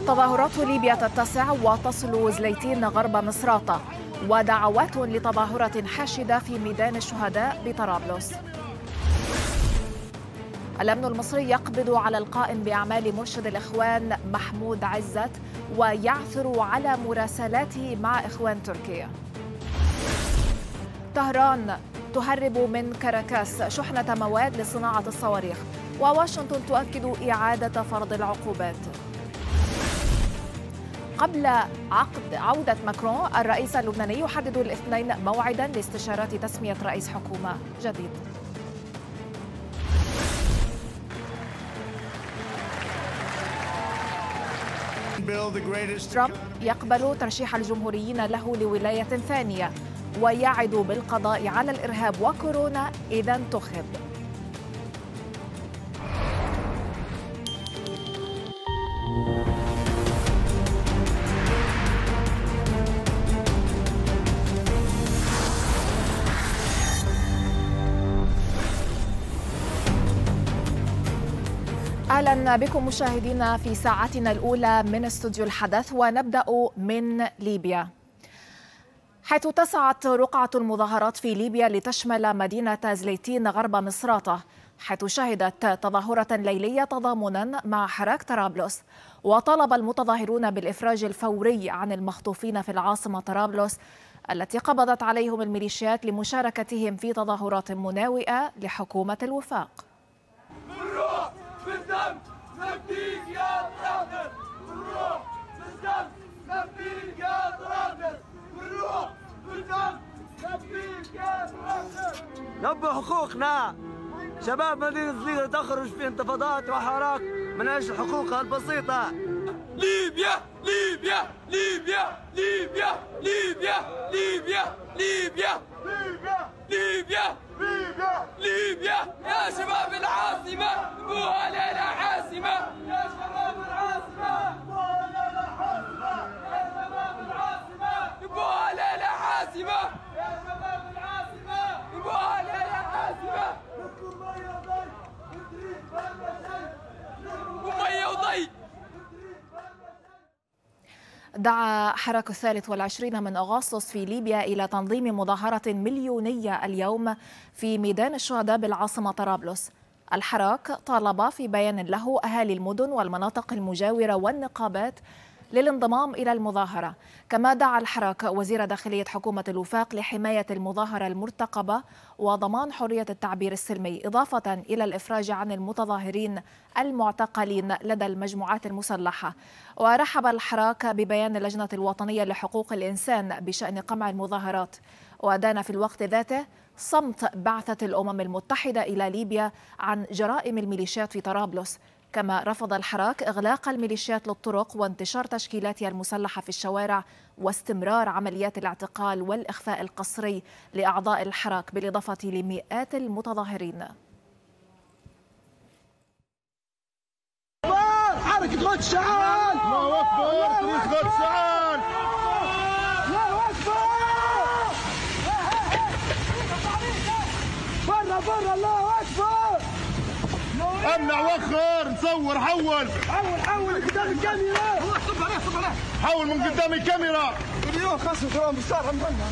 تظاهرات ليبيا تتسع وتصل زليتين غرب مصراتة، ودعوات لتظاهرة حاشدة في ميدان الشهداء بطرابلس. الأمن المصري يقبض على القائم بأعمال مرشد الإخوان محمود عزت ويعثر على مراسلاته مع إخوان تركيا. طهران تهرب من كاراكاس شحنة مواد لصناعة الصواريخ، وواشنطن تؤكد إعادة فرض العقوبات. قبل عقد عودة ماكرون، الرئيس اللبناني يحدد الاثنين موعدا لاستشارات تسمية رئيس حكومة جديد. ترامب يقبل ترشيح الجمهوريين له لولاية ثانية، ويعد بالقضاء على الإرهاب وكورونا إذا انتخب. أهلا بكم مشاهدينا في ساعتنا الأولى من استوديو الحدث، ونبدأ من ليبيا، حيث اتسعت رقعة المظاهرات في ليبيا لتشمل مدينة زليتين غرب مصراتة، حيث شهدت تظاهرة ليلية تضامنا مع حراك طرابلس. وطالب المتظاهرون بالإفراج الفوري عن المخطوفين في العاصمة طرابلس التي قبضت عليهم الميليشيات لمشاركتهم في تظاهرات مناوئة لحكومة الوفاق. بالروح بالدم نفديك يا طرابلس، بالروح بالدم نفديك يا طرابلس، بالروح بالدم نفديك يا طرابلس. نبه حقوقنا، شباب مدينة زليلة تخرج في انتفاضات وحراك من أجل حقوقها البسيطة. ليبيا ليبيا ليبيا ليبيا ليبيا ليبيا ليبيا ليبيا ليبيا ليبيا ليبيا يا شباب العاصمة نبوها ليلة حاسمة، يا شباب العاصمة نبوها ليلة حاسمة، يا شباب العاصمة نبوها ليلة حاسمة، يا شباب العاصمة نبوها ليلة حاسمة. نطلب مية وضي نتريد بلد شيء، ومية وضي. دعا حراك 23 من أغسطس في ليبيا إلى تنظيم مظاهرة مليونية اليوم في ميدان الشهداء بالعاصمة طرابلس. الحراك طالب في بيان له أهالي المدن والمناطق المجاورة والنقابات للانضمام إلى المظاهرة. كما دعا الحراك وزير داخلية حكومة الوفاق لحماية المظاهرة المرتقبة وضمان حرية التعبير السلمي، إضافة إلى الإفراج عن المتظاهرين المعتقلين لدى المجموعات المسلحة. ورحب الحراك ببيان اللجنة الوطنية لحقوق الإنسان بشأن قمع المظاهرات، ودان في الوقت ذاته صمت بعثة الأمم المتحدة إلى ليبيا عن جرائم الميليشيات في طرابلس. كما رفض الحراك إغلاق الميليشيات للطرق وانتشار تشكيلاتها المسلحة في الشوارع واستمرار عمليات الاعتقال والإخفاء القسري لأعضاء الحراك بالإضافة لمئات المتظاهرين. حركة غد شعال، الله أكبر، غد شعال، الله أكبر، برا برا، الله أكبر، امنع وخر، نصور، حول قدام الكاميرا، صب عليه حول من قدام الكاميرا. اليوم خاصة ترى بالشارع مبنى.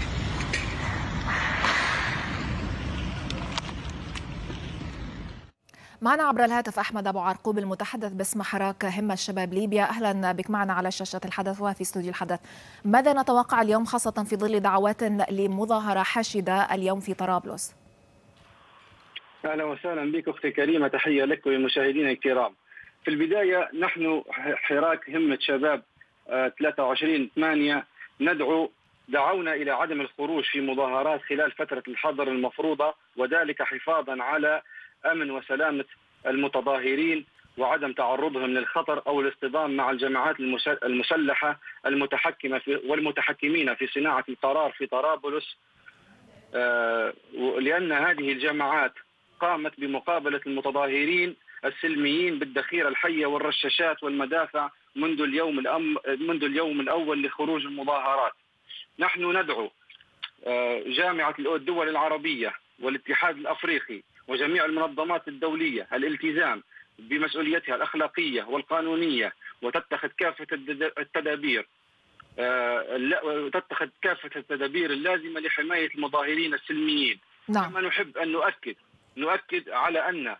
معنا عبر الهاتف أحمد أبو عرقوب المتحدث باسم حراك همة الشباب ليبيا. أهلا بك معنا على شاشة الحدث وفي استوديو الحدث. ماذا نتوقع اليوم خاصة في ظل دعوات لمظاهرة حاشدة اليوم في طرابلس؟ أهلا وسهلا بك أختي كريمة، تحية لك وللمشاهدين الكرام. في البداية نحن حراك همة شباب 23/8 دعونا إلى عدم الخروج في مظاهرات خلال فترة الحظر المفروضة، وذلك حفاظا على أمن وسلامة المتظاهرين وعدم تعرضهم للخطر أو الاصطدام مع الجماعات المسلحة المتحكمة والمتحكمين في صناعة القرار في طرابلس، لأن هذه الجماعات قامت بمقابلة المتظاهرين السلميين بالذخيرة الحية والرشاشات والمدافع منذ اليوم الأول لخروج المظاهرات. نحن ندعو جامعة الدول العربية والاتحاد الأفريقي وجميع المنظمات الدولية الالتزام بمسؤوليتها الأخلاقية والقانونية وتتخذ كافة التدابير وتتخذ كافة التدابير اللازمة لحماية المظاهرين السلميين. نعم. كما نحب أن نؤكد على أن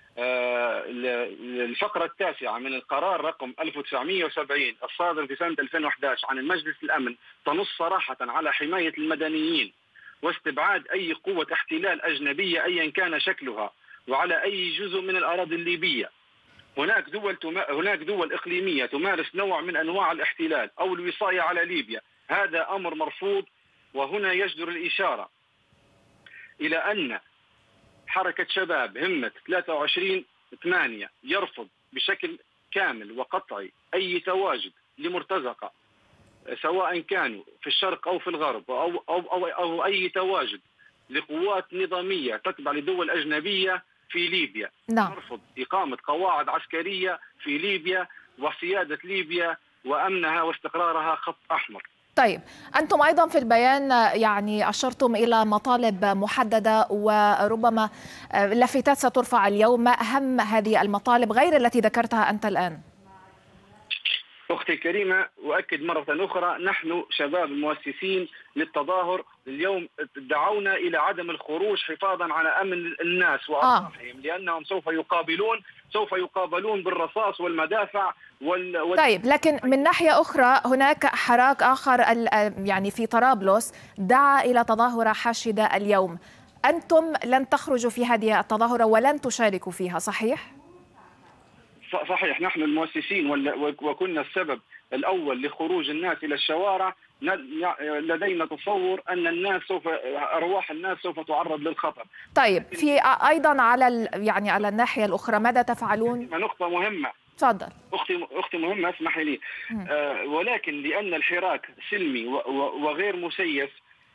الفقرة التاسعة من القرار رقم 1970 الصادر في سنة 2011 عن المجلس الأمن تنص صراحة على حماية المدنيين واستبعاد أي قوة احتلال أجنبية أيا كان شكلها وعلى أي جزء من الأراضي الليبية. هناك دول إقليمية تمارس نوع من أنواع الاحتلال أو الوصاية على ليبيا، هذا أمر مرفوض. وهنا يجدر الإشارة إلى أن حركة شباب همة 23/8 يرفض بشكل كامل وقطعي أي تواجد لمرتزقة سواء كانوا في الشرق أو في الغرب أو أي تواجد لقوات نظامية تتبع لدول أجنبية في ليبيا. نعم. نرفض إقامة قواعد عسكرية في ليبيا وسيادة ليبيا وأمنها واستقرارها خط أحمر. طيب، أنتم أيضا في البيان يعني أشرتم إلى مطالب محددة وربما لافتات سترفع اليوم. ما أهم هذه المطالب غير التي ذكرتها أنت الآن؟ أختي الكريمة، أؤكد مرة أخرى، نحن شباب المؤسسين للتظاهر اليوم دعونا إلى عدم الخروج حفاظا على أمن الناس وأرواحهم، لأنهم سوف يقابلون بالرصاص والمدافع طيب، لكن من ناحية أخرى هناك حراك آخر يعني في طرابلس دعا إلى تظاهرة حاشدة اليوم. أنتم لن تخرجوا في هذه التظاهرة ولن تشاركوا فيها، صحيح؟ صحيح، نحن المؤسسين وكنا السبب الأول لخروج الناس إلى الشوارع. لدينا تصور أن أرواح الناس سوف تعرض للخطر. طيب، في أيضا على الناحية الأخرى ماذا تفعلون؟ نقطة مهمة. تفضل. أختي مهمة، اسمحي لي. ولكن لأن الحراك سلمي وغير مسيس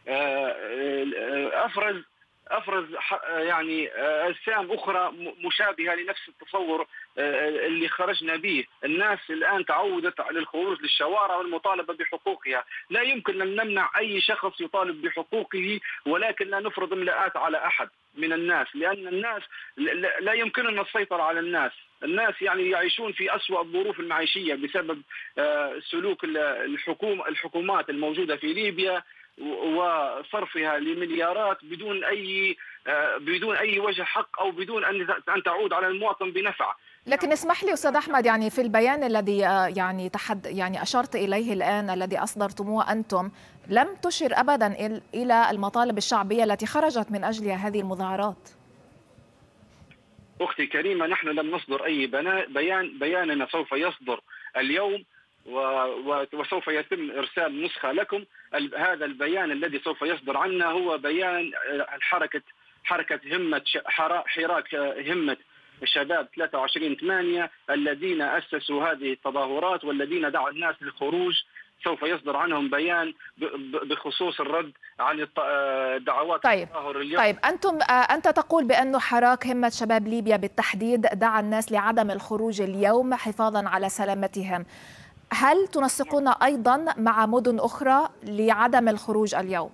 أفرز يعني أجسام أخرى مشابهة لنفس التصور اللي خرجنا به. الناس الآن تعودت على الخروج للشوارع والمطالبة بحقوقها. لا يمكن أن نمنع أي شخص يطالب بحقوقه، ولكن لا نفرض املاءات على أحد من الناس، لأن الناس لا يمكننا السيطرة على الناس. يعني يعيشون في أسوأ الظروف المعيشية بسبب سلوك الحكومات الموجودة في ليبيا وصرفها لمليارات بدون أي وجه حق أو بدون أن تعود على المواطن بنفع. لكن اسمح لي أستاذ أحمد، يعني في البيان الذي يعني أشرت إليه الآن الذي أصدرتموه أنتم لم تشر أبدا إلى المطالب الشعبية التي خرجت من أجلها هذه المظاهرات. أختي كريمة، نحن لم نصدر أي بياننا سوف يصدر اليوم وسوف يتم إرسال نسخة لكم. هذا البيان الذي سوف يصدر عنا هو بيان حركة حراك همة الشباب 23/8 الذين أسسوا هذه التظاهرات والذين دعوا الناس للخروج. سوف يصدر عنهم بيان بخصوص الرد عن دعوات التظاهر اليوم. طيب، أنت تقول بأن حراك همة شباب ليبيا بالتحديد دعا الناس لعدم الخروج اليوم حفاظا على سلامتهم. هل تنسقون أيضا مع مدن أخرى لعدم الخروج اليوم؟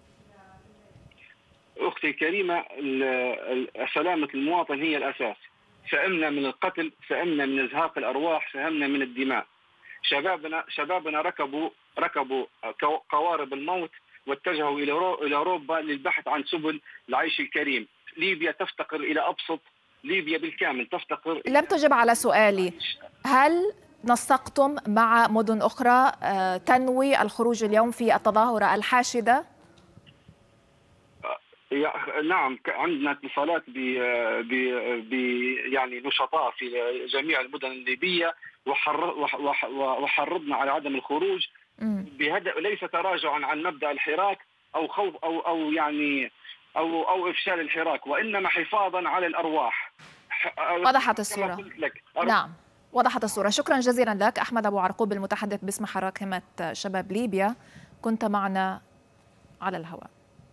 أختي الكريمة، سلامة المواطن هي الأساس. سئمنا من القتل، سئمنا من إزهاق الأرواح، سئمنا من الدماء. شبابنا ركبوا قوارب الموت واتجهوا إلى أوروبا للبحث عن سبل العيش الكريم. ليبيا تفتقر إلى أبسط، ليبيا بالكامل تفتقر. لم تجب على سؤالي، هل نسقتم مع مدن أخرى تنوي الخروج اليوم في التظاهرة الحاشدة؟ نعم، عندنا اتصالات يعني نشطاء في جميع المدن الليبية وحرضنا على عدم الخروج بهدف ليس تراجعا عن مبدأ الحراك أو خوف أو إفشال الحراك، وإنما حفاظا على الأرواح. وضحت الصورة. نعم، وضحت الصورة. شكرا جزيلا لك أحمد أبو عرقوب، المتحدث باسم حراك همة شباب ليبيا، كنت معنا على الهواء.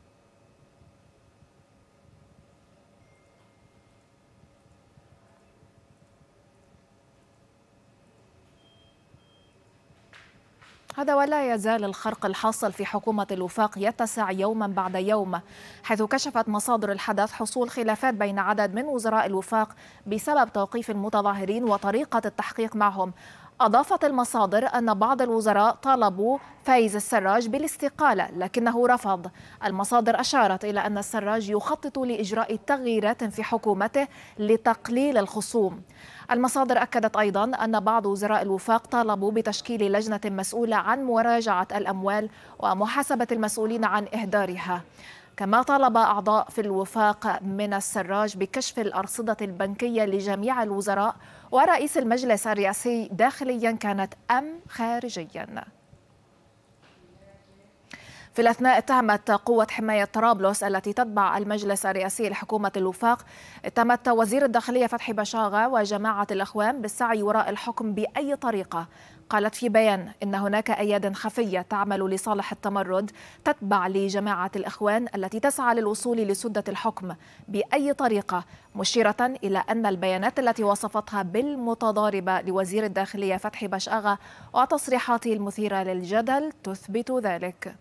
هذا ولا يزال الخرق الحاصل في حكومة الوفاق يتسع يوما بعد يوم، حيث كشفت مصادر الحدث حصول خلافات بين عدد من وزراء الوفاق بسبب توقيف المتظاهرين وطريقة التحقيق معهم. أضافت المصادر أن بعض الوزراء طالبوا فايز السراج بالاستقالة لكنه رفض. المصادر أشارت إلى أن السراج يخطط لإجراء تغييرات في حكومته لتقليل الخصوم. المصادر أكدت أيضا أن بعض وزراء الوفاق طالبوا بتشكيل لجنة مسؤولة عن مراجعة الأموال ومحاسبة المسؤولين عن إهدارها. كما طالب أعضاء في الوفاق من السراج بكشف الأرصدة البنكية لجميع الوزراء ورئيس المجلس الرئاسي داخليا كانت أم خارجيا. في الأثناء اتهمت قوة حماية طرابلس التي تتبع المجلس الرئاسي لحكومة الوفاق اتهمت وزير الداخلية فتحي بشاغة وجماعة الإخوان بالسعي وراء الحكم بأي طريقة. قالت في بيان إن هناك أياد خفية تعمل لصالح التمرد تتبع لجماعة الإخوان التي تسعى للوصول لسدة الحكم بأي طريقة، مشيرة إلى أن البيانات التي وصفتها بالمتضاربة لوزير الداخلية فتحي بشاغة وتصريحاته المثيرة للجدل تثبت ذلك.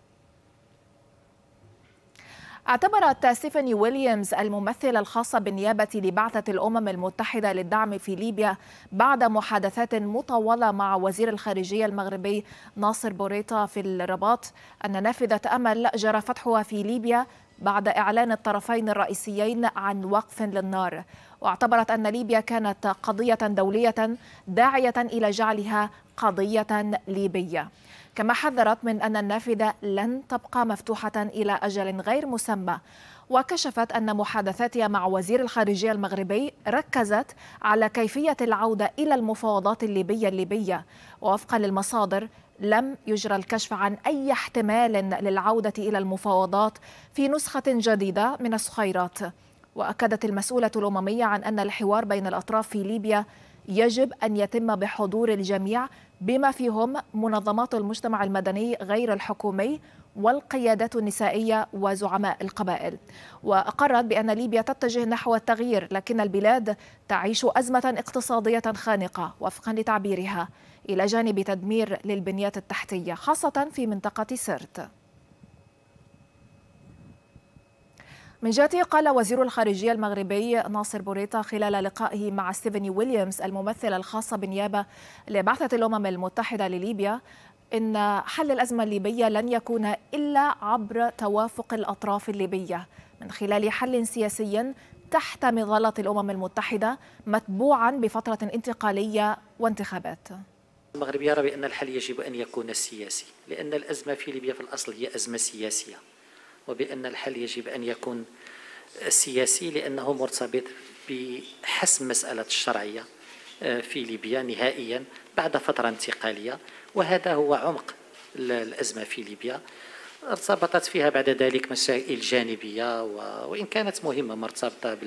اعتبرت ستيفاني ويليامز الممثلة الخاصة بالنيابة لبعثة الأمم المتحدة للدعم في ليبيا بعد محادثات مطولة مع وزير الخارجية المغربي ناصر بوريطة في الرباط أن نافذة أمل جرى فتحها في ليبيا بعد إعلان الطرفين الرئيسيين عن وقف للنار. واعتبرت أن ليبيا كانت قضية دولية داعية إلى جعلها قضية ليبية. كما حذرت من أن النافذة لن تبقى مفتوحة إلى أجل غير مسمى. وكشفت أن محادثاتها مع وزير الخارجية المغربي ركزت على كيفية العودة إلى المفاوضات الليبية. ووفقا للمصادر لم يجرى الكشف عن أي احتمال للعودة إلى المفاوضات في نسخة جديدة من الصخيرات. وأكدت المسؤولة الأممية عن أن الحوار بين الأطراف في ليبيا يجب أن يتم بحضور الجميع بما فيهم منظمات المجتمع المدني غير الحكومي والقيادات النسائية وزعماء القبائل. وأقرت بأن ليبيا تتجه نحو التغيير لكن البلاد تعيش أزمة اقتصادية خانقة وفقا لتعبيرها إلى جانب تدمير للبنيات التحتية خاصة في منطقة سرت. من جهته قال وزير الخارجية المغربي ناصر بوريطة خلال لقائه مع ستيفاني ويليامز الممثلة الخاصة بالنيابة لبعثة الأمم المتحدة لليبيا إن حل الأزمة الليبية لن يكون إلا عبر توافق الأطراف الليبية من خلال حل سياسي تحت مظلة الأمم المتحدة متبوعا بفترة انتقالية وانتخابات. المغرب يرى بأن الحل يجب أن يكون سياسي لأن الأزمة في ليبيا في الأصل هي أزمة سياسية، وبأن الحل يجب أن يكون سياسي لأنه مرتبط بحسم مسألة الشرعية في ليبيا نهائيا بعد فترة انتقالية، وهذا هو عمق الأزمة في ليبيا. ارتبطت فيها بعد ذلك مسائل جانبية وإن كانت مهمة مرتبطة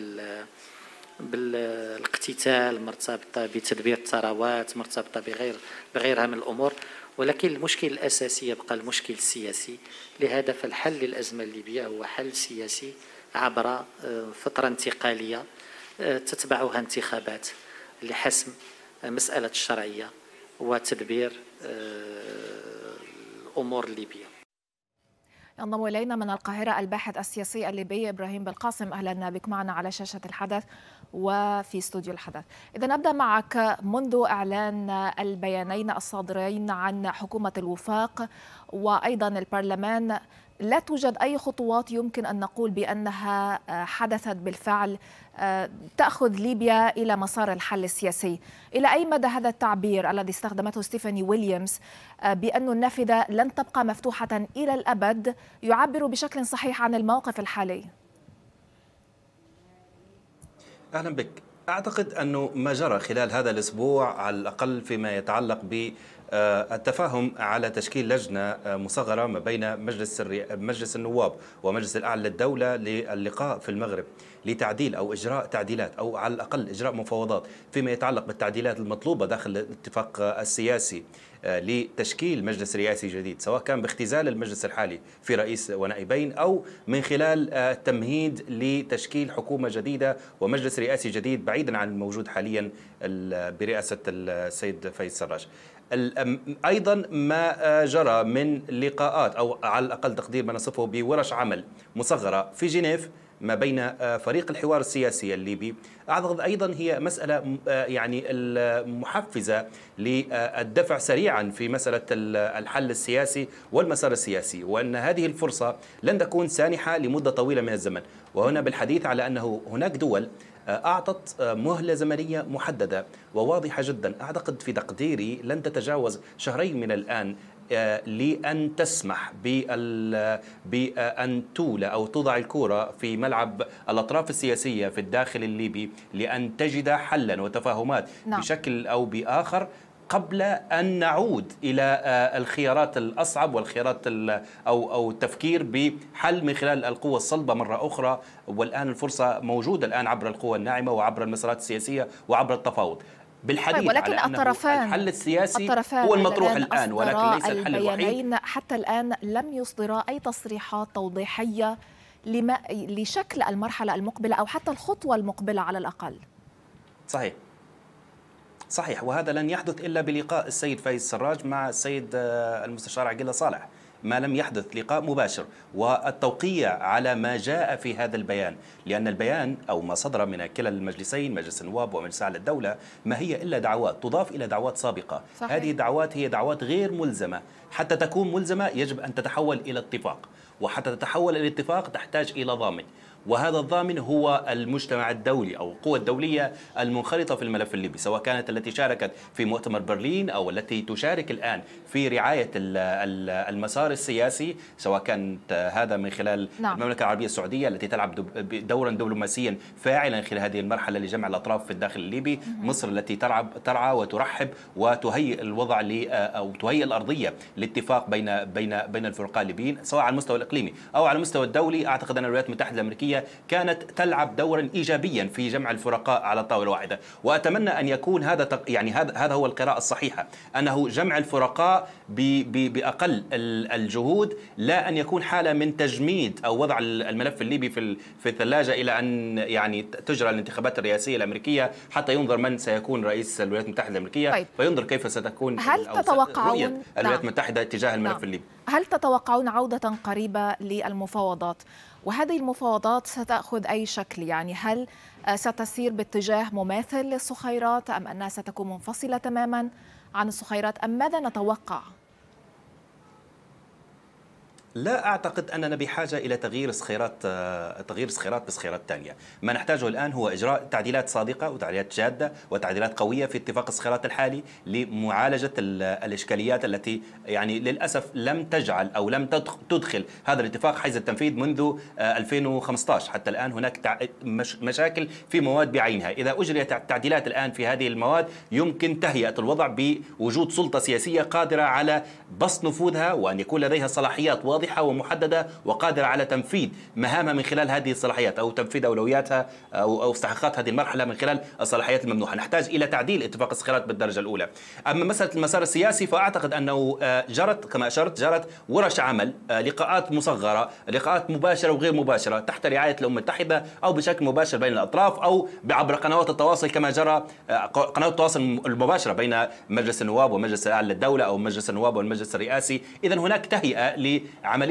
بالاقتتال، مرتبطة بتدبير الثروات، مرتبطة بغيرها من الأمور، ولكن المشكل الأساسي يبقى المشكل السياسي. لهذا فالحل للأزمة الليبية هو حل سياسي عبر فترة انتقالية تتبعها انتخابات لحسم مسألة الشرعية وتدبير الأمور الليبية. ينضم إلينا من القاهرة الباحث السياسي الليبي إبراهيم بالقاسم. أهلا بك معنا على شاشة الحدث وفي استوديو الحدث. إذا نبدأ معك، منذ إعلان البيانين الصادرين عن حكومة الوفاق وأيضا البرلمان لا توجد أي خطوات يمكن أن نقول بأنها حدثت بالفعل تأخذ ليبيا إلى مسار الحل السياسي. إلى أي مدى هذا التعبير الذي استخدمته ستيفاني ويليامز بأن النافذة لن تبقى مفتوحة إلى الأبد يعبر بشكل صحيح عن الموقف الحالي؟ أهلا بك. أعتقد أنه ما جرى خلال هذا الأسبوع على الأقل فيما يتعلق بالتفاهم على تشكيل لجنة مصغرة ما بين مجلس النواب ومجلس الأعلى للدولة للقاء في المغرب لتعديل أو إجراء تعديلات أو على الأقل إجراء مفاوضات فيما يتعلق بالتعديلات المطلوبة داخل الاتفاق السياسي لتشكيل مجلس رئاسي جديد، سواء كان باختزال المجلس الحالي في رئيس ونائبين أو من خلال التمهيد لتشكيل حكومة جديدة ومجلس رئاسي جديد بعيدا عن الموجود حاليا برئاسة السيد فايز السراج. أيضا ما جرى من لقاءات أو على الأقل تقدير ما نصفه بورش عمل مصغرة في جنيف ما بين فريق الحوار السياسي الليبي، أعتقد أيضا هي مسألة يعني المحفزة للدفع سريعا في مسألة الحل السياسي والمسار السياسي، وأن هذه الفرصة لن تكون سانحة لمدة طويلة من الزمن. وهنا بالحديث على أنه هناك دول أعطت مهلة زمنية محددة وواضحة جدا، أعتقد في تقديري لن تتجاوز شهرين من الآن لأن تسمح بأن تولى أو توضع الكرة في ملعب الأطراف السياسية في الداخل الليبي لأن تجد حلا وتفاهمات بشكل أو بآخر قبل أن نعود إلى الخيارات الأصعب والخيارات أو التفكير بحل من خلال القوة الصلبة مرة أخرى. والآن الفرصة موجودة الآن عبر القوة الناعمة وعبر المسارات السياسية وعبر التفاوض بالحديث. ولكن على الطرفان الحل السياسي هو المطروح الآن، ولكن ليس الحل الوحيد. حتى الآن لم يصدرا أي تصريحات توضيحية لشكل المرحلة المقبلة أو حتى الخطوة المقبلة على الأقل. صحيح، وهذا لن يحدث إلا بلقاء السيد فايز سراج مع السيد المستشار عقيلة صالح، ما لم يحدث لقاء مباشر والتوقيع على ما جاء في هذا البيان، لأن البيان أو ما صدر من كلا المجلسين مجلس النواب ومجلس أعلى الدولة ما هي إلا دعوات تضاف إلى دعوات سابقة. صحيح. هذه الدعوات هي دعوات غير ملزمة، حتى تكون ملزمة يجب أن تتحول إلى اتفاق، وحتى تتحول إلى اتفاق تحتاج إلى ضامن، وهذا الضامن هو المجتمع الدولي أو القوى الدولية المنخرطة في الملف الليبي، سواء كانت التي شاركت في مؤتمر برلين أو التي تشارك الآن في رعاية المسار السياسي، سواء كانت هذا من خلال المملكة العربية السعودية التي تلعب دورا دبلوماسيا فاعلا خلال هذه المرحلة لجمع الأطراف في الداخل الليبي، مصر التي ترعى وترحب وتهيئ الوضع أو تهيئ الأرضية لاتفاق بين الفرقاء الليبيين سواء على المستوى الإقليمي أو على المستوى الدولي. أعتقد أن الولايات المتحدة الأمريكية كانت تلعب دورا إيجابيا في جمع الفرقاء على طاولة واحدة، وأتمنى أن يكون هذا هو القراءة الصحيحة، أنه جمع الفرقاء بأقل الجهود، لا أن يكون حالة من تجميد أو وضع الملف الليبي في الثلاجة إلى أن يعني تجرى الانتخابات الرئاسية الأمريكية حتى ينظر من سيكون رئيس الولايات المتحدة الأمريكية. طيب. فينظر كيف ستكون هل تتوقعون الولايات المتحدة تجاه الملف الليبي. هل تتوقعون عودة قريبة للمفاوضات؟ وهذه المفاوضات ستأخذ أي شكل؟ يعني هل ستسير باتجاه مماثل للصخيرات أم أنها ستكون منفصلة تماما عن الصخيرات أم ماذا نتوقع؟ لا أعتقد أننا بحاجة إلى تغيير صخيرات بصخيرات ثانية. ما نحتاجه الآن هو إجراء تعديلات صادقة وتعديلات جادة وتعديلات قوية في اتفاق الصخيرات الحالي لمعالجة الإشكاليات التي يعني للأسف لم تجعل أو لم تدخل هذا الاتفاق حيز التنفيذ منذ 2015 حتى الآن. هناك مشاكل في مواد بعينها، إذا أجريت تعديلات الآن في هذه المواد يمكن تهيئة الوضع بوجود سلطة سياسية قادرة على بسط نفوذها وأن يكون لديها صلاحيات واضحة ومحددة وقادرة على تنفيذ مهامها من خلال هذه الصلاحيات أو تنفيذ أولوياتها أو استحقاقات هذه المرحلة من خلال الصلاحيات الممنوحة. نحتاج إلى تعديل اتفاق الصخيرات بالدرجة الأولى. أما مسألة المسار السياسي فأعتقد أنه جرت كما أشرت ورش عمل، لقاءات مصغرة، لقاءات مباشرة وغير مباشرة تحت رعاية الأمم المتحدة أو بشكل مباشر بين الأطراف أو عبر قنوات التواصل كما جرى قنوات التواصل المباشرة بين مجلس النواب ومجلس الأعلى للدولة أو مجلس النواب والمجلس الرئاسي. إذا هناك تهيئة لعملية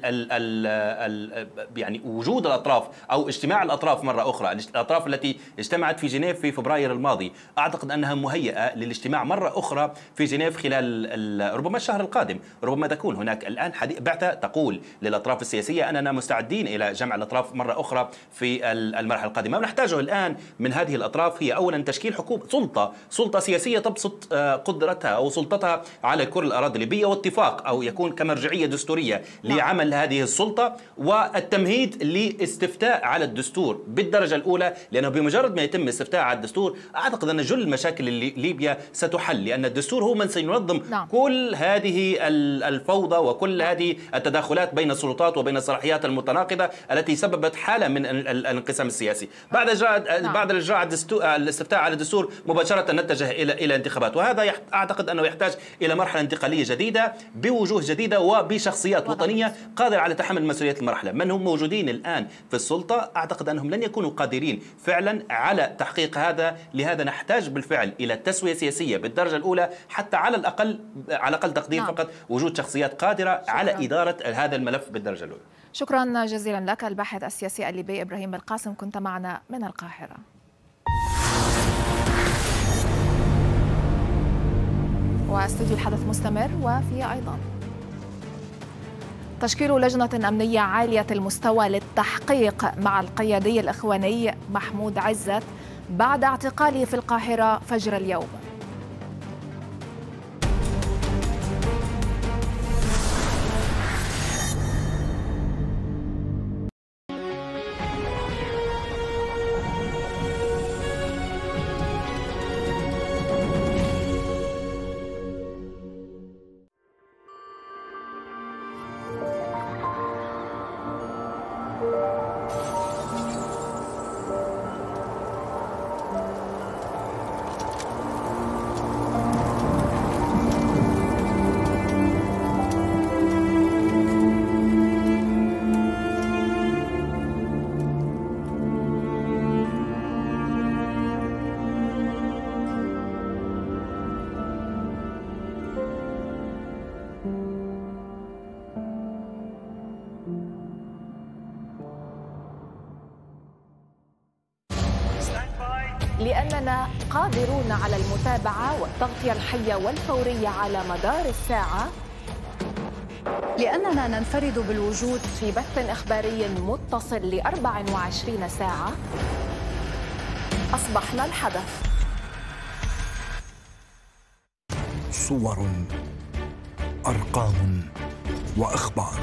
يعني وجود الأطراف أو اجتماع الأطراف مرة أخرى، الأطراف التي اجتمعت في جنيف في فبراير الماضي أعتقد أنها مهيئة للاجتماع مرة أخرى في جنيف خلال ربما الشهر القادم. ربما تكون هناك الآن بعثة تقول للأطراف السياسية أننا مستعدين إلى جمع الأطراف مرة أخرى في المرحلة القادمة. ما نحتاجه الآن من هذه الأطراف هي أولا تشكيل حكومة سلطة سياسية تبسط قدرتها أو سلطتها على كل الأراضي الليبية واتفاق أو يكون كمرجعية دستورية لعمل هذه السلطة والتمهيد لاستفتاء على الدستور بالدرجة الأولى، لأنه بمجرد ما يتم استفتاء على الدستور أعتقد أن جل المشاكل ليبيا ستحل، لأن الدستور هو من سينظم كل هذه الفوضى وكل هذه التداخلات بين السلطات وبين الصلاحيات المتناقضة التي سببت حالة من الانقسام السياسي. بعد إجراء الاستفتاء على الدستور مباشرة نتجه إلى انتخابات، وهذا أعتقد أنه يحتاج إلى مرحلة انتقالية جديدة بوجوه جديدة وبشخصيات وطنية قادرة على تحمل مسؤولية المرحلة. من هم موجودين الآن في السلطة أعتقد أنهم لن يكونوا قادرين فعلا على تحقيق هذا، لهذا نحتاج بالفعل إلى تسوية سياسية بالدرجة الأولى حتى على أقل تقدير فقط وجود شخصيات قادرة على إدارة هذا الملف بالدرجة الأولى. شكرا جزيلا لك الباحث السياسي الليبي إبراهيم القاسم، كنت معنا من القاهرة. واستوديو الحدث مستمر، وفي أيضا تشكيل لجنة أمنية عالية المستوى للتحقيق مع القيادي الإخواني محمود عزت بعد اعتقاله في القاهرة فجر اليوم. لأننا قادرون على المتابعة والتغطية الحية والفورية على مدار الساعة، لأننا ننفرد بالوجود في بث إخباري متصل ل 24 ساعة، أصبحنا الحدث. صور، أرقام وأخبار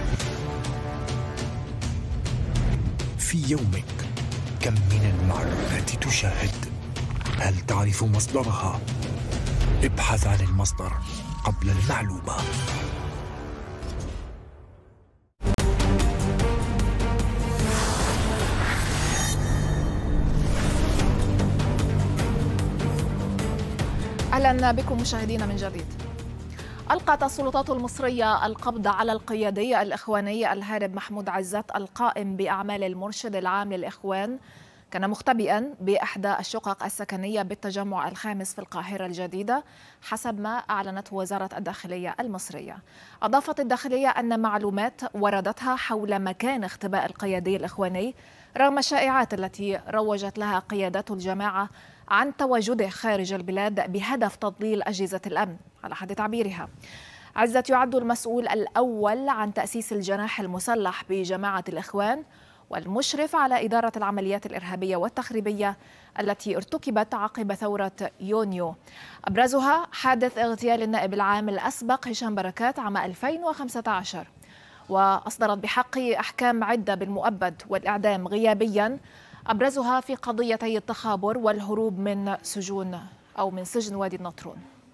في يومك. كم من المعلومات تشاهد؟ هل تعرف مصدرها؟ ابحث عن المصدر قبل المعلومة. أهلا بكم مشاهدينا من جديد. ألقت السلطات المصرية القبض على القيادي الإخواني الهارب محمود عزت القائم بأعمال المرشد العام للإخوان. كان مختبئا بإحدى الشقق السكنية بالتجمع الخامس في القاهرة الجديدة حسب ما أعلنته وزارة الداخلية المصرية. أضافت الداخلية أن معلومات وردتها حول مكان اختباء القيادي الإخواني رغم الشائعات التي روجت لها قيادات الجماعة عن تواجده خارج البلاد بهدف تضليل أجهزة الأمن على حد تعبيرها. عزت يعد المسؤول الأول عن تأسيس الجناح المسلح بجماعة الإخوان والمشرف على إدارة العمليات الإرهابية والتخريبية التي ارتكبت عقب ثورة يونيو، أبرزها حادث اغتيال النائب العام الأسبق هشام بركات عام 2015، وأصدرت بحقه أحكام عدة بالمؤبد والإعدام غيابيا، أبرزها في قضيتي التخابر والهروب من سجن وادي النطرون.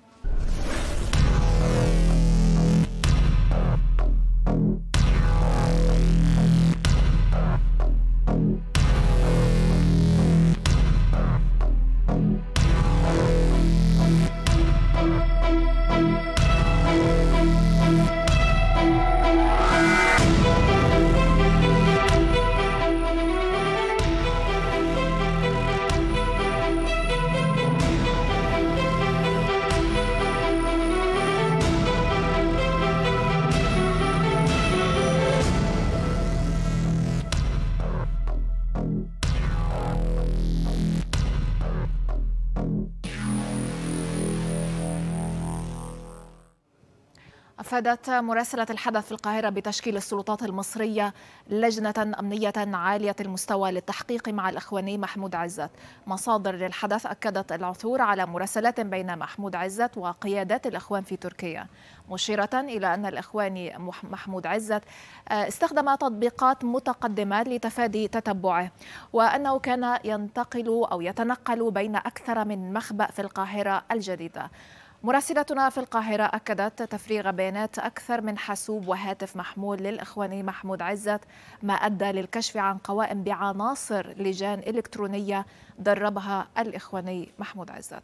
أفادت مراسلة الحدث في القاهرة بتشكيل السلطات المصرية لجنة أمنية عالية المستوى للتحقيق مع الإخواني محمود عزت. مصادر للحدث أكدت العثور على مراسلات بين محمود عزت وقيادات الإخوان في تركيا، مشيرة إلى أن الإخواني محمود عزت استخدم تطبيقات متقدمة لتفادي تتبعه، وأنه كان يتنقل بين أكثر من مخبأ في القاهرة الجديدة. مراسلتنا في القاهرة أكدت تفريغ بيانات أكثر من حاسوب وهاتف محمول للإخواني محمود عزت، ما أدى للكشف عن قوائم بعناصر لجان إلكترونية دربها الإخواني محمود عزت.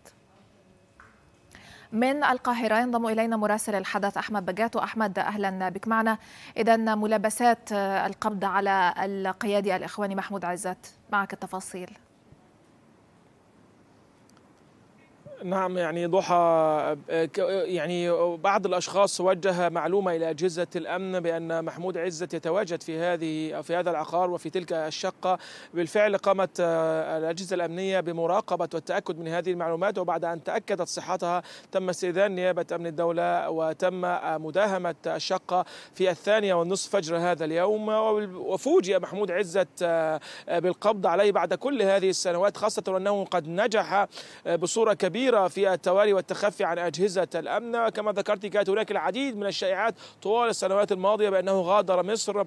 من القاهرة ينضم إلينا مراسل الحدث أحمد بجاتو. أحمد، أهلا بك معنا. إذن ملابسات القبض على القيادي الإخواني محمود عزت، معك التفاصيل. نعم، يعني ضحى، يعني بعض الأشخاص وجه معلومة إلى أجهزة الأمن بأن محمود عزت يتواجد في هذا العقار وفي تلك الشقة. بالفعل قامت الأجهزة الأمنية بمراقبة والتأكد من هذه المعلومات، وبعد أن تأكدت صحتها تم استئذان نيابة أمن الدولة وتم مداهمة الشقة في 2:30 فجر هذا اليوم. وفوجئ محمود عزت بالقبض عليه بعد كل هذه السنوات، خاصة وأنه قد نجح بصورة كبيرة في التواري والتخفي عن أجهزة الأمن. كما ذكرت كانت هناك العديد من الشائعات طوال السنوات الماضية بأنه غادر مصر،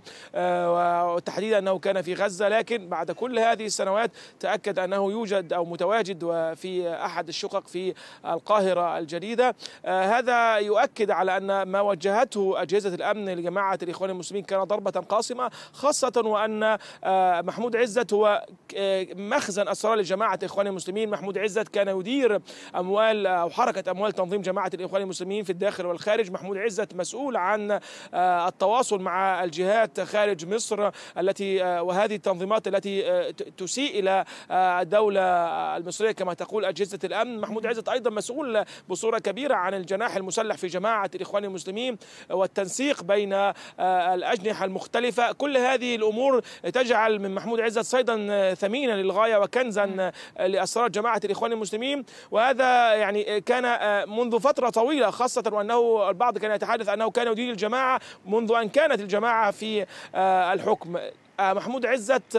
وتحديدا أنه كان في غزة، لكن بعد كل هذه السنوات تأكد أنه يوجد أو متواجد في أحد الشقق في القاهرة الجديدة. هذا يؤكد على أن ما وجهته أجهزة الأمن لجماعة الإخوان المسلمين كان ضربة قاصمة، خاصة وأن محمود عزت هو مخزن أسرار لجماعة الإخوان المسلمين. محمود عزت كان يدير أموال أو حركة أموال تنظيم جماعة الإخوان المسلمين في الداخل والخارج. محمود عزت مسؤول عن التواصل مع الجهات خارج مصر وهذه التنظيمات التي تسيء إلى الدولة المصرية كما تقول أجهزة الأمن. محمود عزت أيضا مسؤول بصورة كبيرة عن الجناح المسلح في جماعة الإخوان المسلمين والتنسيق بين الأجنحة المختلفة. كل هذه الأمور تجعل من محمود عزت صيدا ثمينا للغاية وكنزا لأسرار جماعة الإخوان المسلمين. وهذا يعني كان منذ فترة طويلة، خاصة وأنه البعض كان يتحدث أنه كان يدير الجماعة منذ أن كانت الجماعة في الحكم. محمود عزت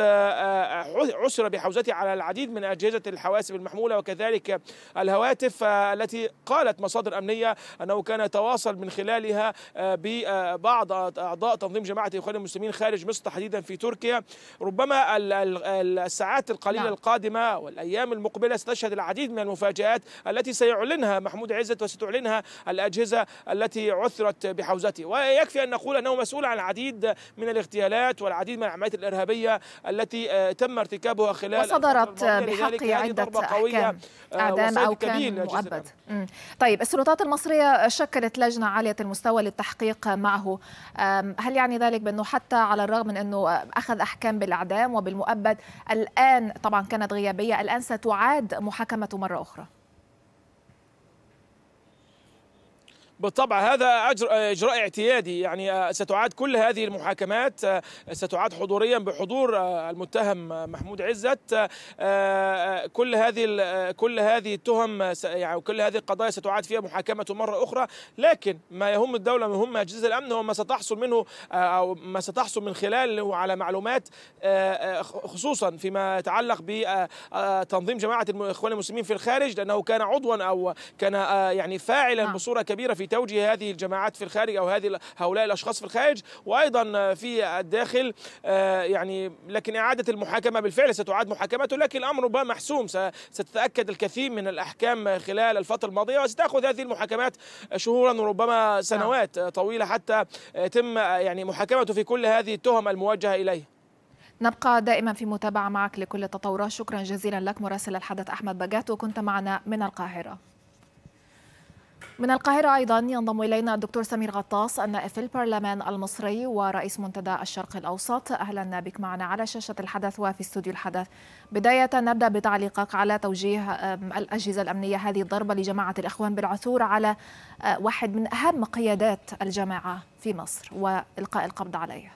عثر بحوزته على العديد من أجهزة الحواسب المحمولة وكذلك الهواتف التي قالت مصادر أمنية أنه كان يتواصل من خلالها ببعض أعضاء تنظيم جماعة الإخوان المسلمين خارج مصر تحديدا في تركيا. ربما الساعات القليلة القادمة والأيام المقبلة ستشهد العديد من المفاجآت التي سيعلنها محمود عزت وستعلنها الأجهزة التي عثرت بحوزته. ويكفي أن نقول أنه مسؤول عن العديد من الاغتيالات والعديد من العمليات الإرهابية التي تم ارتكابها خلال وصدرت بحقه عدة أحكام إعدام أو كان مؤبد. طيب، السلطات المصرية شكلت لجنة عالية المستوى للتحقيق معه. هل يعني ذلك بأنه حتى على الرغم من أنه أخذ أحكام بالإعدام وبالمؤبد الآن طبعا كانت غيابية، الآن ستعاد محاكمته مرة أخرى؟ بالطبع هذا إجراء اعتيادي، يعني ستعاد كل هذه المحاكمات، ستعاد حضوريا بحضور المتهم محمود عزت. كل هذه التهم يعني كل هذه القضايا ستعاد فيها محاكمته مرة أخرى. لكن ما يهم الدولة ويهم أجهزة الأمن هو ما ستحصل منه أو ما ستحصل من خلاله على معلومات، خصوصا فيما يتعلق بتنظيم جماعة الإخوان المسلمين في الخارج، لأنه كان عضوا أو كان يعني فاعلا بصورة كبيرة في توجيه هذه الجماعات في الخارج أو هؤلاء الأشخاص في الخارج وأيضا في الداخل. يعني لكن إعادة المحاكمة بالفعل ستعاد محاكمته، لكن الأمر ربما محسوم. ستتأكد الكثير من الأحكام خلال الفترة الماضية، وستأخذ هذه المحاكمات شهورا وربما سنوات طويلة حتى يتم يعني محاكمته في كل هذه التهم الموجهة إليه. نبقى دائما في متابعة معك لكل التطورات. شكرا جزيلا لك مراسل الحدث أحمد بجاتو، كنت معنا من القاهرة. من القاهرة أيضا ينضم إلينا الدكتور سمير غطاس النائب في البرلمان المصري ورئيس منتدى الشرق الأوسط. أهلا بك معنا على شاشة الحدث وفي استوديو الحدث. بداية نبدأ بتعليقك على توجيه الأجهزة الأمنية هذه الضربة لجماعة الإخوان بالعثور على واحد من أهم قيادات الجماعة في مصر وإلقاء القبض عليه.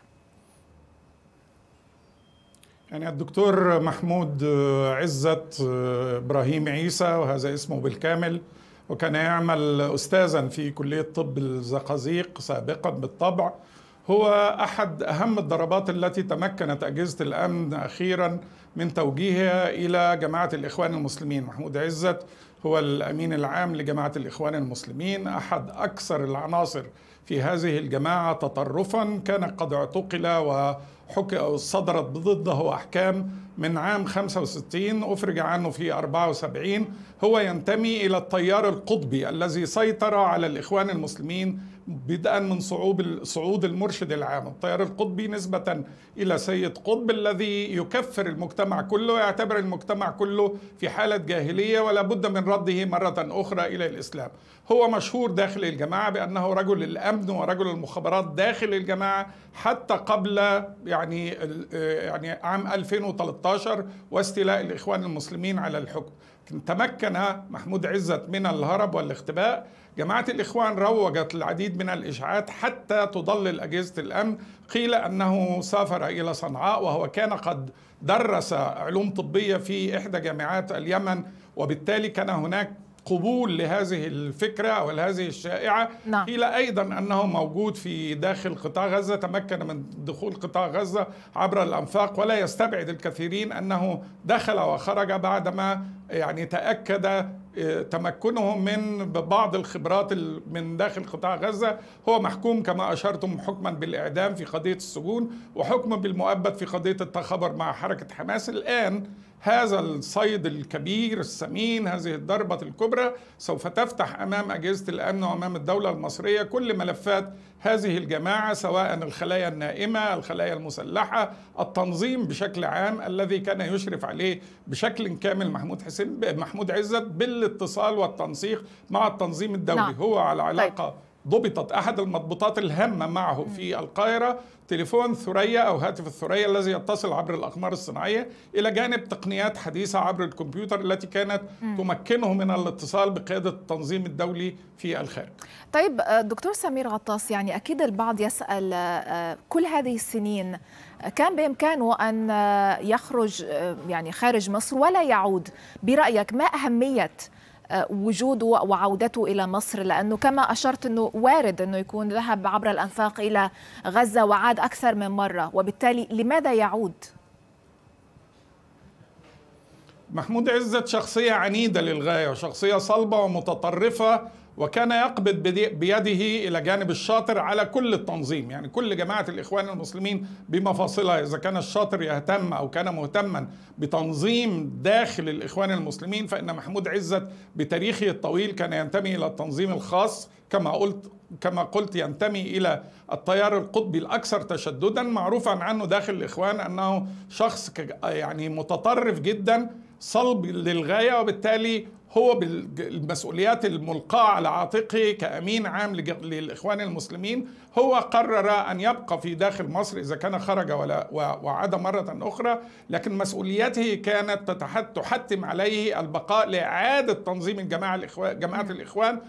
يعني الدكتور محمود عزت إبراهيم عيسى، وهذا اسمه بالكامل، وكان يعمل أستاذا في كلية طب الزقازيق سابقا بالطبع، هو أحد أهم الضربات التي تمكنت أجهزة الأمن أخيرا من توجيهها إلى جماعة الإخوان المسلمين. محمود عزت هو الأمين العام لجماعة الإخوان المسلمين، أحد أكثر العناصر في هذه الجماعة تطرفا، كان قد اعتقل وصدرت ضده أحكام من عام 65، أفرج عنه في 74. هو ينتمي إلى التيار القطبي الذي سيطر على الإخوان المسلمين بدءا من صعود المرشد العام. التيار القطبي نسبة إلى سيد قطب الذي يكفر المجتمع كله ويعتبر المجتمع كله في حالة جاهلية ولا بد من رده مرة أخرى إلى الإسلام. هو مشهور داخل الجماعة بأنه رجل الأمن ورجل المخابرات داخل الجماعة حتى قبل يعني عام 2013 واستيلاء الإخوان المسلمين على الحكم. تمكن محمود عزت من الهرب والاختباء. جماعة الإخوان روجت العديد من الإشاعات حتى تضلل أجهزة الأمن. قيل أنه سافر إلى صنعاء وهو كان قد درس علوم طبية في إحدى جامعات اليمن، وبالتالي كان هناك قبول لهذه الفكرة أو لهذه الشائعة. نعم. قيل أيضا أنه موجود في داخل قطاع غزة، تمكن من دخول قطاع غزة عبر الأنفاق، ولا يستبعد الكثيرين أنه دخل وخرج بعدما يعني تأكد تمكنه من بعض الخبرات من داخل قطاع غزة. هو محكوم كما أشرتم حكما بالإعدام في قضية السجون، وحكم بالمؤبد في قضية التخابر مع حركة حماس. الآن هذا الصيد الكبير السمين، هذه الضربة الكبرى سوف تفتح أمام أجهزة الأمن وأمام الدولة المصرية كل ملفات هذه الجماعة، سواء الخلايا النائمة، الخلايا المسلحة، التنظيم بشكل عام الذي كان يشرف عليه بشكل كامل محمود عزت بالاتصال والتنسيق مع التنظيم الدولي. نعم. هو على علاقة ضبطت أحد المضبوطات الهامة معه في القاهرة تليفون ثريا أو هاتف الثريا الذي يتصل عبر الأقمار الصناعية، إلى جانب تقنيات حديثة عبر الكمبيوتر التي كانت تمكنه من الاتصال بقيادة التنظيم الدولي في الخارج. طيب دكتور سمير غطاس، يعني أكيد البعض يسأل كل هذه السنين كان بإمكانه أن يخرج يعني خارج مصر ولا يعود. برأيك ما أهمية وجوده وعودته إلى مصر؟ لأنه كما أشرت أنه وارد أنه يكون ذهب عبر الأنفاق إلى غزة وعاد أكثر من مرة، وبالتالي لماذا يعود؟ محمود عزت شخصية عنيدة للغاية وشخصية صلبة ومتطرفة، وكان يقبض بيده إلى جانب الشاطر على كل التنظيم، يعني كل جماعة الإخوان المسلمين بمفاصلها. إذا كان الشاطر يهتم أو كان مهتما بتنظيم داخل الإخوان المسلمين، فإن محمود عزت بتاريخه الطويل كان ينتمي إلى التنظيم الخاص، كما قلت ينتمي إلى التيار القطبي الأكثر تشددا. معروفا عنه داخل الإخوان أنه شخص يعني متطرف جدا، صلب للغاية، وبالتالي هو بالمسؤوليات الملقاة على عاتقه كأمين عام للإخوان المسلمين هو قرر أن يبقى في داخل مصر إذا كان خرج وعاد مرة أخرى، لكن مسؤولياته كانت تحتم عليه البقاء لإعادة تنظيم جماعة الإخوان،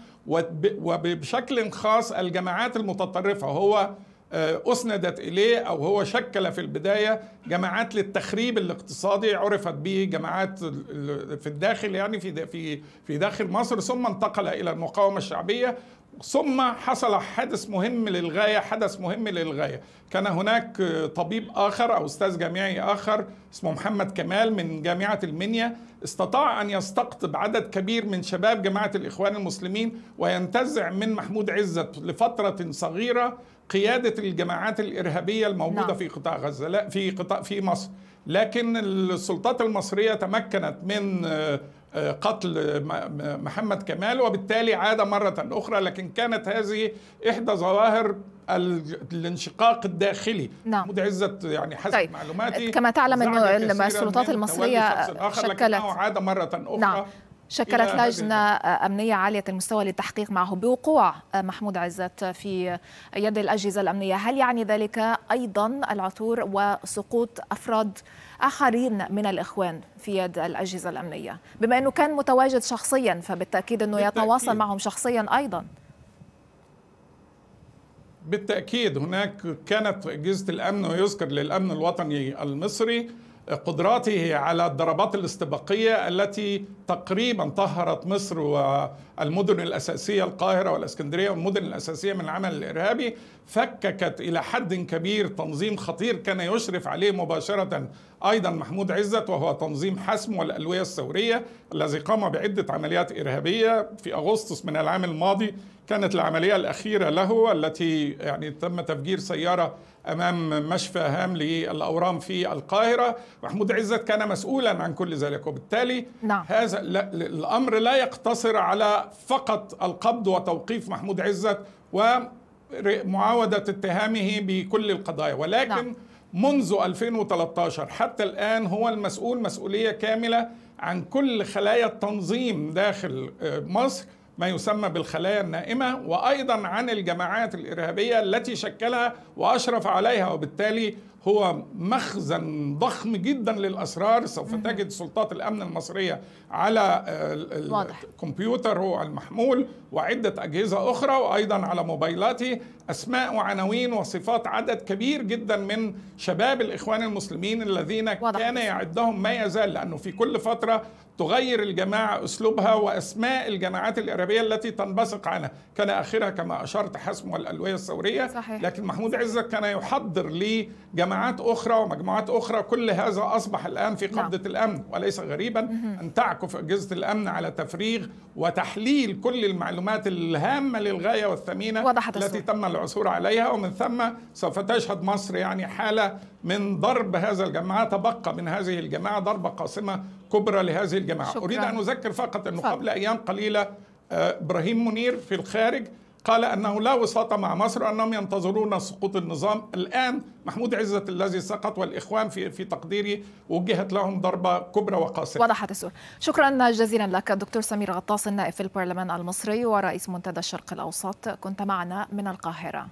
وبشكل خاص الجماعات المتطرفة. هو أسندت إليه أو هو شكل في البداية جماعات للتخريب الاقتصادي عرفت به جماعات في الداخل، يعني في داخل مصر، ثم انتقل إلى المقاومة الشعبية، ثم حصل حدث مهم للغاية. كان هناك طبيب آخر أو أستاذ جامعي آخر اسمه محمد كمال من جامعة المنيا، استطاع أن يستقطب عدد كبير من شباب جماعة الإخوان المسلمين وينتزع من محمود عزت لفترة صغيرة قيادة الجماعات الإرهابية الموجودة في قطاع غزة، لا في مصر. لكن السلطات المصرية تمكنت من قتل محمد كمال، وبالتالي عاد مرة أخرى. لكن كانت هذه إحدى ظواهر الانشقاق الداخلي. نعم. محمود عزت يعني حسب معلوماتي كما تعلم أنه السلطات المصرية شكلت عاد مرة أخرى. نعم. شكلت لجنة أمنية عالية المستوى للتحقيق معه بوقوع محمود عزت في يد الأجهزة الأمنية. هل يعني ذلك أيضا العثور وسقوط أفراد آخرين من الإخوان في يد الأجهزة الأمنية، بما أنه كان متواجد شخصيا فبالتأكيد أنه يتواصل معهم شخصيا أيضا؟ بالتأكيد هناك كانت أجهزة الأمن، ويذكر للأمن الوطني المصري قدراته على الضربات الاستباقية التي تقريبا طهرت مصر والمدن الأساسية القاهرة والإسكندرية والمدن الأساسية من العمل الإرهابي. فككت إلى حد كبير تنظيم خطير كان يشرف عليه مباشرة أيضا محمود عزت، وهو تنظيم حسم والألوية الثورية الذي قام بعدة عمليات إرهابية. في أغسطس من العام الماضي كانت العملية الأخيرة له التي يعني تم تفجير سيارة أمام مشفى هام للأورام في القاهرة. محمود عزت كان مسؤولا عن كل ذلك، وبالتالي هذا الأمر لا يقتصر على فقط القبض وتوقيف محمود عزت ومعاودة اتهامه بكل القضايا، ولكن منذ 2013 حتى الآن هو المسؤول مسؤولية كاملة عن كل خلايا التنظيم داخل مصر، ما يسمى بالخلايا النائمة، وأيضا عن الجماعات الإرهابية التي شكلها وأشرف عليها، وبالتالي هو مخزن ضخم جدا للأسرار. سوف تجد سلطات الأمن المصرية على الكمبيوتر هو المحمول وعدة أجهزة أخرى، وأيضا على موبايلاته أسماء وعناوين وصفات عدد كبير جدا من شباب الإخوان المسلمين الذين كان يعدهم ما يزال، لأنه في كل فترة تغير الجماعة أسلوبها وأسماء الجماعات الإرهابية التي تنبثق عنها. كان آخرها كما أشرت حسم والألوية الثورية، صحيح. لكن محمود عزت كان يحضر لجماعات أخرى ومجموعات أخرى. كل هذا أصبح الآن في قبضة الأمن، وليس غريبا أن تعكف أجهزة الأمن على تفريغ وتحليل كل المعلومات الهامة للغاية والثمينة التي تم العثور عليها. ومن ثم سوف تشهد مصر يعني حالة من ضرب هذا الجماعة. تبقى من هذه الجماعة ضربة قاسمة كبرى لهذه الجماعة. أريد أن أذكر فقط أنه قبل أيام قليلة إبراهيم منير في الخارج قال أنه لا وساطة مع مصر وأنهم ينتظرون سقوط النظام. الآن محمود عزت الذي سقط والإخوان في تقديري وجهت لهم ضربة كبرى وقاسمة. وضحت الصورة. شكرا جزيلا لك دكتور سمير غطاس، النائب في البرلمان المصري ورئيس منتدى الشرق الأوسط، كنت معنا من القاهرة.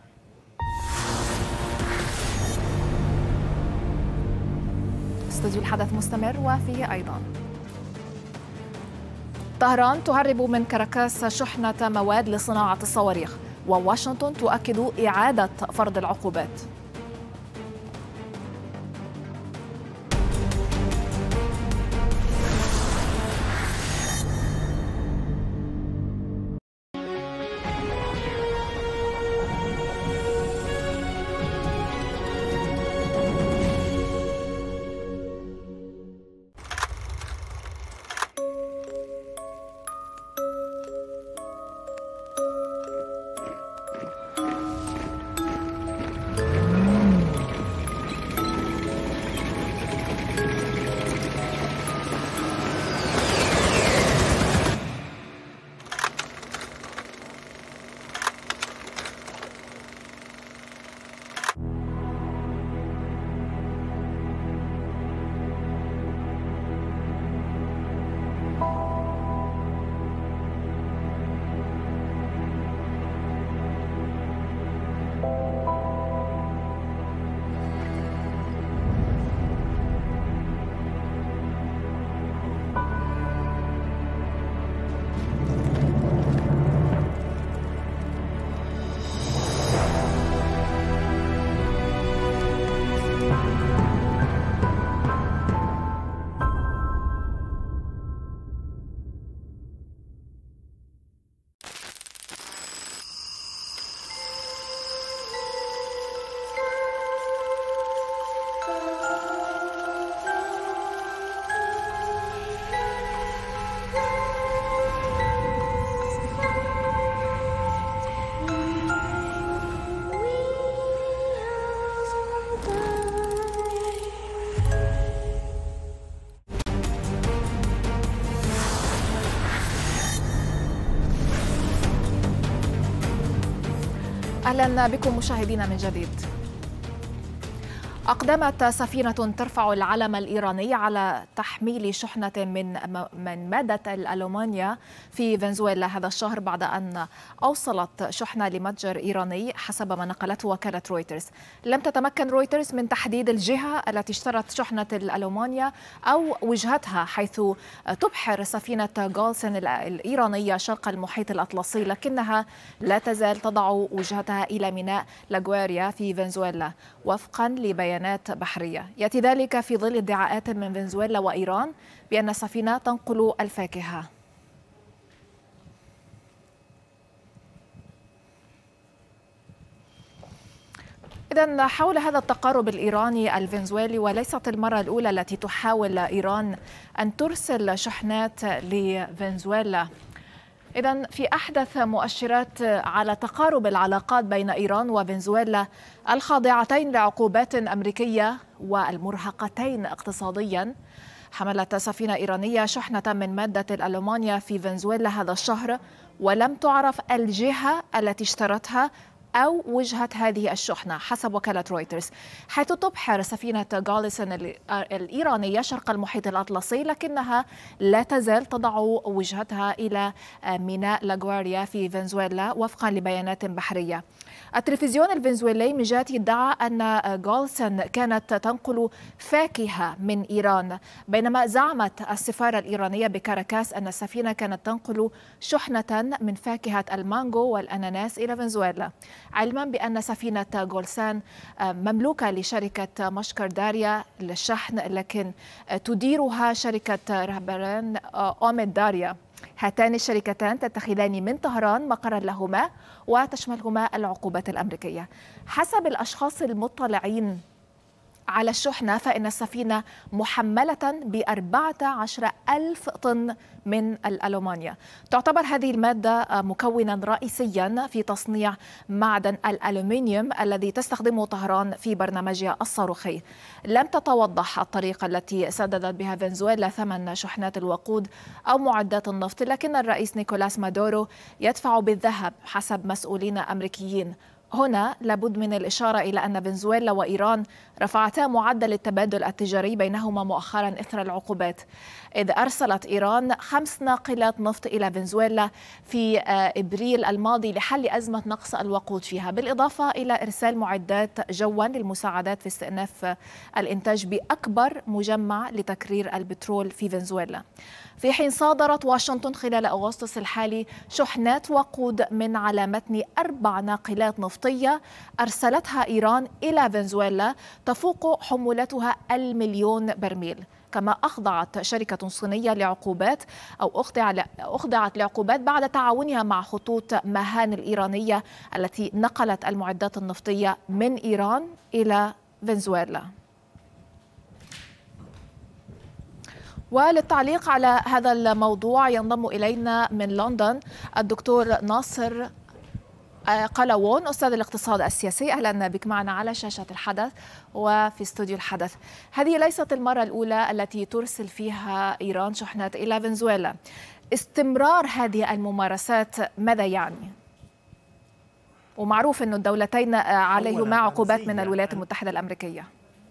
استوديو الحدث مستمر وفيه أيضا طهران تهرب من كاراكاس شحنة مواد لصناعة الصواريخ، وواشنطن تؤكد إعادة فرض العقوبات. أهلا بكم مشاهدينا من جديد. أقدمت سفينة ترفع العلم الإيراني على تحميل شحنة من مادة الألومنيا في فنزويلا هذا الشهر بعد أن أوصلت شحنة لمتجر إيراني حسب ما نقلته وكالة رويترز. لم تتمكن رويترز من تحديد الجهة التي اشترت شحنة الألومنيا أو وجهتها، حيث تبحر سفينة غولسن الإيرانية شرق المحيط الأطلسي، لكنها لا تزال تضع وجهتها إلى ميناء لاغواريا في فنزويلا وفقا لبيانات بحرية. يأتي ذلك في ظل ادعاءات من فنزويلا وإيران بأن السفينة تنقل الفاكهة. إذن حول هذا التقارب الإيراني الفنزويلي، وليست المرة الأولى التي تحاول إيران أن ترسل شحنات لفنزويلا. إذن في أحدث مؤشرات على تقارب العلاقات بين إيران وفنزويلا الخاضعتين لعقوبات أمريكية والمرهقتين اقتصاديا، حملت سفينة إيرانية شحنة من مادة الألومنيا في فنزويلا هذا الشهر، ولم تعرف الجهة التي اشترتها أو وجهة هذه الشحنة حسب وكالة رويترز، حيث تبحر سفينة غاليسن الإيرانية شرق المحيط الأطلسي، لكنها لا تزال تضع وجهتها إلى ميناء لاغواريا في فنزويلا وفقا لبيانات بحرية. التلفزيون الفنزويلي ميجاتي ادعى أن غاليسن كانت تنقل فاكهة من إيران، بينما زعمت السفارة الإيرانية بكاراكاس أن السفينة كانت تنقل شحنة من فاكهة المانجو والأناناس إلى فنزويلا، علما بأن سفينة غولسان مملوكة لشركة مشكر داريا للشحن، لكن تديرها شركة رهبران أوميد داريا. هاتان الشركتان تتخذان من طهران مقرا لهما وتشملهما العقوبات الأمريكية. حسب الأشخاص المطلعين على الشحنة فإن السفينة محملة ب14,000 طن من الألومنيا. تعتبر هذه المادة مكونا رئيسيا في تصنيع معدن الألومنيوم الذي تستخدمه طهران في برنامجها الصاروخي. لم تتوضح الطريقة التي سددت بها فنزويلا ثمن شحنات الوقود أو معدات النفط، لكن الرئيس نيكولاس مادورو يدفع بالذهب حسب مسؤولين أمريكيين. هنا لابد من الإشارة إلى أن فنزويلا وإيران رفعتا معدل التبادل التجاري بينهما مؤخرا إثر العقوبات، إذ أرسلت إيران 5 ناقلات نفط إلى فنزويلا في إبريل الماضي لحل أزمة نقص الوقود فيها، بالإضافة إلى إرسال معدات جوا للمساعدات في استئناف الإنتاج بأكبر مجمع لتكرير البترول في فنزويلا. في حين صادرت واشنطن خلال أغسطس الحالي شحنات وقود من على متن 4 ناقلات نفطية أرسلتها إيران إلى فنزويلا تفوق حمولتها 1,000,000 برميل. كما أخضعت شركة صينية لعقوبات أو أخضعت لعقوبات بعد تعاونها مع خطوط ماهان الإيرانية التي نقلت المعدات النفطية من إيران إلى فنزويلا. وللتعليق على هذا الموضوع ينضم إلينا من لندن الدكتور ناصر قلاوون أستاذ الاقتصاد السياسي. أهلا بك معنا على شاشة الحدث وفي استوديو الحدث. هذه ليست المرة الأولى التي ترسل فيها إيران شحنات إلى فنزويلا. استمرار هذه الممارسات ماذا يعني؟ ومعروف أن الدولتين عليهما عقوبات من الولايات المتحدة الأمريكية،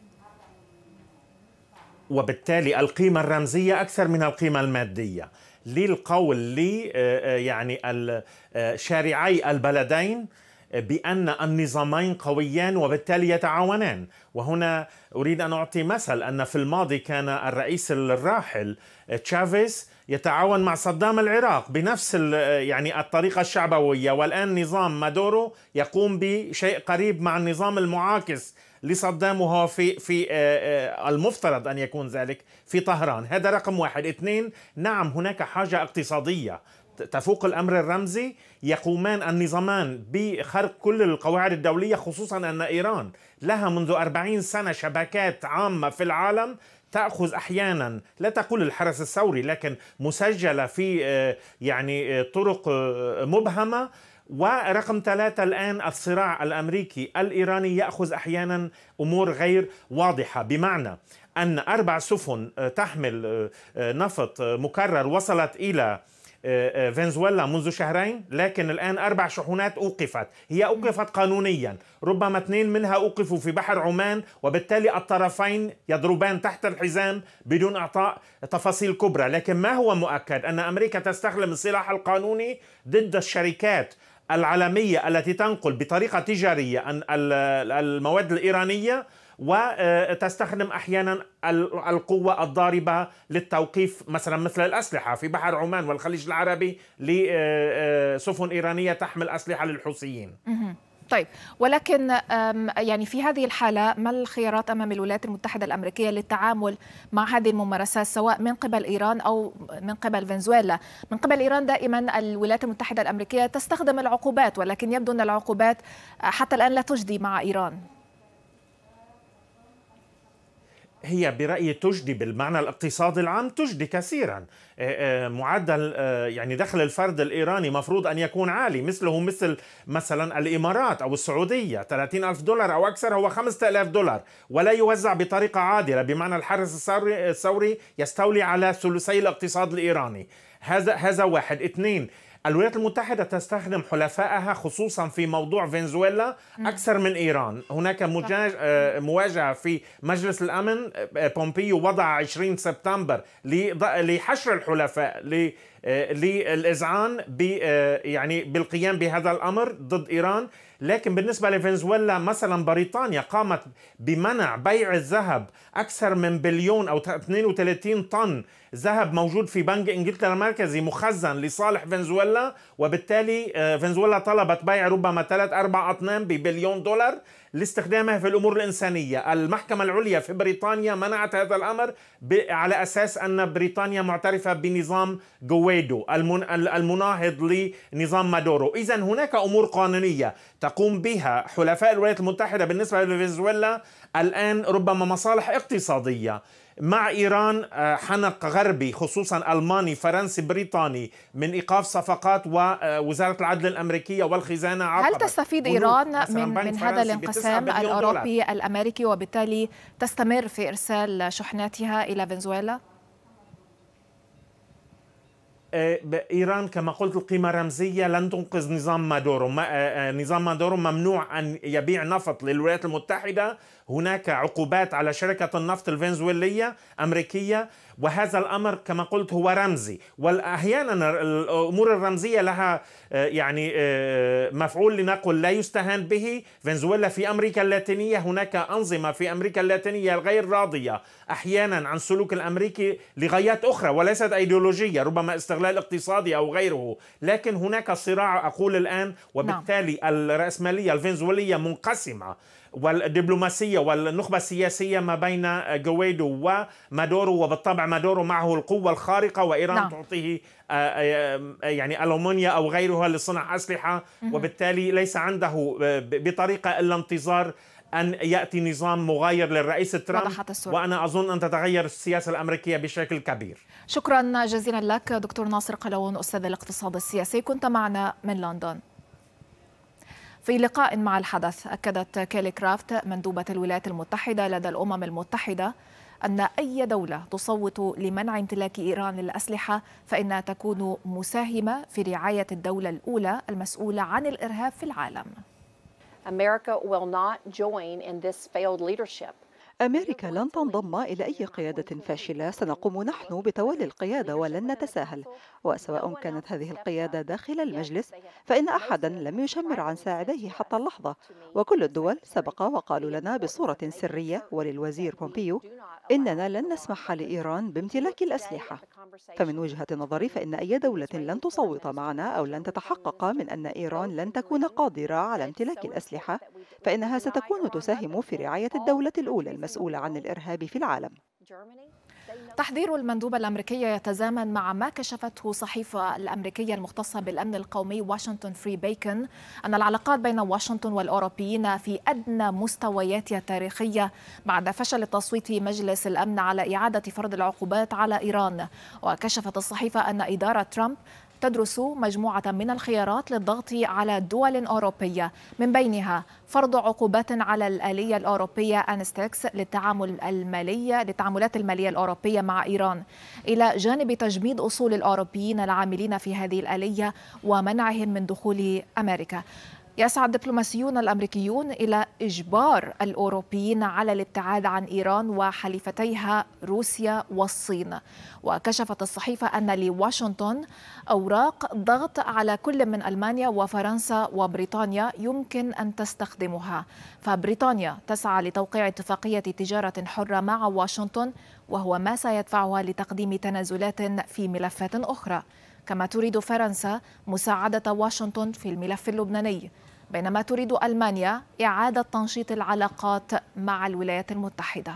وبالتالي القيمة الرمزية أكثر من القيمة المادية. للقول يعني شارعي البلدين بأن النظامين قويان وبالتالي يتعاونان. وهنا أريد أن أعطي مثل أن في الماضي كان الرئيس الراحل تشافيز يتعاون مع صدام العراق بنفس يعني الطريقة الشعبوية، والآن نظام مادورو يقوم بشيء قريب مع النظام المعاكس لصدام، وهو في المفترض أن يكون ذلك في طهران. هذا رقم واحد. 2، نعم هناك حاجة اقتصادية تفوق الأمر الرمزي. يقومان النظامان بخرق كل القواعد الدولية، خصوصا أن إيران لها منذ 40 سنة شبكات عامة في العالم تأخذ أحيانا لا تقول الحرس الثوري لكن مسجلة في يعني طرق مبهمة. ورقم 3 الآن الصراع الأمريكي الإيراني يأخذ أحيانا أمور غير واضحة، بمعنى أن 4 سفن تحمل نفط مكرر وصلت إلى فنزويلا منذ شهرين، لكن الآن 4 شحنات أوقفت. هي أوقفت قانونيا، ربما 2 منها أوقفوا في بحر عمان، وبالتالي الطرفين يضربان تحت الحزام بدون إعطاء تفاصيل كبرى. لكن ما هو مؤكد أن أمريكا تستخدم السلاح القانوني ضد الشركات العالمية التي تنقل بطريقة تجارية المواد الإيرانية، وتستخدم أحيانا القوة الضاربة للتوقيف مثلا مثل الأسلحة في بحر عمان والخليج العربي لسفن إيرانية تحمل أسلحة للحوثيين. طيب، ولكن يعني في هذه الحالة ما الخيارات أمام الولايات المتحدة الأمريكية للتعامل مع هذه الممارسات سواء من قبل إيران أو من قبل فنزويلا؟ من قبل إيران دائما الولايات المتحدة الأمريكية تستخدم العقوبات، ولكن يبدو أن العقوبات حتى الآن لا تجدي مع إيران. هي برأيي تجدي بالمعنى الاقتصادي العام، تجدي كثيرا. معدل يعني دخل الفرد الإيراني مفروض أن يكون عالي، مثل مثلا الإمارات أو السعودية. 30,000 دولار أو أكثر هو 5,000 دولار، ولا يوزع بطريقة عادلة، بمعنى الحرس الثوري يستولي على ثلثي الاقتصاد الإيراني. هذا 1. 2، الولايات المتحدة تستخدم حلفائها خصوصا في موضوع فنزويلا أكثر من إيران. هناك مواجهة في مجلس الأمن، بومبيو وضع 20 سبتمبر لحشر الحلفاء للإذعان يعني بالقيام بهذا الأمر ضد إيران. لكن بالنسبة لفنزويلا مثلا بريطانيا قامت بمنع بيع الذهب، أكثر من بليون أو 32 طن ذهب موجود في بنك إنجلترا المركزي مخزن لصالح فنزويلا، وبالتالي فنزويلا طلبت بيع ربما 3-4 أطنان ببليون دولار لاستخدامها في الأمور الإنسانية. المحكمة العليا في بريطانيا منعت هذا الأمر على أساس أن بريطانيا معترفة بنظام جويدو المناهض لنظام مادورو. إذن هناك أمور قانونية تقوم بها حلفاء الولايات المتحدة بالنسبة لفنزويلا الآن، ربما مصالح اقتصادية مع إيران، حنق غربي خصوصا ألماني فرنسي بريطاني من إيقاف صفقات، ووزارة العدل الأمريكية والخزانة عقبت. هل تستفيد إيران من هذا الانقسام الأوروبي الأمريكي وبالتالي تستمر في إرسال شحناتها إلى فنزويلا؟ إيران كما قلت القيمة الرمزية لن تنقذ نظام مادورو. نظام مادورو ممنوع أن يبيع نفط للولايات المتحدة. هناك عقوبات على شركة النفط الفنزويلية أمريكية، وهذا الأمر كما قلت هو رمزي. وأحيانا الأمور الرمزية لها يعني مفعول لنقل لا يستهان به. فنزويلا في أمريكا اللاتينية هناك أنظمة في أمريكا اللاتينية الغير راضية أحيانا عن سلوك الأمريكي لغايات أخرى وليست أيديولوجية، ربما استغلال اقتصادي أو غيره. لكن هناك صراع أقول الآن، وبالتالي الرأسمالية الفنزويلية منقسمة، والدبلوماسية والنخبة السياسية ما بين جويدو ومادورو، وبالطبع مادورو معه القوة الخارقة، وإيران تعطيه يعني ألومنيا أو غيرها لصنع أسلحة، وبالتالي ليس عنده بطريقة إلا انتظار أن يأتي نظام مغاير للرئيس ترامب، وأنا أظن أن تتغير السياسة الأمريكية بشكل كبير. شكرا جزيلا لك دكتور ناصر قلاوون، أستاذ الاقتصاد السياسي، كنت معنا من لندن. في لقاء مع الحدث أكدت كيلي كرافت مندوبة الولايات المتحدة لدى الأمم المتحدة أن أي دولة تصوت لمنع امتلاك إيران للأسلحة فإنها تكون مساهمة في رعاية الدولة الأولى المسؤولة عن الإرهاب في العالم. أمريكا لن تنضم إلى أي قيادة فاشلة. سنقوم نحن بتولي القيادة ولن نتساهل، وسواء كانت هذه القيادة داخل المجلس فإن أحدا لم يشمر عن ساعديه حتى اللحظة، وكل الدول سبق وقالوا لنا بصورة سرية وللوزير بومبيو إننا لن نسمح لإيران بامتلاك الأسلحة. فمن وجهة نظري فإن أي دولة لن تصوت معنا أو لن تتحقق من أن إيران لن تكون قادرة على امتلاك الأسلحة فإنها ستكون تساهم في رعاية الدولة الأولى المسؤولة عن الإرهاب في العالم. تحذير المندوبة الأمريكية يتزامن مع ما كشفته الصحيفة الأمريكية المختصة بالأمن القومي واشنطن فري بيكون أن العلاقات بين واشنطن والأوروبيين في أدنى مستوياتها التاريخية بعد فشل التصويت في مجلس الأمن على إعادة فرض العقوبات على إيران. وكشفت الصحيفة أن إدارة ترامب تدرس مجموعة من الخيارات للضغط على دول أوروبية، من بينها فرض عقوبات على الآلية الأوروبية أنستكس للتعاملات المالية الأوروبية مع إيران، إلى جانب تجميد أصول الأوروبيين العاملين في هذه الآلية ومنعهم من دخول أمريكا. يسعى الدبلوماسيون الأمريكيون إلى إجبار الأوروبيين على الابتعاد عن إيران وحليفتيها روسيا والصين. وكشفت الصحيفة أن لواشنطن أوراق ضغط على كل من ألمانيا وفرنسا وبريطانيا يمكن أن تستخدمها. فبريطانيا تسعى لتوقيع اتفاقية تجارة حرة مع واشنطن، وهو ما سيدفعها لتقديم تنازلات في ملفات أخرى. كما تريد فرنسا مساعدة واشنطن في الملف اللبناني، بينما تريد ألمانيا إعادة تنشيط العلاقات مع الولايات المتحدة.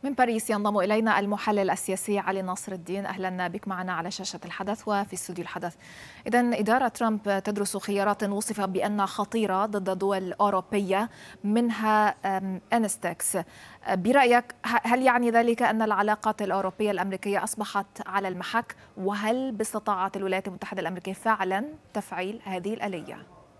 من باريس ينضم إلينا المحلل السياسي علي ناصر الدين. أهلا بك معنا على شاشة الحدث وفي استوديو الحدث. إذن إدارة ترامب تدرس خيارات وصف بأنها خطيرة ضد دول أوروبية منها أنستكس. برأيك هل يعني ذلك أن العلاقات الأوروبية الأمريكية أصبحت على المحك؟ وهل باستطاعة الولايات المتحدة الأمريكية فعلا تفعيل هذه الآلية؟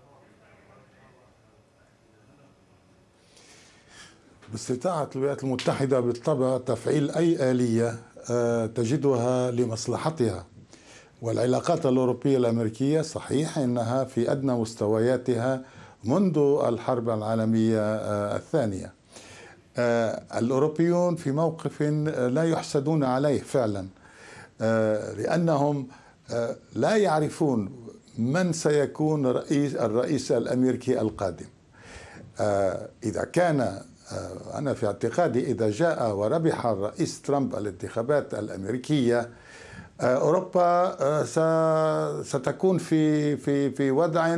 باستطاعة الولايات المتحدة بالطبع تفعيل أي آلية تجدها لمصلحتها، والعلاقات الأوروبية الأمريكية صحيح أنها في أدنى مستوياتها منذ الحرب العالمية الثانية. الأوروبيون في موقف لا يحسدون عليه فعلا، لأنهم لا يعرفون من سيكون الرئيس الأمريكي القادم. إذا كان أنا في اعتقادي إذا جاء وربح الرئيس ترامب الانتخابات الأمريكية، أوروبا ستكون في وضع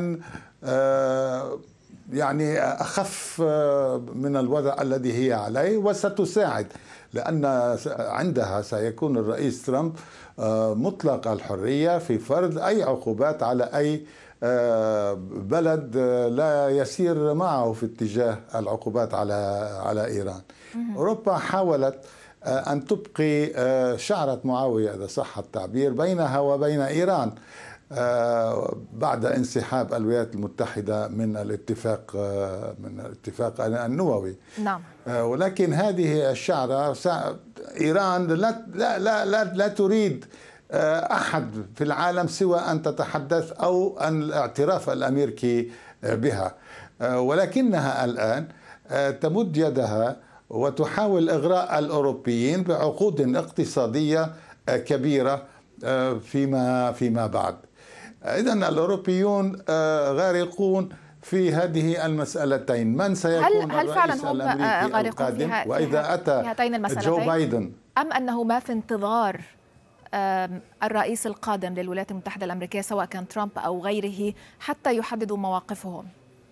يعني أخف من الوضع الذي هي عليه، وستساعد لأن عندها سيكون الرئيس ترامب مطلق الحرية في فرض أي عقوبات على أي بلد لا يسير معه في اتجاه العقوبات على إيران. أوروبا حاولت أن تبقي شعرة معاوية إذا صح التعبير بينها وبين إيران بعد انسحاب الولايات المتحدة من الاتفاق النووي. نعم. ولكن هذه الشعرة إيران لا تريد أحد في العالم سوى أن تتحدث أو أن الاعتراف الأمريكي بها، ولكنها الآن تمد يدها وتحاول إغراء الأوروبيين بعقود اقتصادية كبيرة فيما بعد. إذن الأوروبيون غارقون في هذه المسألتين، من سيكون هل فعلا هم غارقون فيها وإذا أتى جو بايدن أم أنه ما في انتظار الرئيس القادم للولايات المتحدة الأمريكية سواء كان ترامب أو غيره حتى يحددوا مواقفهم؟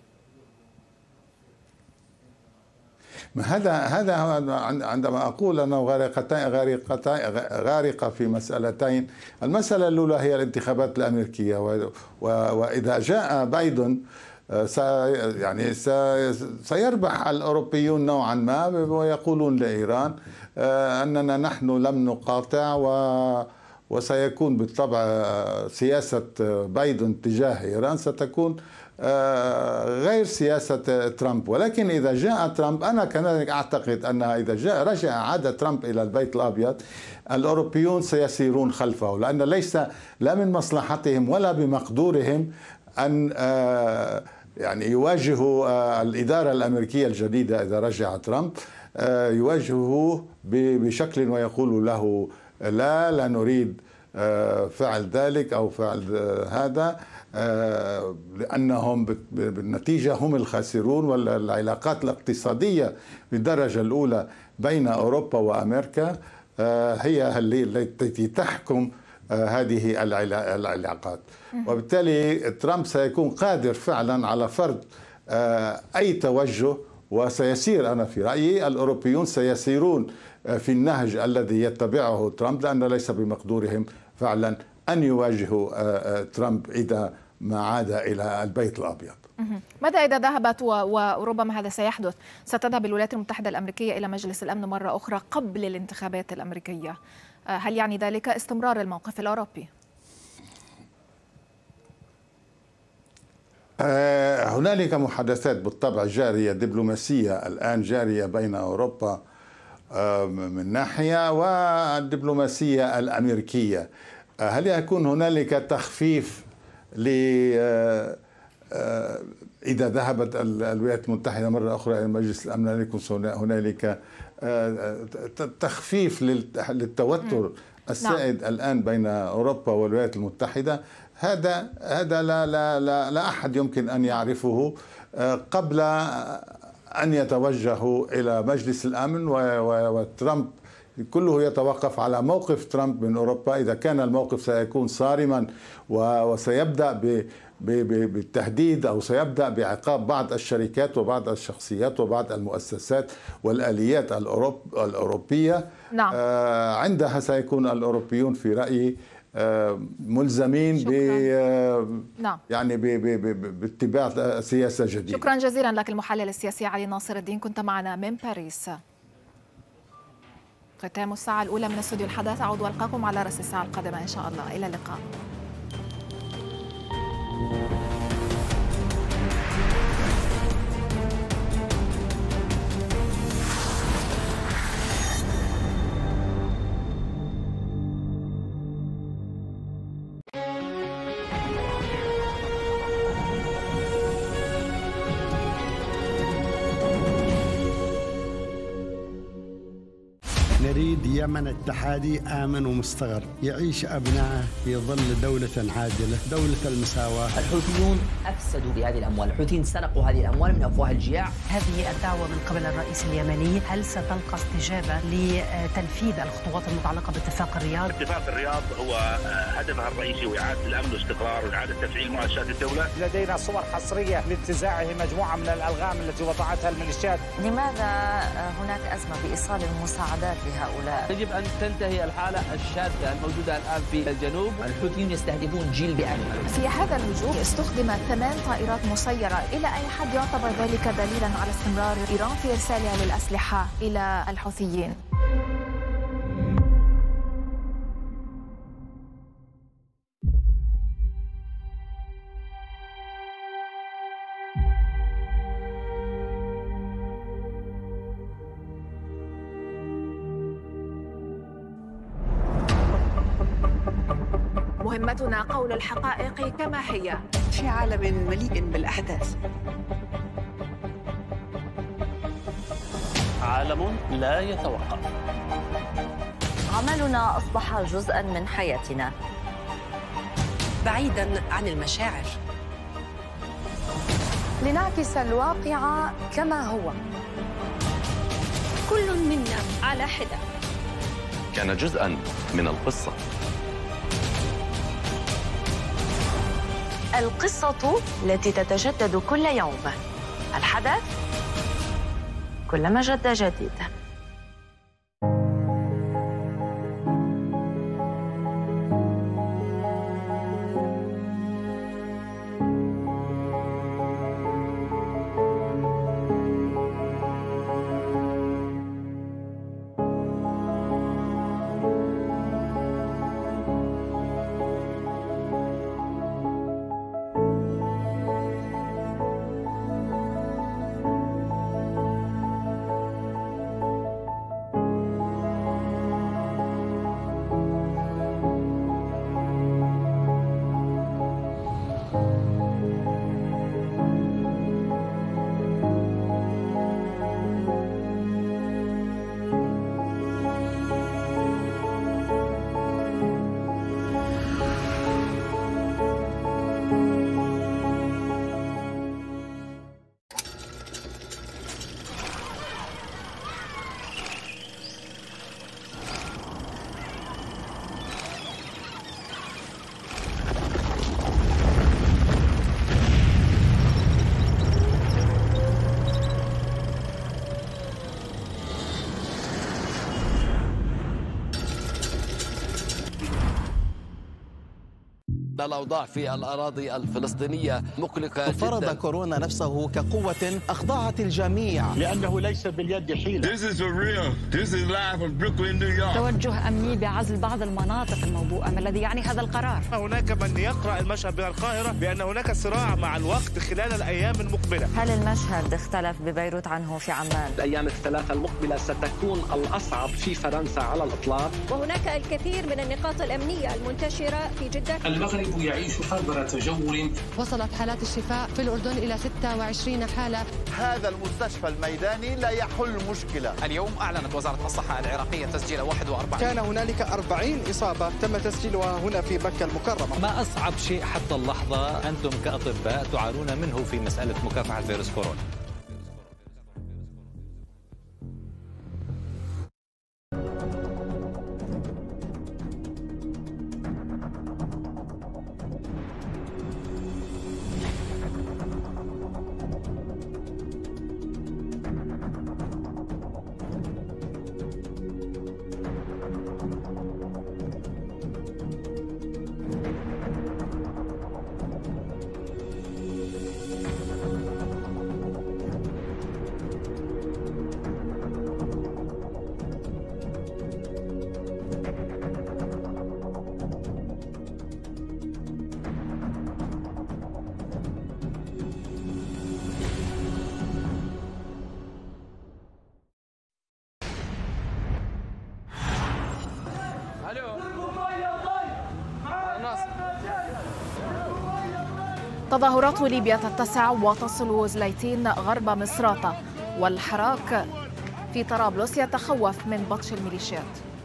هذا عندما أقول أنه غارقة في مسألتين. المسألة الأولى هي الانتخابات الأمريكية، وإذا جاء بايدن سيربح الأوروبيون نوعا ما ويقولون لإيران أننا نحن لم نقاطع، وسيكون بالطبع سياسة بايدن تجاه إيران ستكون غير سياسة ترامب. ولكن إذا جاء ترامب أنا كذلك أعتقد أنها إذا عاد ترامب إلى البيت الأبيض الأوروبيون سيسيرون خلفه، لأن ليس لا من مصلحتهم ولا بمقدورهم أن يعني يواجهوا الإدارة الأمريكية الجديدة إذا رجع ترامب، يواجهه بشكل ويقول له لا نريد فعل ذلك أو فعل هذا، لأنهم بالنتيجة هم الخاسرون. والعلاقات الاقتصادية بالدرجة الأولى بين أوروبا وأمريكا هي التي تحكم هذه العلاقات، وبالتالي ترامب سيكون قادر فعلا على فرض أي توجه، وسيسير أنا في رأيي الأوروبيون سيسيرون في النهج الذي يتبعه ترامب، لأن ليس بمقدورهم فعلا أن يواجهوا ترامب إذا ما عاد إلى البيت الأبيض. ماذا إذا ذهبت وربما هذا سيحدث ستذهب الولايات المتحدة الأمريكية إلى مجلس الأمن مرة أخرى قبل الانتخابات الأمريكية؟ هل يعني ذلك استمرار الموقف الأوروبي؟ هنالك محادثات بالطبع جارية دبلوماسية الآن جارية بين أوروبا من ناحية والدبلوماسية الأمريكية. هل يكون هنالك تخفيف إذا ذهبت الولايات المتحدة مرة أخرى إلى مجلس الأمن هل يكون هنالك تخفيف للتوتر السائد الآن بين أوروبا والولايات المتحدة؟ هذا لا أحد يمكن أن يعرفه قبل أن يتوجهوا إلى مجلس الأمن، وترامب كله يتوقف على موقف ترامب من أوروبا. إذا كان الموقف سيكون صارما وسيبدأ بالتهديد أو سيبدأ بعقاب بعض الشركات وبعض الشخصيات وبعض المؤسسات والآليات الأوروبية. نعم. عندها سيكون الأوروبيون في رأيي ملزمين نعم. يعني باتباع سياسة جديدة. شكرا جزيلا لك المحلل السياسي علي ناصر الدين، كنت معنا من باريس. ختام الساعة الأولى من استوديو الحدث، أعود وألقاكم على رأس الساعة القادمة إن شاء الله. إلى اللقاء. نريد يمن اتحادي آمن ومستقر يعيش أبنائه في ظل دولة عادلة، دولة المساواة. الحوثيون أفسدوا بهذه الأموال، الحوثيين سرقوا هذه الأموال من أفواه الجياع. هذه الدعوة من قبل الرئيس اليمني هل ستلقى استجابة لتنفيذ الخطوات المتعلقة باتفاق الرياض؟ اتفاق الرياض هو هدفها الرئيسي وإعادة الأمن والاستقرار وإعادة تفعيل مؤسسات الدولة. لدينا صور حصرية لانتزاعه مجموعة من الألغام التي وضعتها الميليشيات. لماذا هناك أزمة بإيصال المساعدات لهؤلاء؟ يجب أن تنتهي الحالة الشاذة الموجودة الآن في الجنوب. الحوثيون يستهدفون جيل بأمن. في هذا الهجوم استخدم 8 طائرات مسيرة. إلى أي حد يعتبر ذلك دليلا على استمرار إيران في إرسالها للأسلحة إلى الحوثيين؟ مهمتنا قول الحقائق كما هي في عالم مليء بالأحداث. عالم لا يتوقف. عملنا أصبح جزءاً من حياتنا بعيداً عن المشاعر. لنعكس الواقع كما هو. كل منا على حدة. كان جزءاً من القصة. القصة التي تتجدد كل يوم، الحدث كلما جد جديد. الأوضاع في الأراضي الفلسطينية مقلقة جدا. فرض كورونا نفسه كقوة أخضعت الجميع لأنه ليس باليد حيلة. This is for real. This is live from Brooklyn, New York. توجه أمني بعزل بعض المناطق الموبوءة. ما الذي يعني هذا القرار؟ هناك من يقرأ المشهد من القاهرة بأن هناك صراع مع الوقت خلال الأيام المقبلة. هل المشهد اختلف ببيروت عنه في عمان؟ الأيام الثلاثة المقبلة ستكون الأصعب في فرنسا على الإطلاق. وهناك الكثير من النقاط الأمنية المنتشرة في جدة. المغرب يعيش حظر تجول. وصلت حالات الشفاء في الأردن إلى 26 حالة. هذا المستشفى الميداني لا يحل مشكلة. اليوم أعلنت وزارة الصحة العراقية تسجيل 41. كان هنالك 40 إصابة تم تسجيلها هنا في مكة المكرمة. ما أصعب شيء حتى اللحظة أنتم كأطباء تعانون منه في مسألة مكافحة فيروس كورونا؟ تظاهرات ليبيا تتسع وتصل زليتين غرب مصراتة، والحراك في طرابلس يتخوف من بطش الميليشيات.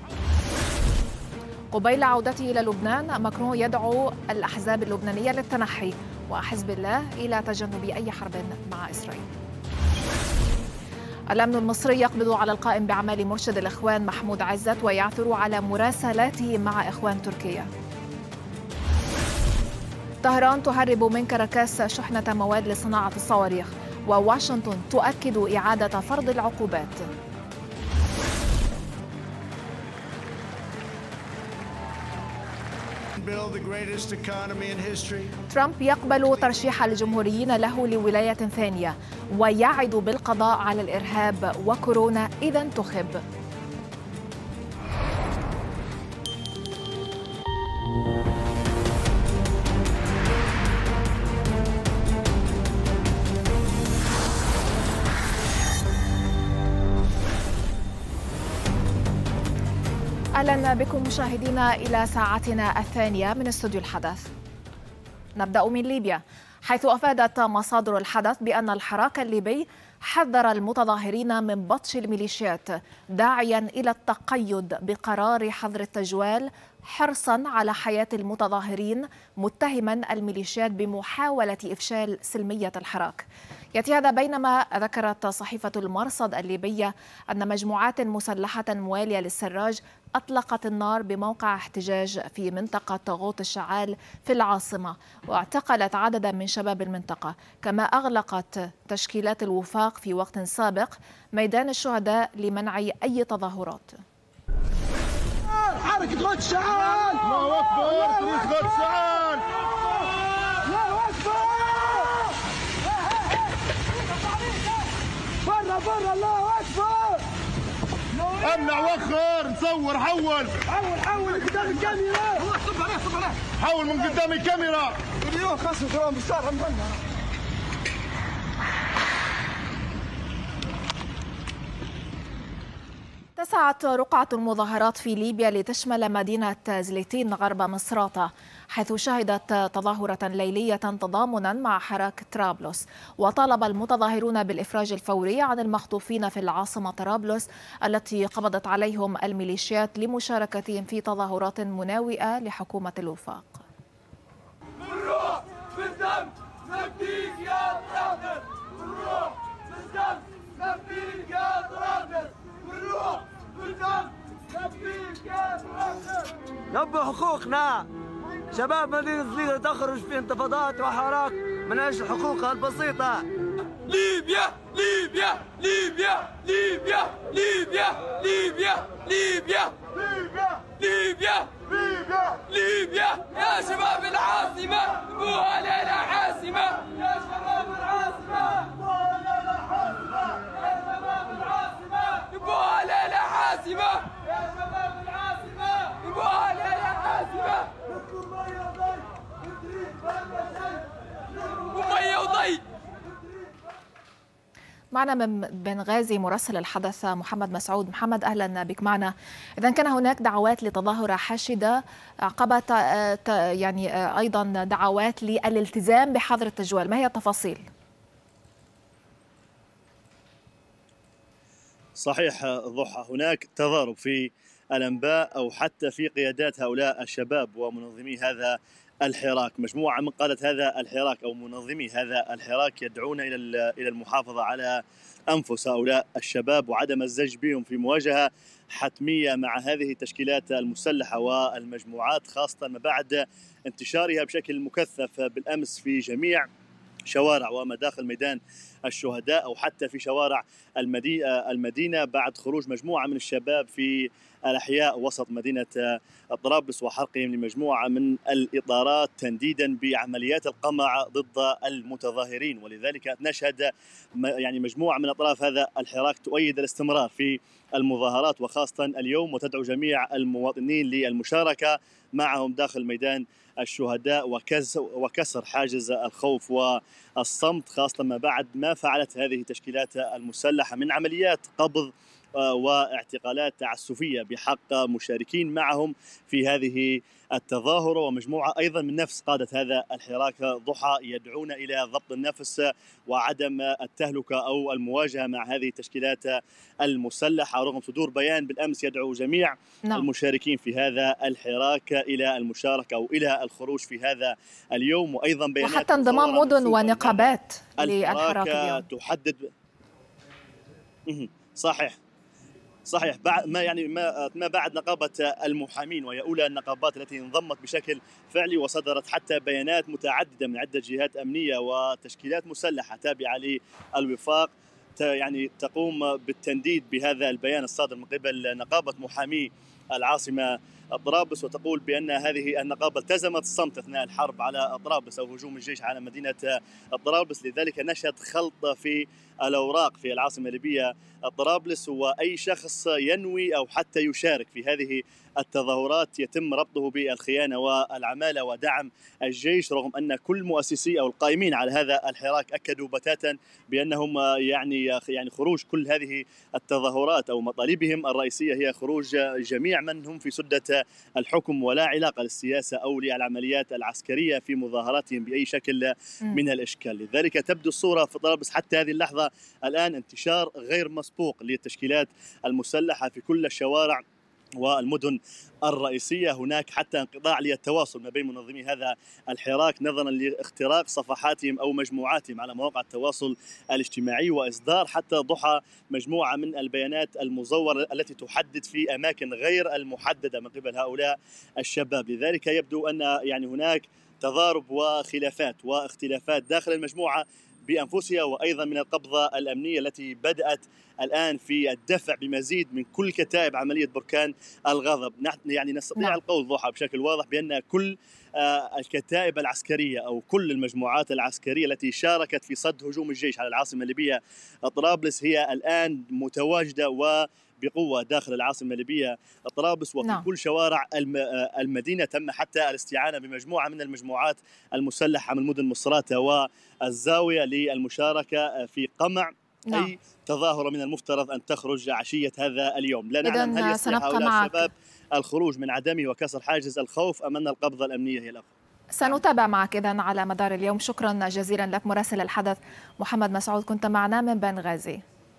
قبيل عودته إلى لبنان، ماكرون يدعو الأحزاب اللبنانية للتنحي وحزب الله إلى تجنب أي حرب مع إسرائيل. الأمن المصري يقبض على القائم بأعمال مرشد الإخوان محمود عزت ويعثر على مراسلاته مع إخوان تركيا. طهران تهرب من كاراكاس شحنة مواد لصناعة الصواريخ، وواشنطن تؤكد إعادة فرض العقوبات. ترامب يقبل ترشيح الجمهوريين له لولاية ثانية ويعد بالقضاء على الإرهاب وكورونا إذا انتخب. أهلا بكم مشاهدينا إلى ساعتنا الثانية من استوديو الحدث. نبدأ من ليبيا، حيث أفادت مصادر الحدث بأن الحراك الليبي حذر المتظاهرين من بطش الميليشيات، داعيا إلى التقيد بقرار حظر التجوال حرصا على حياة المتظاهرين، متهما الميليشيات بمحاولة إفشال سلمية الحراك. يأتي هذا بينما ذكرت صحيفة المرصد الليبية أن مجموعات مسلحة موالية للسراج أطلقت النار بموقع احتجاج في منطقة غوط الشعال في العاصمة، واعتقلت عددا من شباب المنطقة، كما أغلقت تشكيلات الوفاق في وقت سابق ميدان الشهداء لمنع أي تظاهرات. حركة غوط الشعال! الله أكبر! تريد غوط الشعال! الله أكبر! برا الله أكبر! امنع وخر نصور حول قدام الكاميرا. صب عليه حول من قدام الكاميرا. اليوم خاصة ترام بالسارة مهنا. اتسعت رقعة المظاهرات في ليبيا لتشمل مدينة زليتين غرب مصراتة، حيث شهدت تظاهرة ليلية تضامنا مع حراك طرابلس، وطالب المتظاهرون بالإفراج الفوري عن المخطوفين في العاصمة طرابلس التي قبضت عليهم الميليشيات لمشاركتهم في تظاهرات مناوئة لحكومة الوفاق. بالروح بالدم نبديك يا طرابلس، بالروح بالدم نبديك يا طرابلس، بالروح بالدم نبديك يا طرابلس. نبه حقوقنا، شباب مدينة زليلة تخرج في انتفاضات وحراك من أجل حقوقها البسيطة. ليبيا ليبيا ليبيا ليبيا ليبيا ليبيا ليبيا ليبيا ليبيا ليبيا ليبيا يا شباب العاصمة ابوها ليلة حاسمة، يا شباب العاصمة ابوها ليلة حاسمة، يا شباب العاصمة ابوها ليلة حاسمة، يا شباب العاصمة ابوها ليلة حاسمة. ومية وضي. معنا من بنغازي مراسل الحدث محمد مسعود. محمد أهلا بك معنا. إذا كان هناك دعوات لتظاهرة حاشدة عقبت يعني أيضا دعوات للالتزام بحظر التجوال، ما هي التفاصيل؟ صحيح ضحى، هناك تضارب في الأنباء أو حتى في قيادات هؤلاء الشباب ومنظمي هذا الحراك. مجموعة من قادة هذا الحراك أو منظمي هذا الحراك يدعون إلى المحافظة على أنفس هؤلاء الشباب وعدم الزج بهم في مواجهة حتمية مع هذه التشكيلات المسلحة والمجموعات، خاصة ما بعد انتشارها بشكل مكثف بالأمس في جميع شوارع ومداخل ميدان الشهداء أو حتى في شوارع المدينة بعد خروج مجموعة من الشباب في الأحياء وسط مدينة طرابلس وحرقهم لمجموعة من الإطارات تنديدا بعمليات القمع ضد المتظاهرين. ولذلك نشهد يعني مجموعة من أطراف هذا الحراك تؤيد الاستمرار في المظاهرات وخاصة اليوم، وتدعو جميع المواطنين للمشاركة معهم داخل ميدان الشهداء وكسر حاجز الخوف والصمت، خاصة ما بعد ما فعلت هذه التشكيلات المسلحة من عمليات قبض واعتقالات تعسفية بحق مشاركين معهم في هذه التظاهرة، ومجموعة أيضا من نفس قادة هذا الحراك ضحى يدعون إلى ضبط النفس وعدم التهلكة أو المواجهة مع هذه التشكيلات المسلحة، رغم صدور بيان بالأمس يدعو جميع المشاركين في هذا الحراك إلى المشاركة أو إلى الخروج في هذا اليوم. وأيضا بيانات وحتى انضمام مدن ونقابات للحراك اليوم تحدد. صحيح ما بعد نقابة المحامين، وهي أولى النقابات التي انضمت بشكل فعلي، وصدرت حتى بيانات متعددة من عدة جهات أمنية وتشكيلات مسلحة تابعة للوفاق تقوم بالتنديد بهذا البيان الصادر من قبل نقابة محامي العاصمة طرابلس، وتقول بأن هذه النقابة التزمت الصمت أثناء الحرب على طرابلس أو هجوم الجيش على مدينة طرابلس، لذلك نشهد خلط في الأوراق في العاصمة الليبية طرابلس، وأي شخص ينوي أو حتى يشارك في هذه التظاهرات يتم ربطه بالخيانة والعمالة ودعم الجيش، رغم أن كل مؤسسي أو القائمين على هذا الحراك أكدوا بتاتا بأنهم يعني خروج كل هذه التظاهرات أو مطالبهم الرئيسية هي خروج جميع من هم في سدة الحكم ولا علاقة للسياسة أو للعمليات العسكرية في مظاهراتهم بأي شكل من الأشكال. لذلك تبدو الصورة في طرابلس حتى هذه اللحظة الآن انتشار غير مسبوق للتشكيلات المسلحة في كل الشوارع والمدن الرئيسية. هناك حتى انقطاع للتواصل ما بين منظمي هذا الحراك نظرا لاختراق صفحاتهم أو مجموعاتهم على مواقع التواصل الاجتماعي، وإصدار حتى ضحى مجموعة من البيانات المزورة التي تحدد في أماكن غير المحددة من قبل هؤلاء الشباب. لذلك يبدو أن هناك تضارب وخلافات واختلافات داخل المجموعة بأنفسها، وأيضا من القبضة الأمنية التي بدأت الآن في الدفع بمزيد من كل كتائب عملية بركان الغضب. نستطيع القول ضحى بشكل واضح بأن كل الكتائب العسكرية أو كل المجموعات العسكرية التي شاركت في صد هجوم الجيش على العاصمة الليبية طرابلس هي الآن متواجدة بقوة داخل العاصمة الليبية طرابلس، وفي كل شوارع المدينة تم حتى الاستعانة بمجموعة من المجموعات المسلحة من مدن مصراتة والزاوية للمشاركة في قمع أي تظاهرة من المفترض أن تخرج عشية هذا اليوم. لا نعلم هل يستطيع هؤلاء الشباب الخروج من عدمه وكسر حاجز الخوف أم أن القبضة الأمنية هي الأقوى؟ سنتابع معك إذن على مدار اليوم. شكرا جزيلا لك مراسل الحدث محمد مسعود، كنت معنا من بنغازي.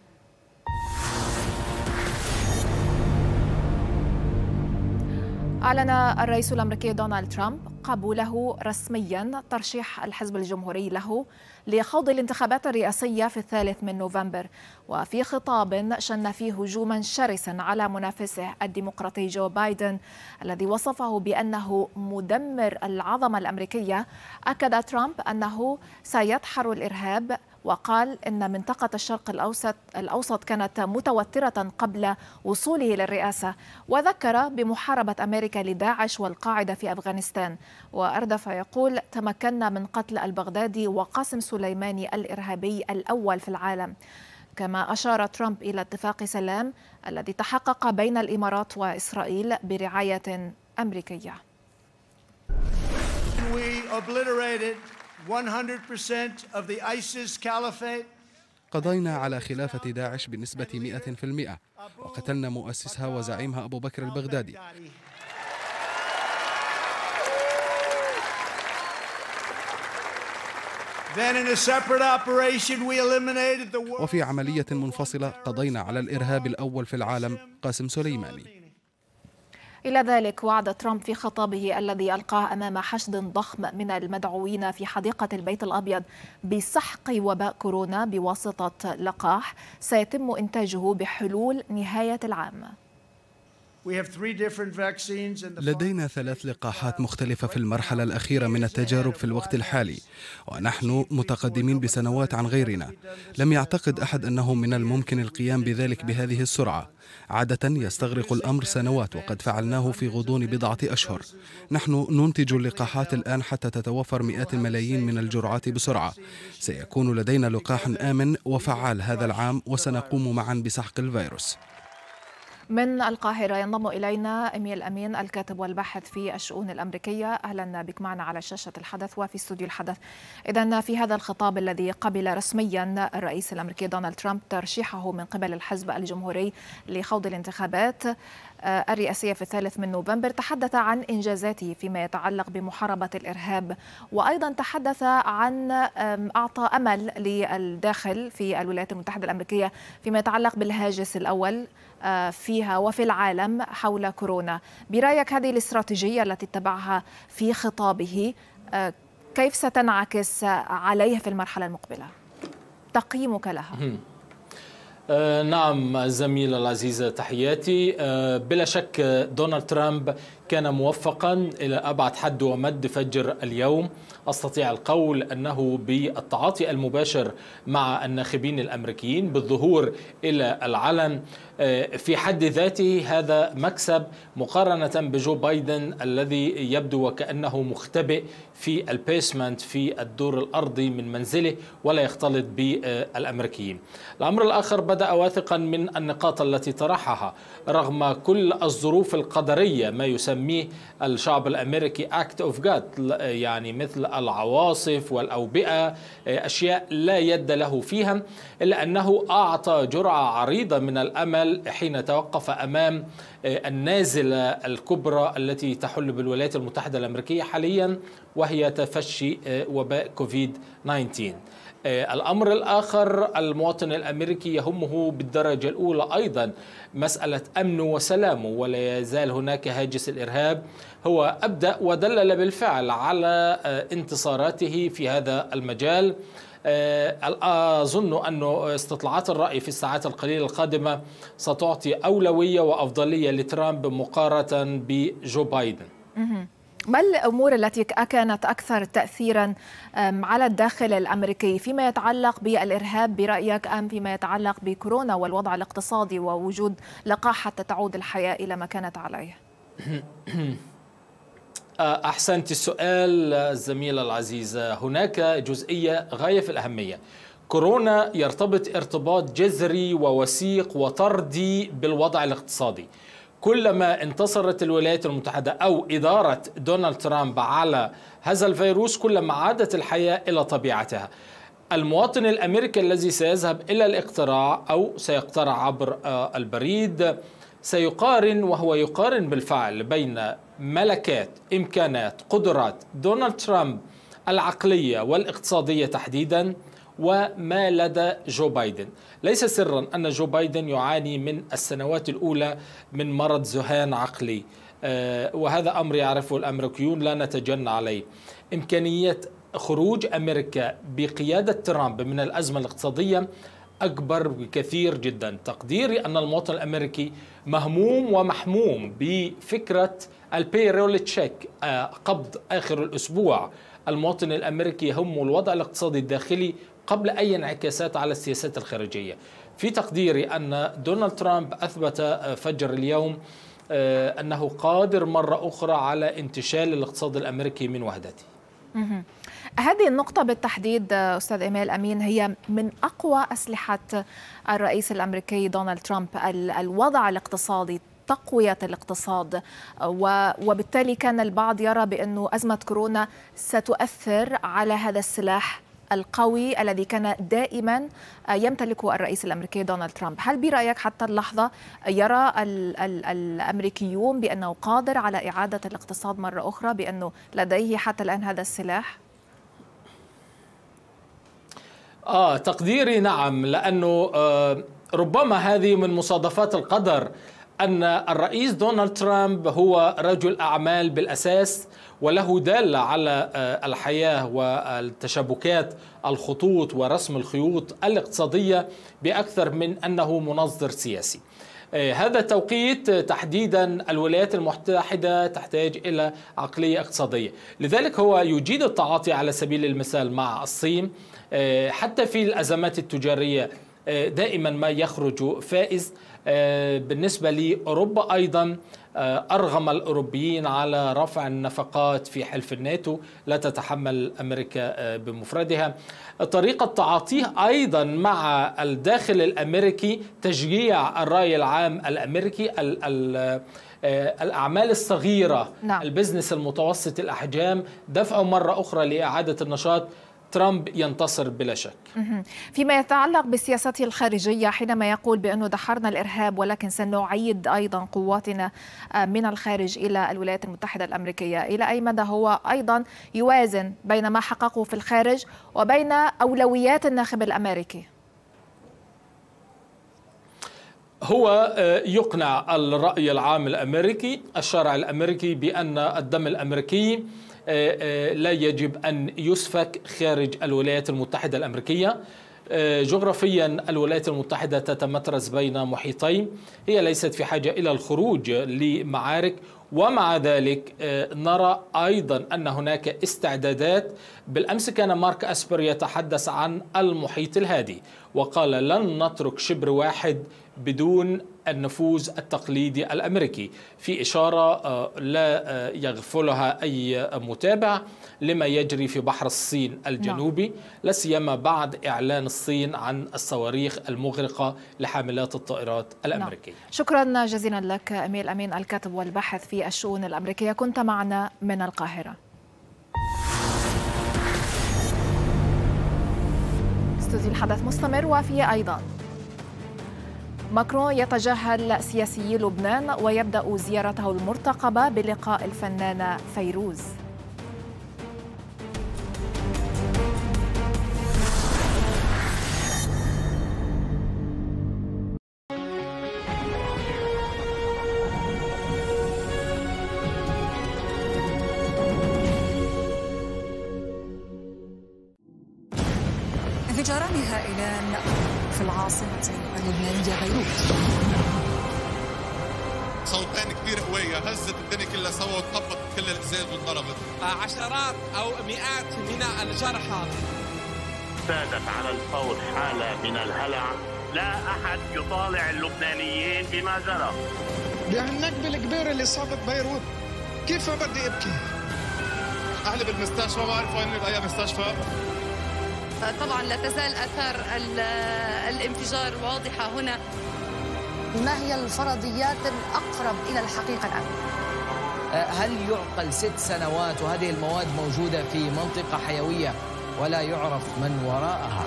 أعلن الرئيس الأمريكي دونالد ترامب قبوله رسميا ترشيح الحزب الجمهوري له لخوض الانتخابات الرئاسية في 3 نوفمبر، وفي خطاب شن فيه هجوما شرسا على منافسه الديمقراطي جو بايدن الذي وصفه بأنه مدمر العظمة الأمريكية، أكد ترامب أنه سيدحر الإرهاب، وقال إن منطقة الشرق الأوسط كانت متوترة قبل وصوله للرئاسة، وذكر بمحاربة أمريكا لداعش والقاعدة في أفغانستان، وأردف يقول تمكنا من قتل البغدادي وقاسم سليماني الإرهابي الأول في العالم. كما أشار ترامب إلى اتفاق سلام الذي تحقق بين الإمارات وإسرائيل برعاية أمريكية. 100% of the ISIS caliphate. قضينا على خلافة داعش بنسبة 100%، وقتلنا مؤسسها وزعيمها أبو بكر البغدادي. وفي عملية منفصلة قضينا على الإرهاب الأول في العالم قاسم سليماني. إلى ذلك وعد ترامب في خطابه الذي ألقاه أمام حشد ضخم من المدعوين في حديقة البيت الأبيض بسحق وباء كورونا بواسطة لقاح سيتم إنتاجه بحلول نهاية العام. لدينا 3 لقاحات مختلفة في المرحلة الأخيرة من التجارب في الوقت الحالي، ونحن متقدمين بسنوات عن غيرنا. لم يعتقد أحد أنه من الممكن القيام بذلك بهذه السرعة. عادة يستغرق الأمر سنوات، وقد فعلناه في غضون بضعة أشهر. نحن ننتج اللقاحات الآن حتى تتوفر مئات الملايين من الجرعات بسرعة. سيكون لدينا لقاح آمن وفعال هذا العام، وسنقوم معا بسحق الفيروس. من القاهرة ينضم إلينا إيميل أمين الكاتب والباحث في الشؤون الأمريكية. أهلا بك معنا على شاشة الحدث وفي استوديو الحدث. إذن في هذا الخطاب الذي قبل رسميا الرئيس الأمريكي دونالد ترامب ترشيحه من قبل الحزب الجمهوري لخوض الانتخابات الرئاسية في 3 نوفمبر، تحدث عن إنجازاته فيما يتعلق بمحاربة الإرهاب، وأيضا تحدث عن أعطى أمل للداخل في الولايات المتحدة الأمريكية فيما يتعلق بالهاجس الأول فيها وفي العالم حول كورونا. برأيك هذه الاستراتيجية التي اتبعها في خطابه كيف ستنعكس عليه في المرحلة المقبلة؟ تقييمك لها؟ نعم زميلة العزيزة، تحياتي. بلا شك دونالد ترامب كان موفقا إلى أبعد حد ومد فجر اليوم. أستطيع القول أنه بالتعاطي المباشر مع الناخبين الأمريكيين بالظهور إلى العلن في حد ذاته هذا مكسب مقارنة بجو بايدن الذي يبدو وكأنه مختبئ في البيسمنت في الدور الأرضي من منزله ولا يختلط بالأمريكيين. الأمر الآخر، بدأ واثقا من النقاط التي طرحها رغم كل الظروف القدرية، ما يسميه الشعب الأمريكي Act of God، يعني مثل العواصف والأوبئة، أشياء لا يد له فيها، إلا أنه أعطى جرعة عريضة من الأمل حين توقف أمام النازلة الكبرى التي تحل بالولايات المتحدة الأمريكية حاليا، وهي تفشي وباء كوفيد-19. الأمر الآخر، المواطن الأمريكي يهمه بالدرجة الأولى أيضا مسألة أمنه وسلامه، ولا يزال هناك هاجس الإرهاب. هو أبدأ ودلل بالفعل على انتصاراته في هذا المجال. أظن أن استطلاعات الرأي في الساعات القليلة القادمة ستعطي أولوية وأفضلية لترامب مقارنة بجو بايدن. ما الأمور التي كانت أكثر تأثيرا على الداخل الأمريكي فيما يتعلق بالإرهاب برأيك، أم فيما يتعلق بكورونا والوضع الاقتصادي ووجود لقاح حتى تعود الحياة إلى ما كانت عليه؟ أحسنت السؤال الزميلة العزيزة. هناك جزئية غاية في الأهمية. كورونا يرتبط ارتباط جذري ووثيق وطردي بالوضع الاقتصادي. كلما انتصرت الولايات المتحدة أو إدارة دونالد ترامب على هذا الفيروس، كلما عادت الحياة إلى طبيعتها. المواطن الأمريكي الذي سيذهب إلى الاقتراع أو سيقترع عبر البريد سيقارن، وهو يقارن بالفعل بين ملكات، إمكانات، قدرات دونالد ترامب العقلية والاقتصادية تحديدا وما لدى جو بايدن. ليس سرا أن جو بايدن يعاني من السنوات الأولى من مرض ذهان عقلي، وهذا أمر يعرفه الأمريكيون لا نتجنى عليه. إمكانية خروج أمريكا بقيادة ترامب من الأزمة الاقتصادية أكبر بكثير جدا. تقديري أن المواطن الأمريكي مهموم ومحموم بفكرة البيرول تشيك، قبض آخر الأسبوع. المواطن الأمريكي يهمه الوضع الاقتصادي الداخلي قبل أي انعكاسات على السياسات الخارجية. في تقديري أن دونالد ترامب أثبت فجر اليوم أنه قادر مرة أخرى على انتشال الاقتصاد الأمريكي من وحدته. هذه النقطة بالتحديد أستاذ إيميل أمين هي من أقوى أسلحة الرئيس الأمريكي دونالد ترامب، الوضع الاقتصادي، تقوية الاقتصاد، وبالتالي كان البعض يرى بأنه أزمة كورونا ستؤثر على هذا السلاح القوي الذي كان دائما يمتلكه الرئيس الأمريكي دونالد ترامب. هل برأيك حتى اللحظة يرى الأمريكيون بأنه قادر على إعادة الاقتصاد مرة أخرى، بأنه لديه حتى الآن هذا السلاح؟ تقديري نعم، لأنه ربما هذه من مصادفات القدر أن الرئيس دونالد ترامب هو رجل أعمال بالأساس، وله دالة على الحياة والتشابكات الخطوط ورسم الخيوط الاقتصادية بأكثر من أنه منظر سياسي. هذا التوقيت تحديدا الولايات المتحدة تحتاج إلى عقلية اقتصادية، لذلك هو يجيد التعاطي على سبيل المثال مع الصين. حتى في الأزمات التجارية دائما ما يخرج فائز. بالنسبة لأوروبا أيضا أرغم الأوروبيين على رفع النفقات في حلف الناتو، لا تتحمل أمريكا بمفردها. طريقة تعاطيه أيضا مع الداخل الأمريكي، تشجيع الرأي العام الأمريكي، الأعمال الصغيرة، نعم. البزنس المتوسط الأحجام، دفعه مرة أخرى لإعادة النشاط. ترامب ينتصر بلا شك. فيما يتعلق بسياسته الخارجية، حينما يقول بأنه دحرنا الإرهاب ولكن سنعيد أيضا قواتنا من الخارج إلى الولايات المتحدة الأمريكية، إلى أي مدى هو أيضا يوازن بين ما حققه في الخارج وبين أولويات الناخب الأمريكي؟ هو يقنع الرأي العام الأمريكي، الشارع الأمريكي، بأن الدم الأمريكي لا يجب أن يسفك خارج الولايات المتحدة الأمريكية. جغرافيا الولايات المتحدة تتمترس بين محيطين، هي ليست في حاجة إلى الخروج لمعارك، ومع ذلك نرى أيضا أن هناك استعدادات. بالأمس كان مارك أسبر يتحدث عن المحيط الهادي وقال لن نترك شبر واحد بدون النفوذ التقليدي الأمريكي، في إشارة لا يغفلها أي متابع لما يجري في بحر الصين الجنوبي، لا سيما بعد إعلان الصين عن الصواريخ المغرقة لحاملات الطائرات الأمريكية. شكرا جزيلا لك أميل أمين، الكاتب والباحث في الشؤون الأمريكية، كنت معنا من القاهرة. استوديو الحدث مستمر، وفيه أيضا ماكرون يتجاهل سياسي لبنان ويبدأ زيارته المرتقبة بلقاء الفنانة فيروز. انفجاران هائلان في العاصمة اللبنانية بيروت. صوتين كبير قوية هزت الدنيا كلها سوا وطبقت كل الازاز وانضربت. عشرات او مئات من الجرحى. سادت على الفور حالة من الهلع، لا احد يطالع اللبنانيين بما جرى. بهالنكبة الكبيرة اللي صابت بيروت كيف ما بدي ابكي؟ اهلي بالمستشفى، ما بعرف وين باي مستشفى. طبعا لا تزال اثار الانفجار واضحه هنا. ما هي الفرضيات الاقرب الى الحقيقه الان؟ هل يعقل 6 سنوات وهذه المواد موجوده في منطقه حيويه ولا يعرف من وراءها؟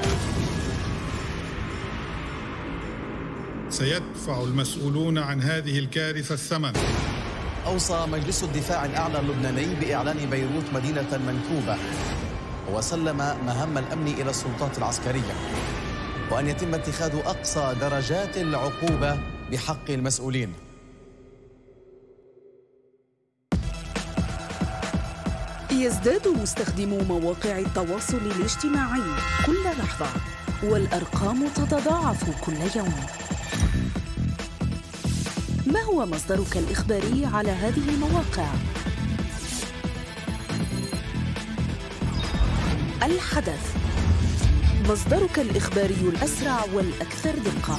سيدفع المسؤولون عن هذه الكارثه الثمن. أوصى مجلس الدفاع الأعلى اللبناني بإعلان بيروت مدينة منكوبة، وسلم مهام الأمن إلى السلطات العسكرية، وأن يتم اتخاذ أقصى درجات العقوبة بحق المسؤولين. يزداد مستخدمو مواقع التواصل الاجتماعي كل لحظة، والأرقام تتضاعف كل يوم. ما هو مصدرك الإخباري على هذه المواقع؟ الحدث، مصدرك الإخباري الأسرع والأكثر دقة.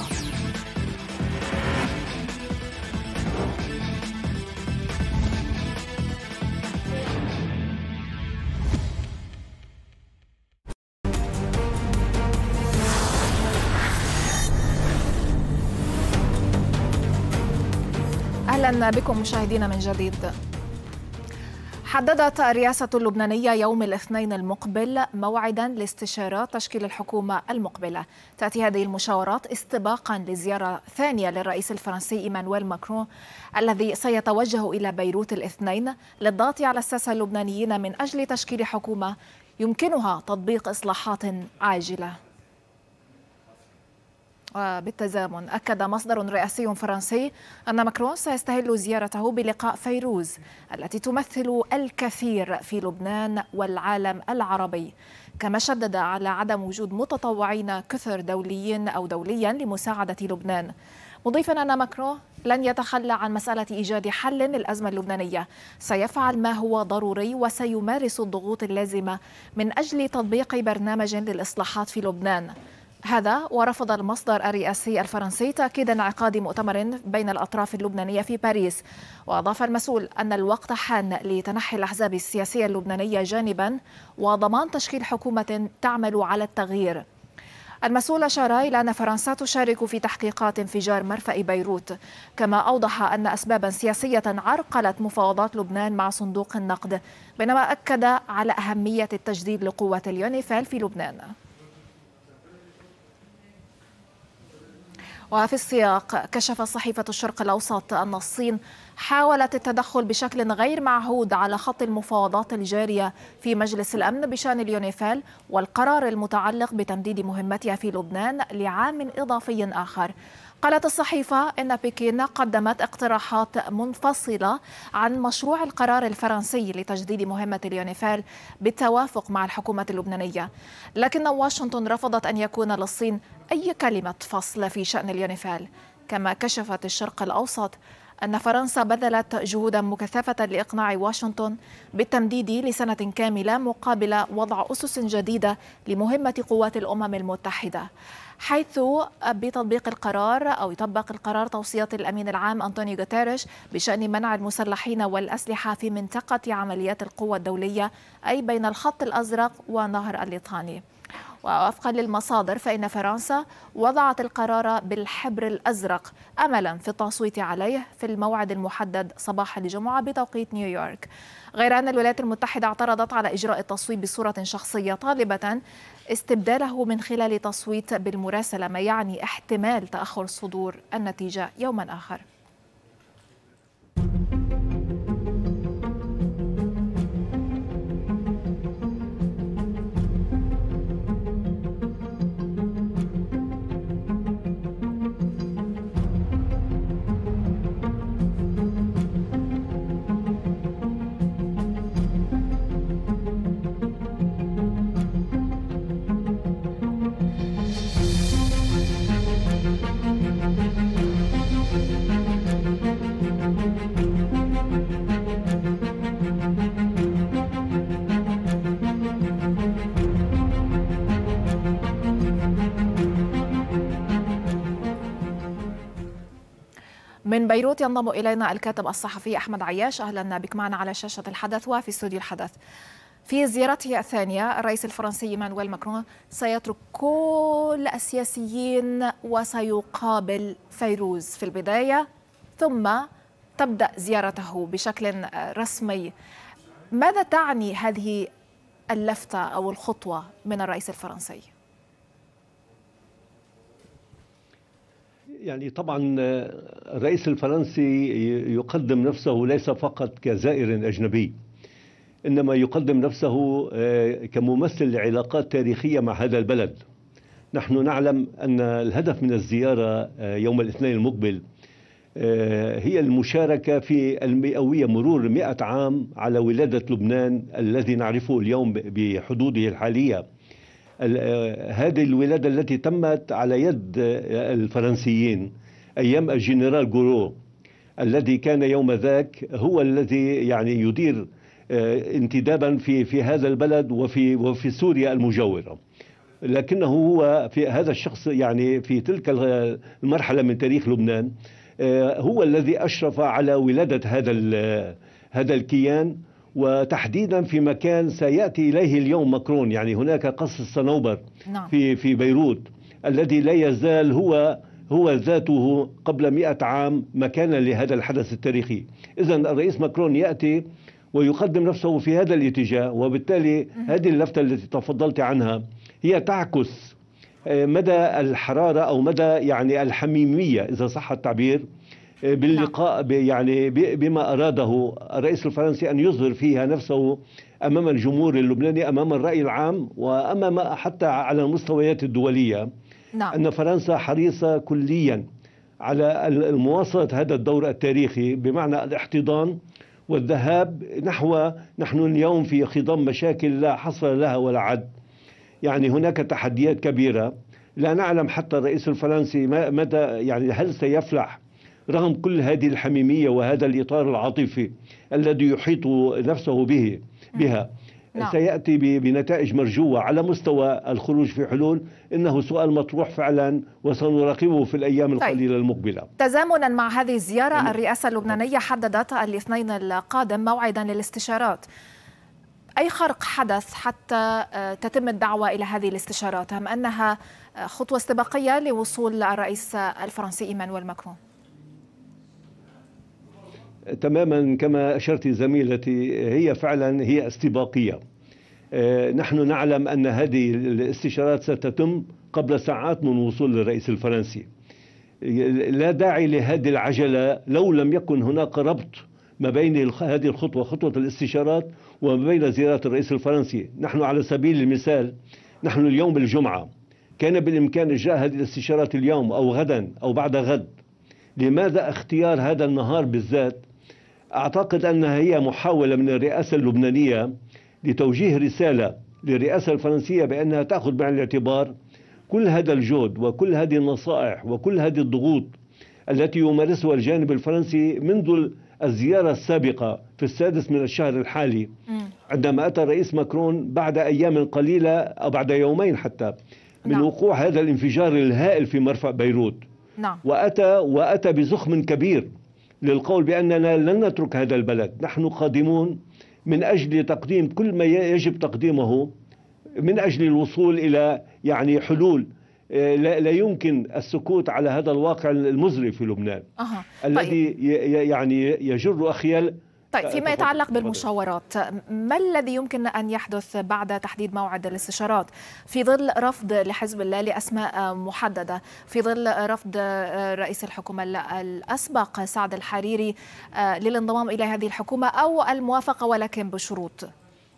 أهلا بكم مشاهدينا من جديد. حددت الرئاسة اللبنانية يوم الاثنين المقبل موعدا لاستشارات تشكيل الحكومة المقبلة. تأتي هذه المشاورات استباقا لزيارة ثانية للرئيس الفرنسي إيمانويل ماكرون الذي سيتوجه إلى بيروت الاثنين للضغط على الساسة اللبنانيين من أجل تشكيل حكومة يمكنها تطبيق إصلاحات عاجلة. وبالتزامن أكد مصدر رئاسي فرنسي أن ماكرون سيستهل زيارته بلقاء فيروز التي تمثل الكثير في لبنان والعالم العربي، كما شدد على عدم وجود متطوعين كثر دوليا لمساعدة لبنان، مضيفا أن ماكرون لن يتخلى عن مسألة إيجاد حل للأزمة اللبنانية، سيفعل ما هو ضروري وسيمارس الضغوط اللازمة من أجل تطبيق برنامج للإصلاحات في لبنان. هذا ورفض المصدر الرئاسي الفرنسي تأكيد انعقاد مؤتمر بين الأطراف اللبنانية في باريس. وأضاف المسؤول أن الوقت حان لتنحي الأحزاب السياسية اللبنانية جانبا وضمان تشكيل حكومة تعمل على التغيير. المسؤول أشار إلى أن فرنسا تشارك في تحقيقات انفجار مرفأ بيروت، كما أوضح أن أسبابا سياسية عرقلت مفاوضات لبنان مع صندوق النقد، بينما أكد على أهمية التجديد لقوة اليونيفيل في لبنان. وفي السياق كشفت صحيفة الشرق الأوسط أن الصين حاولت التدخل بشكل غير معهود على خط المفاوضات الجارية في مجلس الأمن بشأن اليونيفيل والقرار المتعلق بتمديد مهمتها في لبنان لعام إضافي آخر. قالت الصحيفة إن بكين قدمت اقتراحات منفصلة عن مشروع القرار الفرنسي لتجديد مهمة اليونيفيل بالتوافق مع الحكومة اللبنانية، لكن واشنطن رفضت أن يكون للصين أي كلمة فصل في شأن اليونيفيل. كما كشفت الشرق الأوسط أن فرنسا بذلت جهودا مكثفة لإقناع واشنطن بالتمديد لسنة كاملة مقابل وضع أسس جديدة لمهمة قوات الأمم المتحدة، حيث بتطبيق القرار أو يطبق القرار توصيات الأمين العام أنطونيو غوتيريش بشأن منع المسلحين والأسلحة في منطقة عمليات القوى الدولية، أي بين الخط الأزرق ونهر الليطاني. ووفقا للمصادر فإن فرنسا وضعت القرار بالحبر الأزرق أملا في التصويت عليه في الموعد المحدد صباح الجمعة بتوقيت نيويورك، غير أن الولايات المتحدة اعترضت على إجراء التصويت بصورة شخصية طالبة استبداله من خلال تصويت بالمراسلة، ما يعني احتمال تأخر صدور النتيجة يوما آخر. من بيروت ينضم إلينا الكاتب الصحفي أحمد عياش. أهلا بك معنا على شاشة الحدث وفي استوديو الحدث. في زيارته الثانية الرئيس الفرنسي إيمانويل ماكرون سيترك كل السياسيين وسيقابل فيروز في البداية، ثم تبدأ زيارته بشكل رسمي. ماذا تعني هذه اللفتة أو الخطوة من الرئيس الفرنسي؟ يعني طبعا الرئيس الفرنسي يقدم نفسه ليس فقط كزائر أجنبي، إنما يقدم نفسه كممثل لعلاقات تاريخية مع هذا البلد. نحن نعلم أن الهدف من الزيارة يوم الاثنين المقبل هي المشاركة في المئوية، مرور 100 عام على ولادة لبنان الذي نعرفه اليوم بحدوده الحالية. هذه الولادة التي تمت على يد الفرنسيين أيام الجنرال غورو الذي كان يوم ذاك هو الذي يعني يدير انتدابا في هذا البلد وفي سوريا المجاورة. لكنه هو في هذا الشخص يعني في تلك المرحلة من تاريخ لبنان هو الذي أشرف على ولادة هذا الكيان، وتحديدا في مكان سيأتي إليه اليوم ماكرون. يعني هناك قصر الصنوبر في بيروت الذي لا يزال هو ذاته قبل 100 عام مكانا لهذا الحدث التاريخي. إذن الرئيس ماكرون يأتي ويقدم نفسه في هذا الاتجاه، وبالتالي هذه اللفتة التي تفضلت عنها هي تعكس مدى الحرارة أو مدى يعني الحميمية إذا صح التعبير باللقاء يعني بما أراده الرئيس الفرنسي أن يظهر فيها نفسه أمام الجمهور اللبناني، أمام الرأي العام، وأمام حتى على المستويات الدولية. أن فرنسا حريصة كليا على مواصلة هذا الدور التاريخي، بمعنى الاحتضان والذهاب نحن اليوم في خضم مشاكل لا حصر لها ولا عد. يعني هناك تحديات كبيرة، لا نعلم حتى الرئيس الفرنسي متى يعني هل سيفلح رغم كل هذه الحميمية وهذا الإطار العاطفي الذي يحيط نفسه بها سيأتي بنتائج مرجوة على مستوى الخروج في حلول، إنه سؤال مطروح فعلا وسنراقبه في الأيام القليلة المقبلة. تزامنا مع هذه الزيارة الرئاسة اللبنانية حددت الاثنين القادم موعدا للاستشارات. أي خرق حدث حتى تتم الدعوة إلى هذه الاستشارات، أم أنها خطوة استباقية لوصول الرئيس الفرنسي إيمانويل ماكرون؟ تماما كما أشرت زميلتي، هي فعلا هي استباقية. نحن نعلم أن هذه الاستشارات ستتم قبل ساعات من وصول الرئيس الفرنسي. لا داعي لهذه العجلة لو لم يكن هناك ربط ما بين هذه الخطوة، خطوة الاستشارات، وما بين زيارة الرئيس الفرنسي. نحن على سبيل المثال، نحن اليوم الجمعة، كان بالإمكان إجراء هذه الاستشارات اليوم أو غدا أو بعد غد. لماذا اختيار هذا النهار بالذات؟ أعتقد أنها هي محاولة من الرئاسة اللبنانية لتوجيه رسالة للرئاسة الفرنسية بأنها تأخذ بعين الاعتبار كل هذا الجهد وكل هذه النصائح وكل هذه الضغوط التي يمارسها الجانب الفرنسي منذ الزيارة السابقة في السادس من الشهر الحالي، عندما أتى الرئيس ماكرون بعد أيام قليلة أو بعد يومين حتى من وقوع هذا الانفجار الهائل في مرفأ بيروت. وأتى بزخم كبير للقول بأننا لن نترك هذا البلد، نحن قادمون من أجل تقديم كل ما يجب تقديمه من أجل الوصول إلى حلول. لا يمكن السكوت على هذا الواقع المزري في لبنان الذي يجر أخيال. طيب، فيما يتعلق بالمشاورات، ما الذي يمكن أن يحدث بعد تحديد موعد الاستشارات في ظل رفض لحزب الله لأسماء محددة، في ظل رفض رئيس الحكومة الأسبق سعد الحريري للانضمام إلى هذه الحكومة أو الموافقة ولكن بشروط؟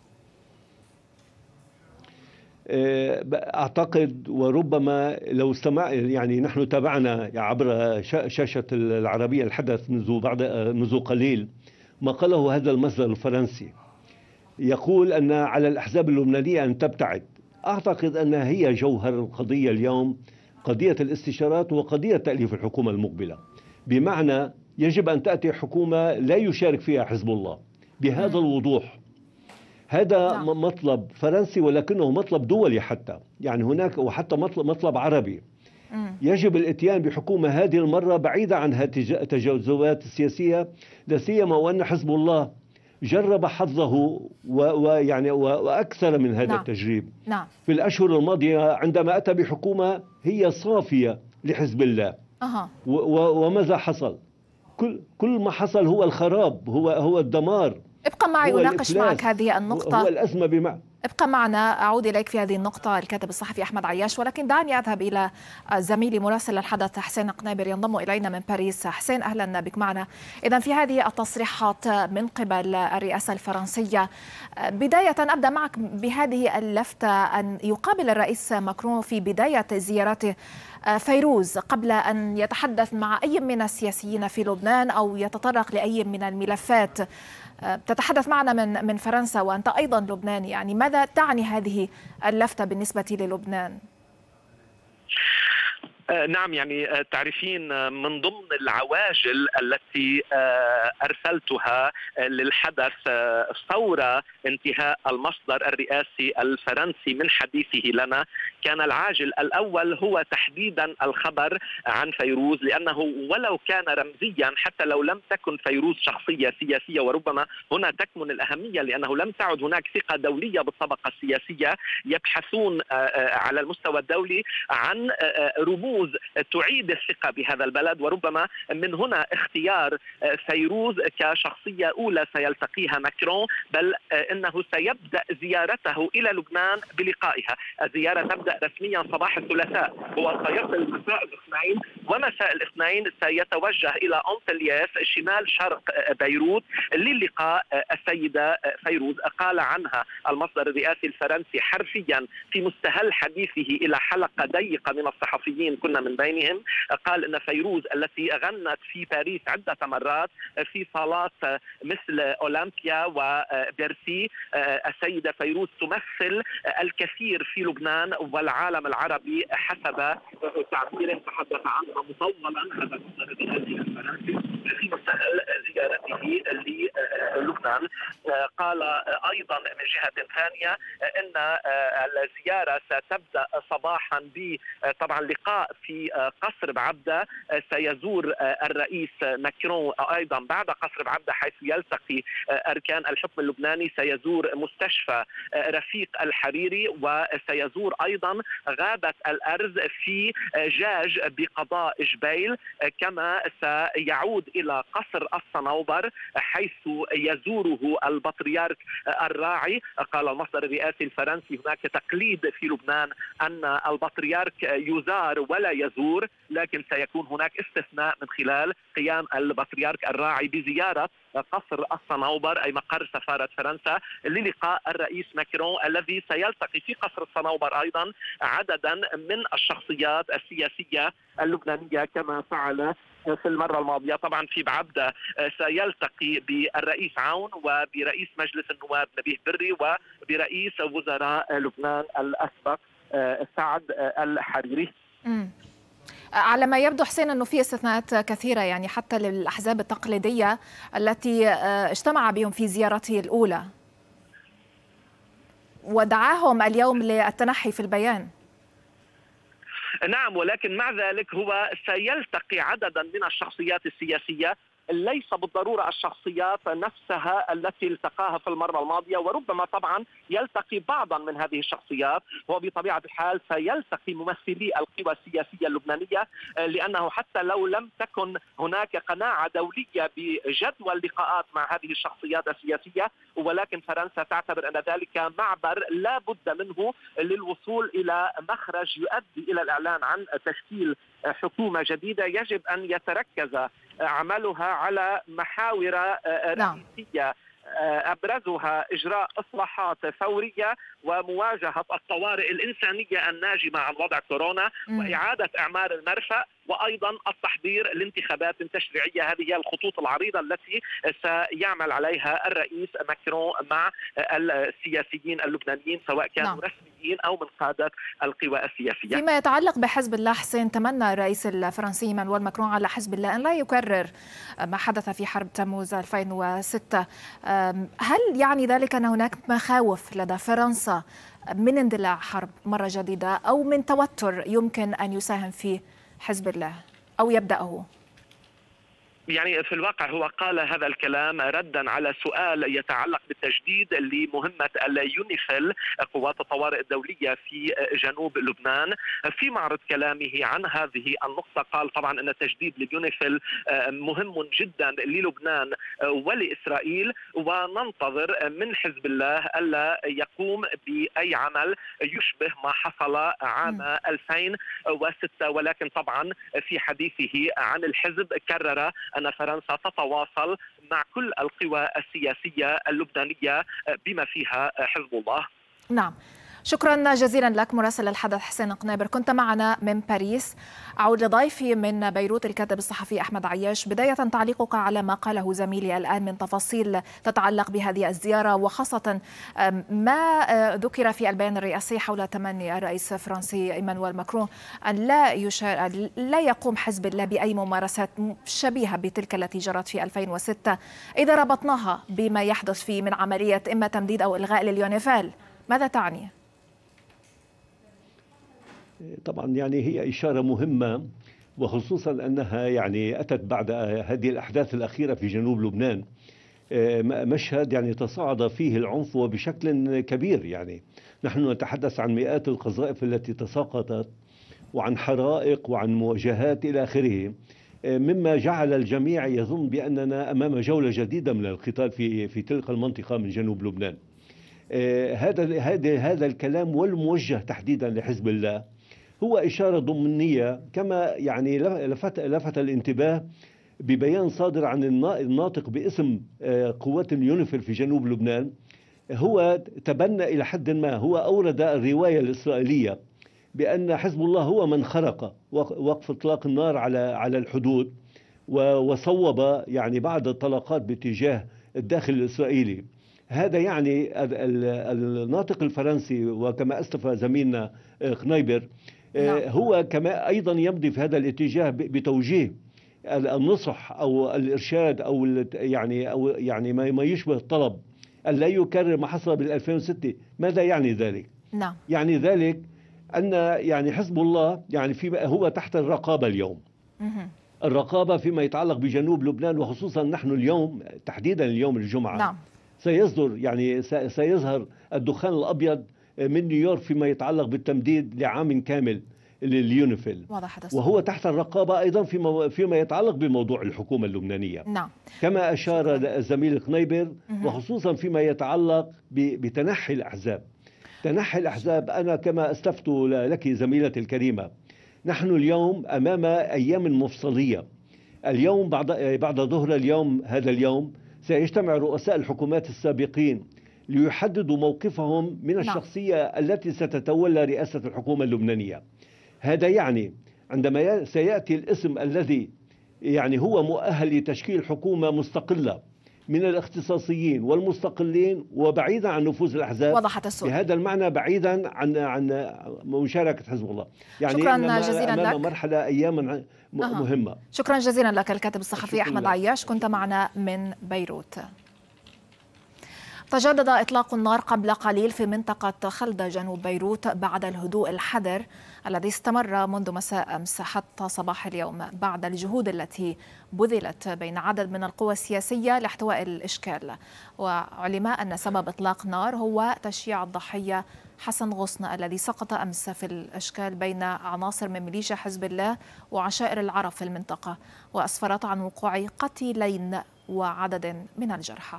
أعتقد وربما لو استمع نحن تابعنا عبر شاشة العربية الحدث منذ قليل ما قاله هذا المصدر الفرنسي، يقول أن على الأحزاب اللبنانية أن تبتعد. أعتقد أن هي جوهر القضية اليوم قضية الاستشارات وقضية تأليف الحكومة المقبلة، بمعنى يجب أن تأتي حكومة لا يشارك فيها حزب الله بهذا الوضوح. هذا مطلب فرنسي ولكنه مطلب دولي حتى، هناك وحتى مطلب عربي. يجب الاتيان بحكومة هذه المرة بعيدة عن هذه التجاوزات السياسية، لا سيما وأن حزب الله جرب حظه وأكثر من هذا التجريب في الأشهر الماضية عندما أتى بحكومة هي صافية لحزب الله. وماذا حصل؟ كل ما حصل هو الخراب، هو الدمار. ابقى معي أناقش معك هذه النقطة. هو الأزمة ابقى معنا، أعود إليك في هذه النقطة الكاتب الصحفي أحمد عياش، ولكن دعني أذهب إلى زميلي مراسل الحدث حسين قنابر ينضم إلينا من باريس. حسين، أهلا بك معنا. إذن في هذه التصريحات من قبل الرئاسة الفرنسية، بداية أبدأ معك بهذه اللفتة أن يقابل الرئيس ماكرون في بداية زيارته فيروز قبل أن يتحدث مع أي من السياسيين في لبنان أو يتطرق لأي من الملفات. تتحدث معنا من فرنسا وأنت أيضا لبناني، ماذا تعني هذه اللفتة بالنسبة للبنان؟ نعم، تعرفين من ضمن العواجل التي أرسلتها للحدث فور انتهاء المصدر الرئاسي الفرنسي من حديثه لنا، كان العاجل الأول هو تحديدا الخبر عن فيروز، لأنه ولو كان رمزيا، حتى لو لم تكن فيروز شخصية سياسية، وربما هنا تكمن الأهمية، لأنه لم تعد هناك ثقة دولية بالطبقة السياسية، يبحثون على المستوى الدولي عن رموز تعيد الثقة بهذا البلد، وربما من هنا اختيار فيروز كشخصية أولى سيلتقيها ماكرون، بل إنه سيبدأ زيارته إلى لبنان بلقائها. الزيارة تبدأ رسميا صباح الثلاثاء، هو سيصل مساء الاثنين، ومساء الاثنين سيتوجه إلى أنطلياس شمال شرق بيروت للقاء السيدة فيروز. قال عنها المصدر الرئاسي الفرنسي حرفيا في مستهل حديثه إلى حلقة ضيقة من الصحفيين كنا من بينهم، قال أن فيروز التي غنت في باريس عدة مرات في صالات مثل أولمبيا وبيرسي، السيدة فيروز تمثل الكثير في لبنان والعالم العربي حسب تعبيره، تحدث عنها مطولا هذا المصدر الرئاسي الفرنسي في مستهل زيارته للبنان. لبنان. قال أيضا من جهة ثانية أن الزيارة ستبدأ صباحا طبعا لقاء في قصر بعبدة، سيزور الرئيس ماكرون أيضا بعد قصر بعبدة حيث يلتقي أركان الحكم اللبناني، سيزور مستشفى رفيق الحريري، وسيزور أيضا غابة الأرز في جاج بقضاء جبيل، كما سيعود إلى قصر الصنوبر حيث يزوره البطريرك الراعي. قال المصدر الرئاسي الفرنسي هناك تقليد في لبنان أن البطريرك يزار ولا يزور، لكن سيكون هناك استثناء من خلال قيام البطريرك الراعي بزيارة قصر الصنوبر أي مقر سفارة فرنسا للقاء الرئيس ماكرون، الذي سيلتقي في قصر الصنوبر أيضا عددا من الشخصيات السياسية اللبنانية كما فعل في المرة الماضية. طبعا في بعبدة سيلتقي بالرئيس عون وبرئيس مجلس النواب نبيه بري وبرئيس وزراء لبنان الأسبق سعد الحريري. على ما يبدو حسين أنه في استثناءات كثيرة يعني حتى للأحزاب التقليدية التي اجتمع بهم في زيارته الأولى، ودعاهم اليوم للتنحي في البيان. نعم، ولكن مع ذلك هو سيلتقي عددا من الشخصيات السياسية، ليس بالضرورة الشخصيات نفسها التي التقاها في المرة الماضية، وربما طبعا يلتقي بعضا من هذه الشخصيات. هو بطبيعة الحال سيلتقي ممثلي القوى السياسية اللبنانية، لأنه حتى لو لم تكن هناك قناعة دولية بجدوى اللقاءات مع هذه الشخصيات السياسية، ولكن فرنسا تعتبر أن ذلك معبر لا بد منه للوصول إلى مخرج يؤدي إلى الإعلان عن تشكيل حكومة جديدة يجب أن يتركز عملها على محاور رئيسية، أبرزها إجراء إصلاحات فورية ومواجهة الطوارئ الإنسانية الناجمة عن وضع كورونا وإعادة إعمار المرفأ، وأيضا التحضير لانتخابات تشريعية. هذه هي الخطوط العريضة التي سيعمل عليها الرئيس ماكرون مع السياسيين اللبنانيين سواء كانوا رسميين أو من قادة القوى السياسية. فيما يتعلق بحزب الله حسين، تمنى الرئيس الفرنسي ايمانويل ماكرون على حزب الله أن لا يكرر ما حدث في حرب تموز 2006. هل يعني ذلك أن هناك مخاوف لدى فرنسا من اندلاع حرب مرة جديدة أو من توتر يمكن أن يساهم فيه حزب الله أو يبدأه؟ يعني في الواقع هو قال هذا الكلام ردا على سؤال يتعلق بالتجديد لمهمة اليونيفيل قوات الطوارئ الدولية في جنوب لبنان. في معرض كلامه عن هذه النقطة قال طبعا أن التجديد لليونيفيل مهم جدا للبنان ولإسرائيل، وننتظر من حزب الله ألا يقوم بأي عمل يشبه ما حصل عام 2006. ولكن طبعا في حديثه عن الحزب كرر أن فرنسا تتواصل مع كل القوى السياسية اللبنانية بما فيها حزب الله. نعم، شكرا جزيلا لك مراسل الحدث حسين قنابر، كنت معنا من باريس. أعود لضيفي من بيروت الكاتب الصحفي أحمد عياش. بداية تعليقك على ما قاله زميلي الآن من تفاصيل تتعلق بهذه الزيارة، وخاصة ما ذكر في البيان الرئاسي حول تمني الرئيس الفرنسي إيمانويل ماكرون أن لا يقوم حزب الله بأي ممارسات شبيهة بتلك التي جرت في 2006 إذا ربطناها بما يحدث فيه من عملية إما تمديد أو إلغاء لليونيفيل. ماذا تعني؟ طبعا يعني هي إشارة مهمة، وخصوصا أنها يعني أتت بعد هذه الأحداث الأخيرة في جنوب لبنان، مشهد يعني تصاعد فيه العنف وبشكل كبير. يعني نحن نتحدث عن مئات القذائف التي تساقطت وعن حرائق وعن مواجهات إلى آخره، مما جعل الجميع يظن بأننا أمام جولة جديدة من القتال في تلك المنطقة من جنوب لبنان. هذا الكلام والموجه تحديدا لحزب الله هو إشارة ضمنية، كما يعني لفت الانتباه ببيان صادر عن الناطق باسم قوات اليونيفيل في جنوب لبنان. هو تبنى إلى حد ما، هو أورد الرواية الإسرائيلية بأن حزب الله هو من خرق وقف إطلاق النار على الحدود وصوب يعني بعض الطلقات باتجاه الداخل الإسرائيلي. هذا يعني الناطق الفرنسي، وكما أسلف زميلنا قنيبر، هو كما أيضا يمضي في هذا الاتجاه بتوجيه النصح أو الإرشاد أو يعني ما يشبه الطلب أن لا يكرر ما حصل بال 2006. ماذا يعني ذلك؟ نعم. يعني ذلك أن يعني حزب الله يعني هو تحت الرقابة اليوم. الرقابة فيما يتعلق بجنوب لبنان، وخصوصا نحن اليوم تحديدا اليوم الجمعة. نعم. سيصدر يعني سيظهر الدخان الأبيض من نيويورك فيما يتعلق بالتمديد لعام كامل لليونيفيل، وهو تحت الرقابة أيضا فيما يتعلق بموضوع الحكومة اللبنانية. نعم. كما أشار الزميل قنيبر، وخصوصا فيما يتعلق بتنحي الأحزاب. تنحي الأحزاب، أنا كما أسلفت لك زميلتي الكريمة، نحن اليوم أمام أيام مفصلية. اليوم بعد ظهر اليوم هذا اليوم سيجتمع رؤساء الحكومات السابقين ليحددوا موقفهم من الشخصية التي ستتولى رئاسة الحكومة اللبنانية. هذا يعني عندما سيأتي الاسم الذي يعني هو مؤهل لتشكيل حكومة مستقلة من الاختصاصيين والمستقلين وبعيدا عن نفوذ الأحزاب، وضحت الصورة. بهذا المعنى بعيدا عن مشاركة حزب الله. يعني شكرا جزيلا لك. مرحلة أيام مهمة. شكرا جزيلا لك الكاتب الصحفي أحمد عياش، كنت معنا من بيروت. تجدد إطلاق النار قبل قليل في منطقة خلدة جنوب بيروت بعد الهدوء الحذر الذي استمر منذ مساء أمس حتى صباح اليوم، بعد الجهود التي بذلت بين عدد من القوى السياسية لاحتواء الإشكال. وعلم أن سبب إطلاق النار هو تشييع الضحية حسن غصن الذي سقط أمس في الإشكال بين عناصر من ميليشيا حزب الله وعشائر العرب في المنطقة، وأسفرت عن وقوع قتيلين وعدد من الجرحى.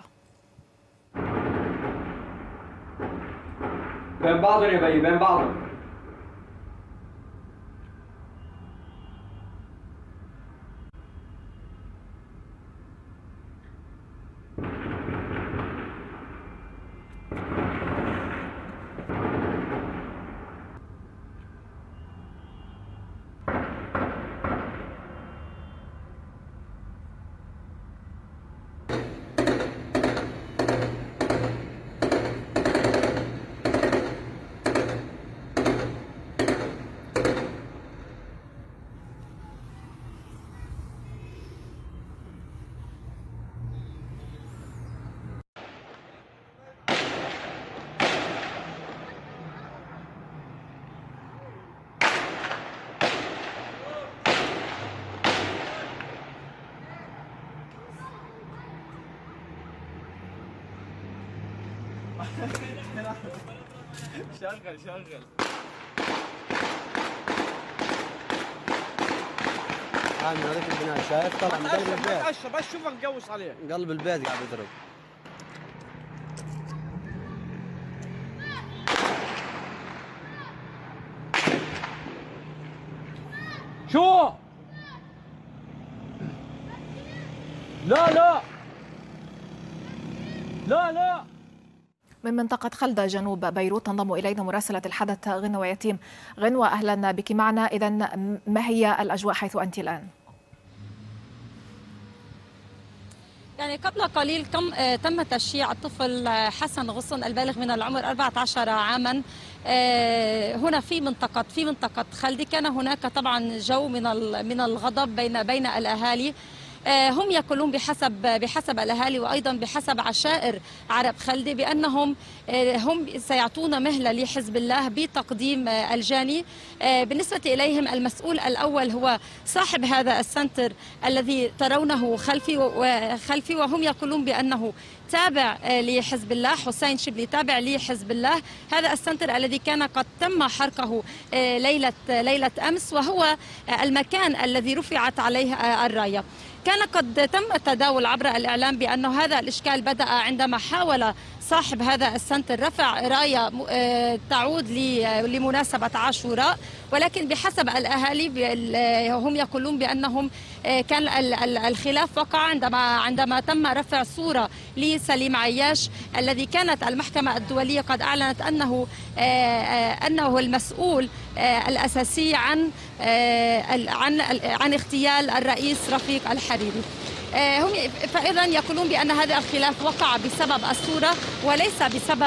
بين بعضهم يا بي، بين بعضهم. شغل من هذيك البناء، شايف طلع من قلب البيت. بس شوفك مقوس عليه، قلب البيت قاعد يضرب. شو؟ لا من منطقة خلدة جنوب بيروت تنضم إلينا مراسلة الحدث غنوة يتيم. غنوة، أهلا بك معنا. إذن ما هي الأجواء حيث أنت الآن؟ يعني قبل قليل تم تشييع الطفل حسن غصن البالغ من العمر 14 عاما هنا في منطقة خلدة. كان هناك طبعا جو من الغضب بين الأهالي. هم يقولون بحسب الأهالي وأيضا بحسب عشائر عرب خلدة بأنهم هم سيعطون مهلة لحزب الله بتقديم الجاني. بالنسبة إليهم المسؤول الأول هو صاحب هذا السنتر الذي ترونه خلفي وهم يقولون بأنه تابع لحزب الله. حسين شبلي تابع لحزب الله. هذا السنتر الذي كان قد تم حرقه ليلة أمس، وهو المكان الذي رفعت عليه الراية. كان قد تم التداول عبر الإعلام بأنه هذا الإشكال بدأ عندما حاول صاحب هذا السنتر رفع راية تعود لمناسبة عاشوراء، ولكن بحسب الأهالي هم يقولون بأنهم كان الخلاف وقع عندما تم رفع صورة لسليم عياش الذي كانت المحكمة الدولية قد أعلنت أنه المسؤول الأساسي عن اغتيال الرئيس رفيق الحريري. هم فإذا يقولون بأن هذا الخلاف وقع بسبب الصورة وليس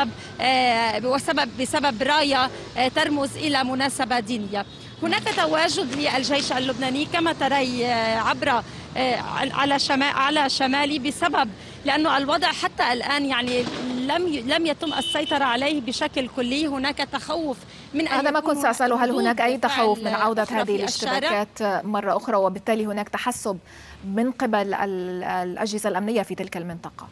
بسبب راية ترمز إلى مناسبة دينية. هناك تواجد للجيش اللبناني كما تري عبر على شمالي بسبب لأنه الوضع حتى الآن يعني لم يتم السيطرة عليه بشكل كلي. هناك تخوف من هذا ما كنت سأسأله، هل هناك أي تخوف من عودة هذه الاشتباكات مرة أخرى وبالتالي هناك تحسب من قبل الأجهزة الأمنية في تلك المنطقة؟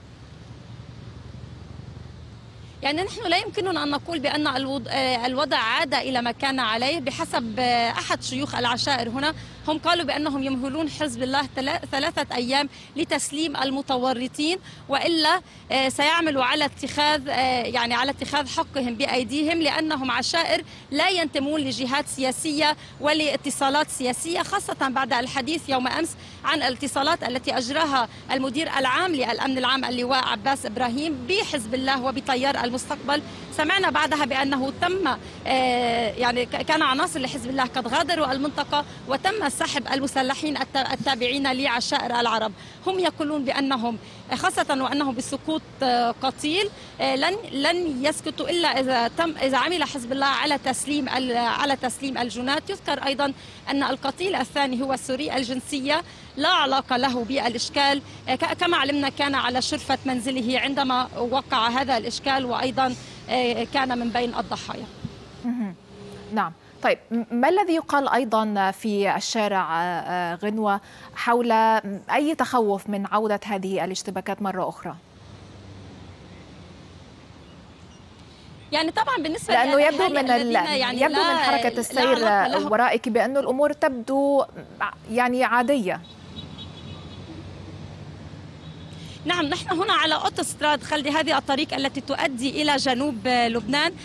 يعني نحن لا يمكننا أن نقول بأن الوضع عاد إلى ما كان عليه. بحسب أحد شيوخ العشائر هنا، هم قالوا بأنهم يمهلون حزب الله 3 أيام لتسليم المتورطين، وإلا سيعملوا على اتخاذ حقهم بأيديهم، لأنهم عشائر لا ينتمون لجهات سياسية ولاتصالات سياسية، خاصة بعد الحديث يوم أمس عن الاتصالات التي أجراها المدير العام للأمن العام اللواء عباس إبراهيم بحزب الله وبتيار المستقبل. سمعنا بعدها بأنه تم كان عناصر لحزب الله قد غادروا المنطقة وتم سحب المسلحين التابعين لعشائر العرب. هم يقولون بأنهم خاصة وأنهم بسقوط قتيل لن يسكتوا إلا إذا عمل حزب الله على تسليم الجنات. يذكر أيضا أن القتيل الثاني هو السوري الجنسية، لا علاقة له بالإشكال، كما علمنا كان على شرفة منزله عندما وقع هذا الإشكال، وأيضا كان من بين الضحايا. نعم. طيب، ما الذي يقال أيضا في الشارع غنوة حول أي تخوف من عودة هذه الاشتباكات مرة أخرى؟ يعني طبعا بالنسبة لأنه يبدو من حركة السير ورائك بأن الأمور تبدو يعني عادية. نعم، نحن هنا على أوتوستراد خلدي، هذه الطريق التي تؤدي إلى جنوب لبنان.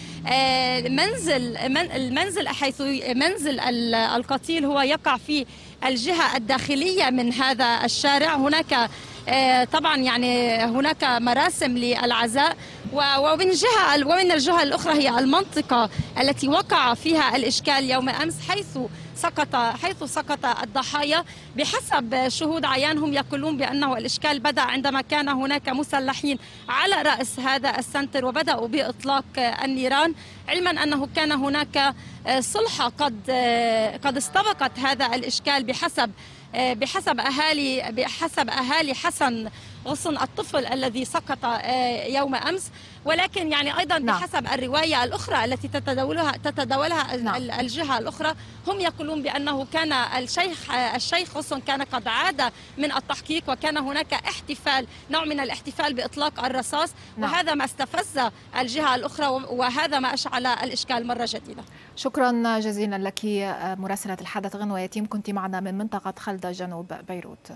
المنزل حيث منزل القتيل هو يقع في الجهة الداخلية من هذا الشارع. هناك طبعا هناك مراسم للعزاء، ومن الجهة الأخرى هي المنطقة التي وقع فيها الإشكال يوم أمس حيث سقط الضحايا. بحسب شهود عيان هم يقولون بأنه الإشكال بدأ عندما كان هناك مسلحين على رأس هذا السنتر وبدأوا بإطلاق النيران، علما أنه كان هناك صلحة قد استبقت هذا الإشكال بحسب أهالي حسن غصن الطفل الذي سقط يوم أمس. ولكن أيضا بحسب الرواية الأخرى التي تتداولها الجهة الأخرى، هم يقولون بأنه كان الشيخ غصن كان قد عاد من التحقيق، وكان هناك نوع من الاحتفال بإطلاق الرصاص، وهذا ما استفز الجهة الأخرى وهذا ما أشعل الإشكال مرة جديدة. شكرا جزيلا لك مراسلة الحدث غنوة يتيم، كنت معنا من منطقة خلدة جنوب بيروت.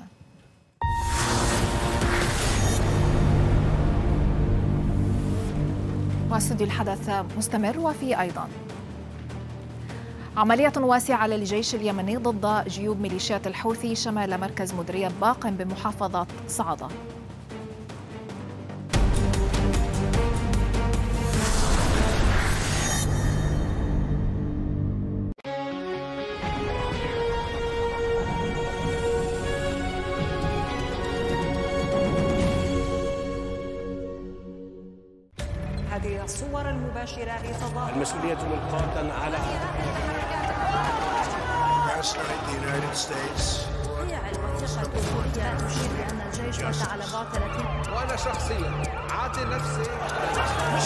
واستوديو الحدث مستمر. وفي أيضا عملية واسعة للجيش اليمني ضد جيوب ميليشيات الحوثي شمال مركز مديرية باق بمحافظة صعدة. هذه الصور المباشرة لتظاهر المسؤولية ملقاة على الوثيقة الدستورية تشير بأن الجيش رد على باطلة. وأنا شخصيا عاطي نفسي مش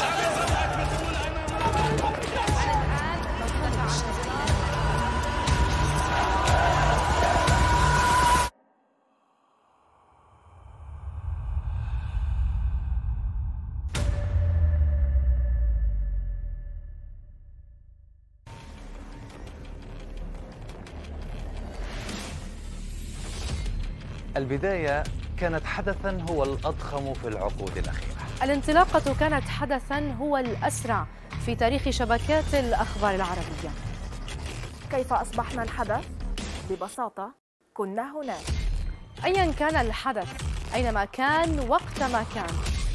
البداية كانت حدثاً هو الأضخم في العقود الأخيرة. الانطلاقة كانت حدثاً هو الأسرع في تاريخ شبكات الأخبار العربية. كيف أصبحنا الحدث؟ ببساطة كنا هناك. أياً كان الحدث، أينما كان، وقتما كان،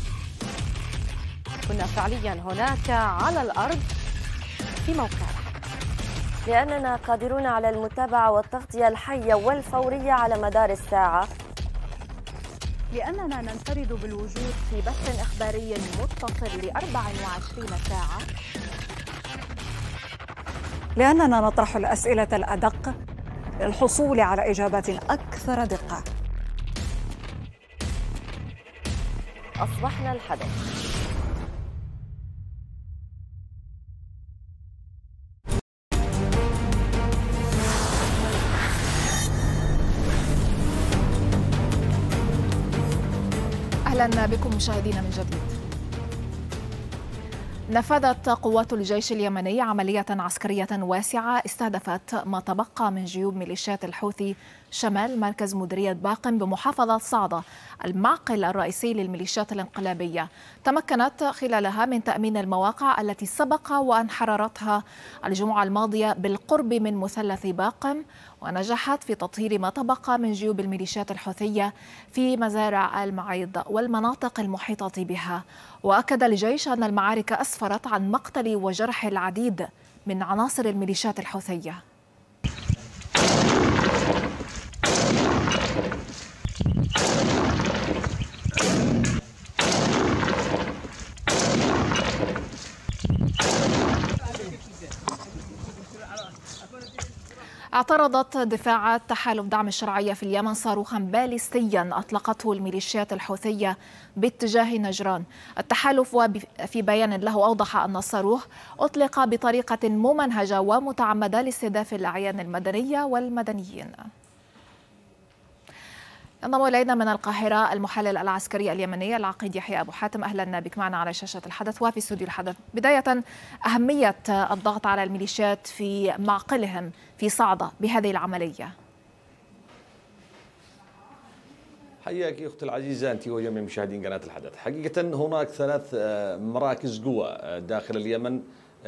كنا فعلياً هناك على الأرض في موقعنا، لأننا قادرون على المتابعة والتغطية الحية والفورية على مدار الساعة، لأننا ننفرد بالوجود في بث إخباري متصل ل24 ساعة، لأننا نطرح الأسئلة الأدق للحصول على إجابات أكثر دقة، أصبحنا الحدث. أهلا بكم مشاهدينا من جديد. نفذت قوات الجيش اليمني عملية عسكرية واسعة استهدفت ما تبقى من جيوب ميليشيات الحوثي شمال مركز مديرية باقم بمحافظة صعدة، المعقل الرئيسي للميليشيات الانقلابية. تمكنت خلالها من تأمين المواقع التي سبق وأن حررتها الجمعة الماضية بالقرب من مثلث باقم، ونجحت في تطهير ما تبقى من جيوب الميليشيات الحوثية في مزارع المعيض والمناطق المحيطة بها. وأكد الجيش أن المعارك أسفرت عن مقتل وجرح العديد من عناصر الميليشيات الحوثية. اعترضت دفاعات تحالف دعم الشرعية في اليمن صاروخا باليستيا أطلقته الميليشيات الحوثية باتجاه نجران. التحالف في بيان له أوضح أن الصاروخ أطلق بطريقة ممنهجة ومتعمدة لاستهداف الأعيان المدنية والمدنيين. انضم الينا من القاهرة المحلل العسكري اليمني العقيد يحيى أبو حاتم. أهلا بك معنا على شاشة الحدث وفي استوديو الحدث. بداية، أهمية الضغط على الميليشيات في معقلهم في صعدة بهذه العملية. حياك أختي العزيزة أنت وجميع مشاهدين قناة الحدث. حقيقة هناك 3 مراكز قوة داخل اليمن،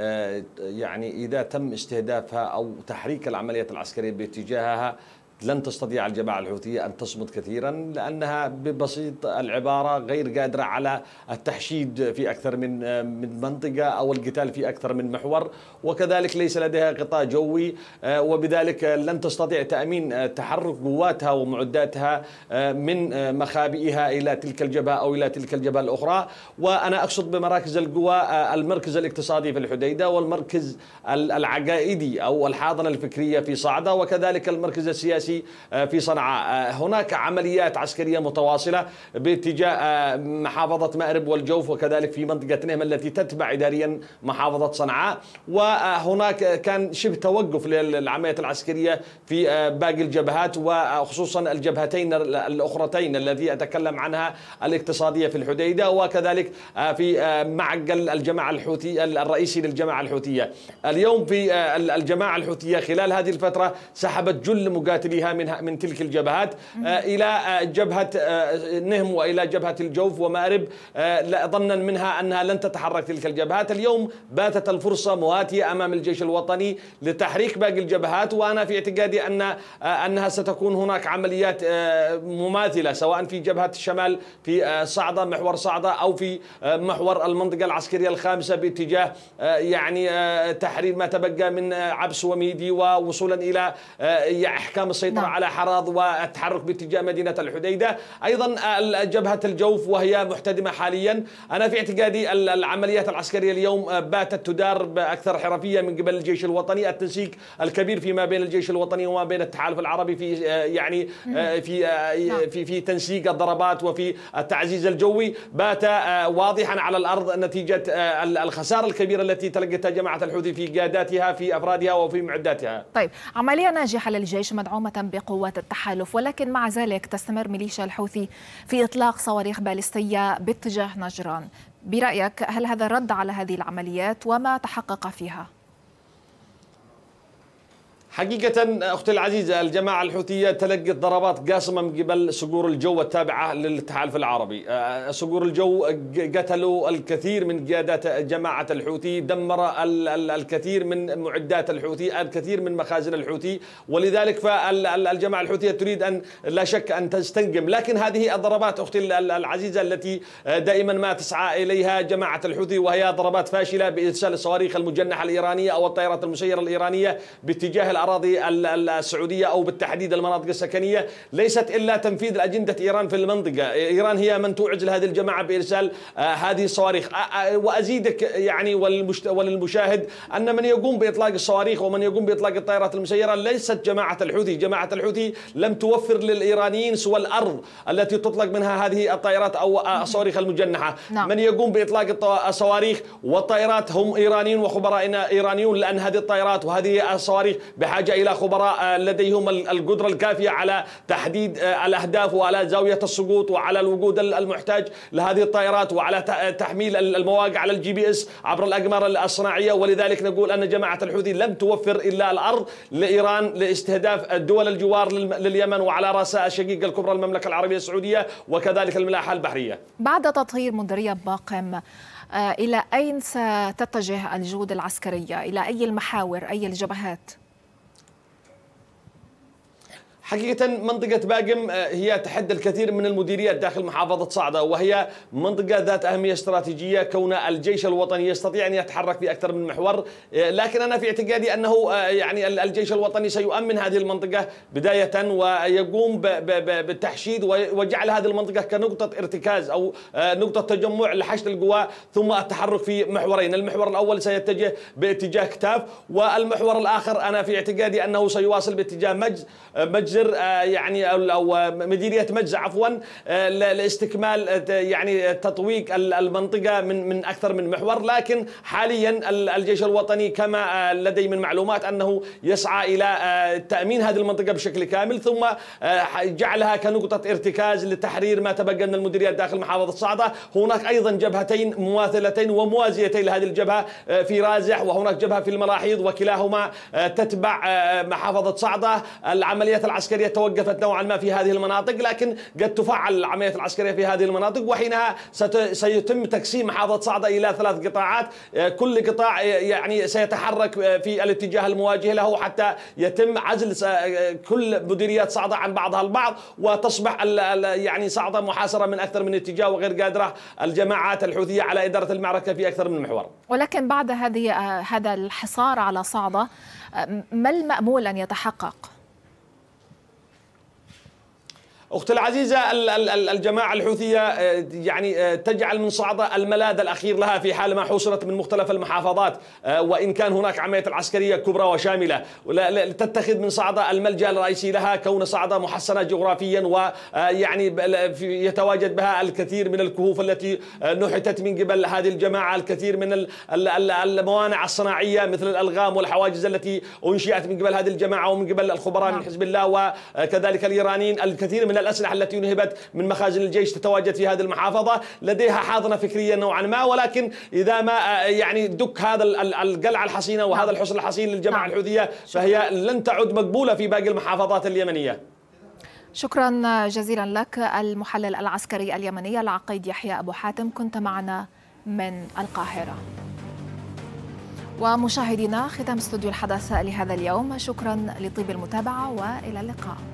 يعني إذا تم استهدافها أو تحريك العمليات العسكرية باتجاهها لن تستطيع الجماعة الحوثية أن تصمد كثيرا، لأنها ببسيط العبارة غير قادرة على التحشيد في أكثر من منطقة أو القتال في أكثر من محور، وكذلك ليس لديها غطاء جوي، وبذلك لن تستطيع تأمين تحرك قواتها ومعداتها من مخابئها إلى تلك الجبهة أو إلى تلك الجبهة الأخرى. وأنا أقصد بمراكز القوى المركز الاقتصادي في الحديدة، والمركز العقائدي أو الحاضنة الفكرية في صعدة، وكذلك المركز السياسي في صنعاء. هناك عمليات عسكرية متواصلة باتجاه محافظة مأرب والجوف، وكذلك في منطقة نهم التي تتبع إداريا محافظة صنعاء. وهناك كان شبه توقف للعمليات العسكرية في باقي الجبهات، وخصوصا الجبهتين الأخرتين التي أتكلم عنها الاقتصادية في الحديدة، وكذلك في معقل الجماعة الحوثي الرئيسي للجماعة الحوثية. اليوم في الجماعة الحوثية خلال هذه الفترة سحبت جل مقاتليها من تلك الجبهات إلى جبهة نهم وإلى جبهة الجوف ومأرب، ظنا منها أنها لن تتحرك تلك الجبهات. اليوم باتت الفرصة مواتية أمام الجيش الوطني لتحريك باقي الجبهات، وأنا في اعتقادي أنها ستكون هناك عمليات مماثلة سواء في جبهة الشمال في صعدة محور صعدة أو في محور المنطقة العسكرية الخامسة باتجاه يعني تحرير ما تبقى من عبس وميدي ووصولا إلى إحكام السيطرة على حراض والتحرك باتجاه مدينة الحديدة. أيضا جبهة الجوف وهي محتدمة حاليا. أنا في اعتقادي العمليات العسكرية اليوم باتت تدار بأكثر حرفية من قبل الجيش الوطني. التنسيق الكبير فيما بين الجيش الوطني وما بين التحالف العربي في يعني في تنسيق الضربات وفي التعزيز الجوي بات واضحا على الأرض نتيجة الخسارة الكبيرة التي تلقتها جماعة الحوثي في قياداتها في أفرادها وفي معداتها. طيب، عملية ناجحة للجيش مدعومة بقوات التحالف، ولكن مع ذلك تستمر ميليشيا الحوثي في إطلاق صواريخ باليستية باتجاه نجران. برأيك هل هذا رد على هذه العمليات وما تحقق فيها؟ حقيقة أختي العزيزة الجماعة الحوثية تلقت ضربات قاصمة من قبل صقور الجو التابعة للتحالف العربي. صقور الجو قتلوا الكثير من قيادات جماعة الحوثي، دمر الكثير من معدات الحوثي، الكثير من مخازن الحوثي، ولذلك فالجماعة الحوثية تريد أن لا شك أن تستنقم. لكن هذه الضربات أختي العزيزة التي دائما ما تسعى إليها جماعة الحوثي، وهي ضربات فاشلة بإرسال الصواريخ المجنحة الإيرانية أو الطائرات المسيرة الإيرانية باتجاه الأراضي السعودية أو بالتحديد المناطق السكنية ليست إلا تنفيذ أجندة إيران في المنطقة. إيران هي من توعز لهذه الجماعة بإرسال هذه الصواريخ. وأزيدك يعني وللمشاهد أن من يقوم بإطلاق الصواريخ ومن يقوم بإطلاق الطائرات المسيرة ليست جماعة الحوثي. جماعة الحوثي لم توفر للإيرانيين سوى الأرض التي تطلق منها هذه الطائرات أو الصواريخ المجنحة. من يقوم بإطلاق الصواريخ والطائرات هم إيرانيين وخبراء إيرانيون، لأن هذه الطائرات وهذه الصواريخ بحاجة إلى خبراء لديهم القدرة الكافية على تحديد الأهداف وعلى زاوية السقوط وعلى الوقود المحتاج لهذه الطائرات وعلى تحميل المواقع على الGPS عبر الأقمار الصناعية. ولذلك نقول أن جماعة الحوثي لم توفر إلا الأرض لإيران لاستهداف الدول الجوار لليمن، وعلى رأسها الشقيقة الكبرى المملكة العربية السعودية وكذلك الملاحة البحرية. بعد تطهير مديرية باقم إلى أين ستتجه الجهود العسكرية؟ إلى أي المحاور، أي الجبهات؟ حقيقة منطقة باقم هي تحد الكثير من المديريات داخل محافظة صعدة، وهي منطقة ذات أهمية استراتيجية كون الجيش الوطني يستطيع أن يتحرك في أكثر من محور. لكن أنا في اعتقادي أنه يعني الجيش الوطني سيؤمن هذه المنطقة بداية ويقوم بالتحشيد وجعل هذه المنطقة كنقطة ارتكاز أو نقطة تجمع لحشد القوى، ثم التحرك في محورين. المحور الأول سيتجه باتجاه كتاف، والمحور الآخر أنا في اعتقادي أنه سيواصل باتجاه مجزر يعني أو مديرية مجز عفوا لاستكمال يعني تطويق المنطقة من أكثر من محور. لكن حاليا الجيش الوطني كما لدي من معلومات أنه يسعى إلى تأمين هذه المنطقة بشكل كامل، ثم جعلها كنقطة ارتكاز لتحرير ما تبقى من المديريات داخل محافظة صعدة. هناك أيضا جبهتين مماثلتين وموازيتين لهذه الجبهة في رازح، وهناك جبهة في الملاحيض، وكلاهما تتبع محافظة صعدة. العمليات العسكرية توقفت نوعا ما في هذه المناطق، لكن قد تفعل العمليات العسكرية في هذه المناطق، وحينها سيتم تقسيم محافظة صعدة إلى 3 قطاعات. كل قطاع يعني سيتحرك في الاتجاه المواجه له حتى يتم عزل كل مديريات صعدة عن بعضها البعض، وتصبح يعني صعدة محاصرة من أكثر من اتجاه وغير قادرة الجماعات الحوثية على إدارة المعركة في أكثر من محور. ولكن بعد هذا الحصار على صعدة ما المأمول أن يتحقق؟ أختي العزيزة، الجماعة الحوثية يعني تجعل من صعدة الملاذ الأخير لها في حال ما حوصرت من مختلف المحافظات، وإن كان هناك عملية عسكرية كبرى وشاملة تتخذ من صعدة الملجأ الرئيسي لها، كون صعدة محصنة جغرافيا ويعني يتواجد بها الكثير من الكهوف التي نحتت من قبل هذه الجماعة، الكثير من الموانع الصناعية مثل الألغام والحواجز التي أنشئت من قبل هذه الجماعة ومن قبل الخبراء من حزب الله وكذلك الإيرانيين. الكثير من الأسلحة التي نهبت من مخازن الجيش تتواجد في هذه المحافظة، لديها حاضنة فكرية نوعا ما، ولكن إذا ما يعني دك هذا القلعة الحصينة وهذا الحصن الحصين للجماعة الحوثية فهي لن تعد مقبولة في باقي المحافظات اليمنية. شكرا جزيلا لك المحلل العسكري اليمني العقيد يحيى أبو حاتم، كنت معنا من القاهرة. ومشاهدينا، ختام استوديو الحدث لهذا اليوم، شكرا لطيب المتابعة وإلى اللقاء.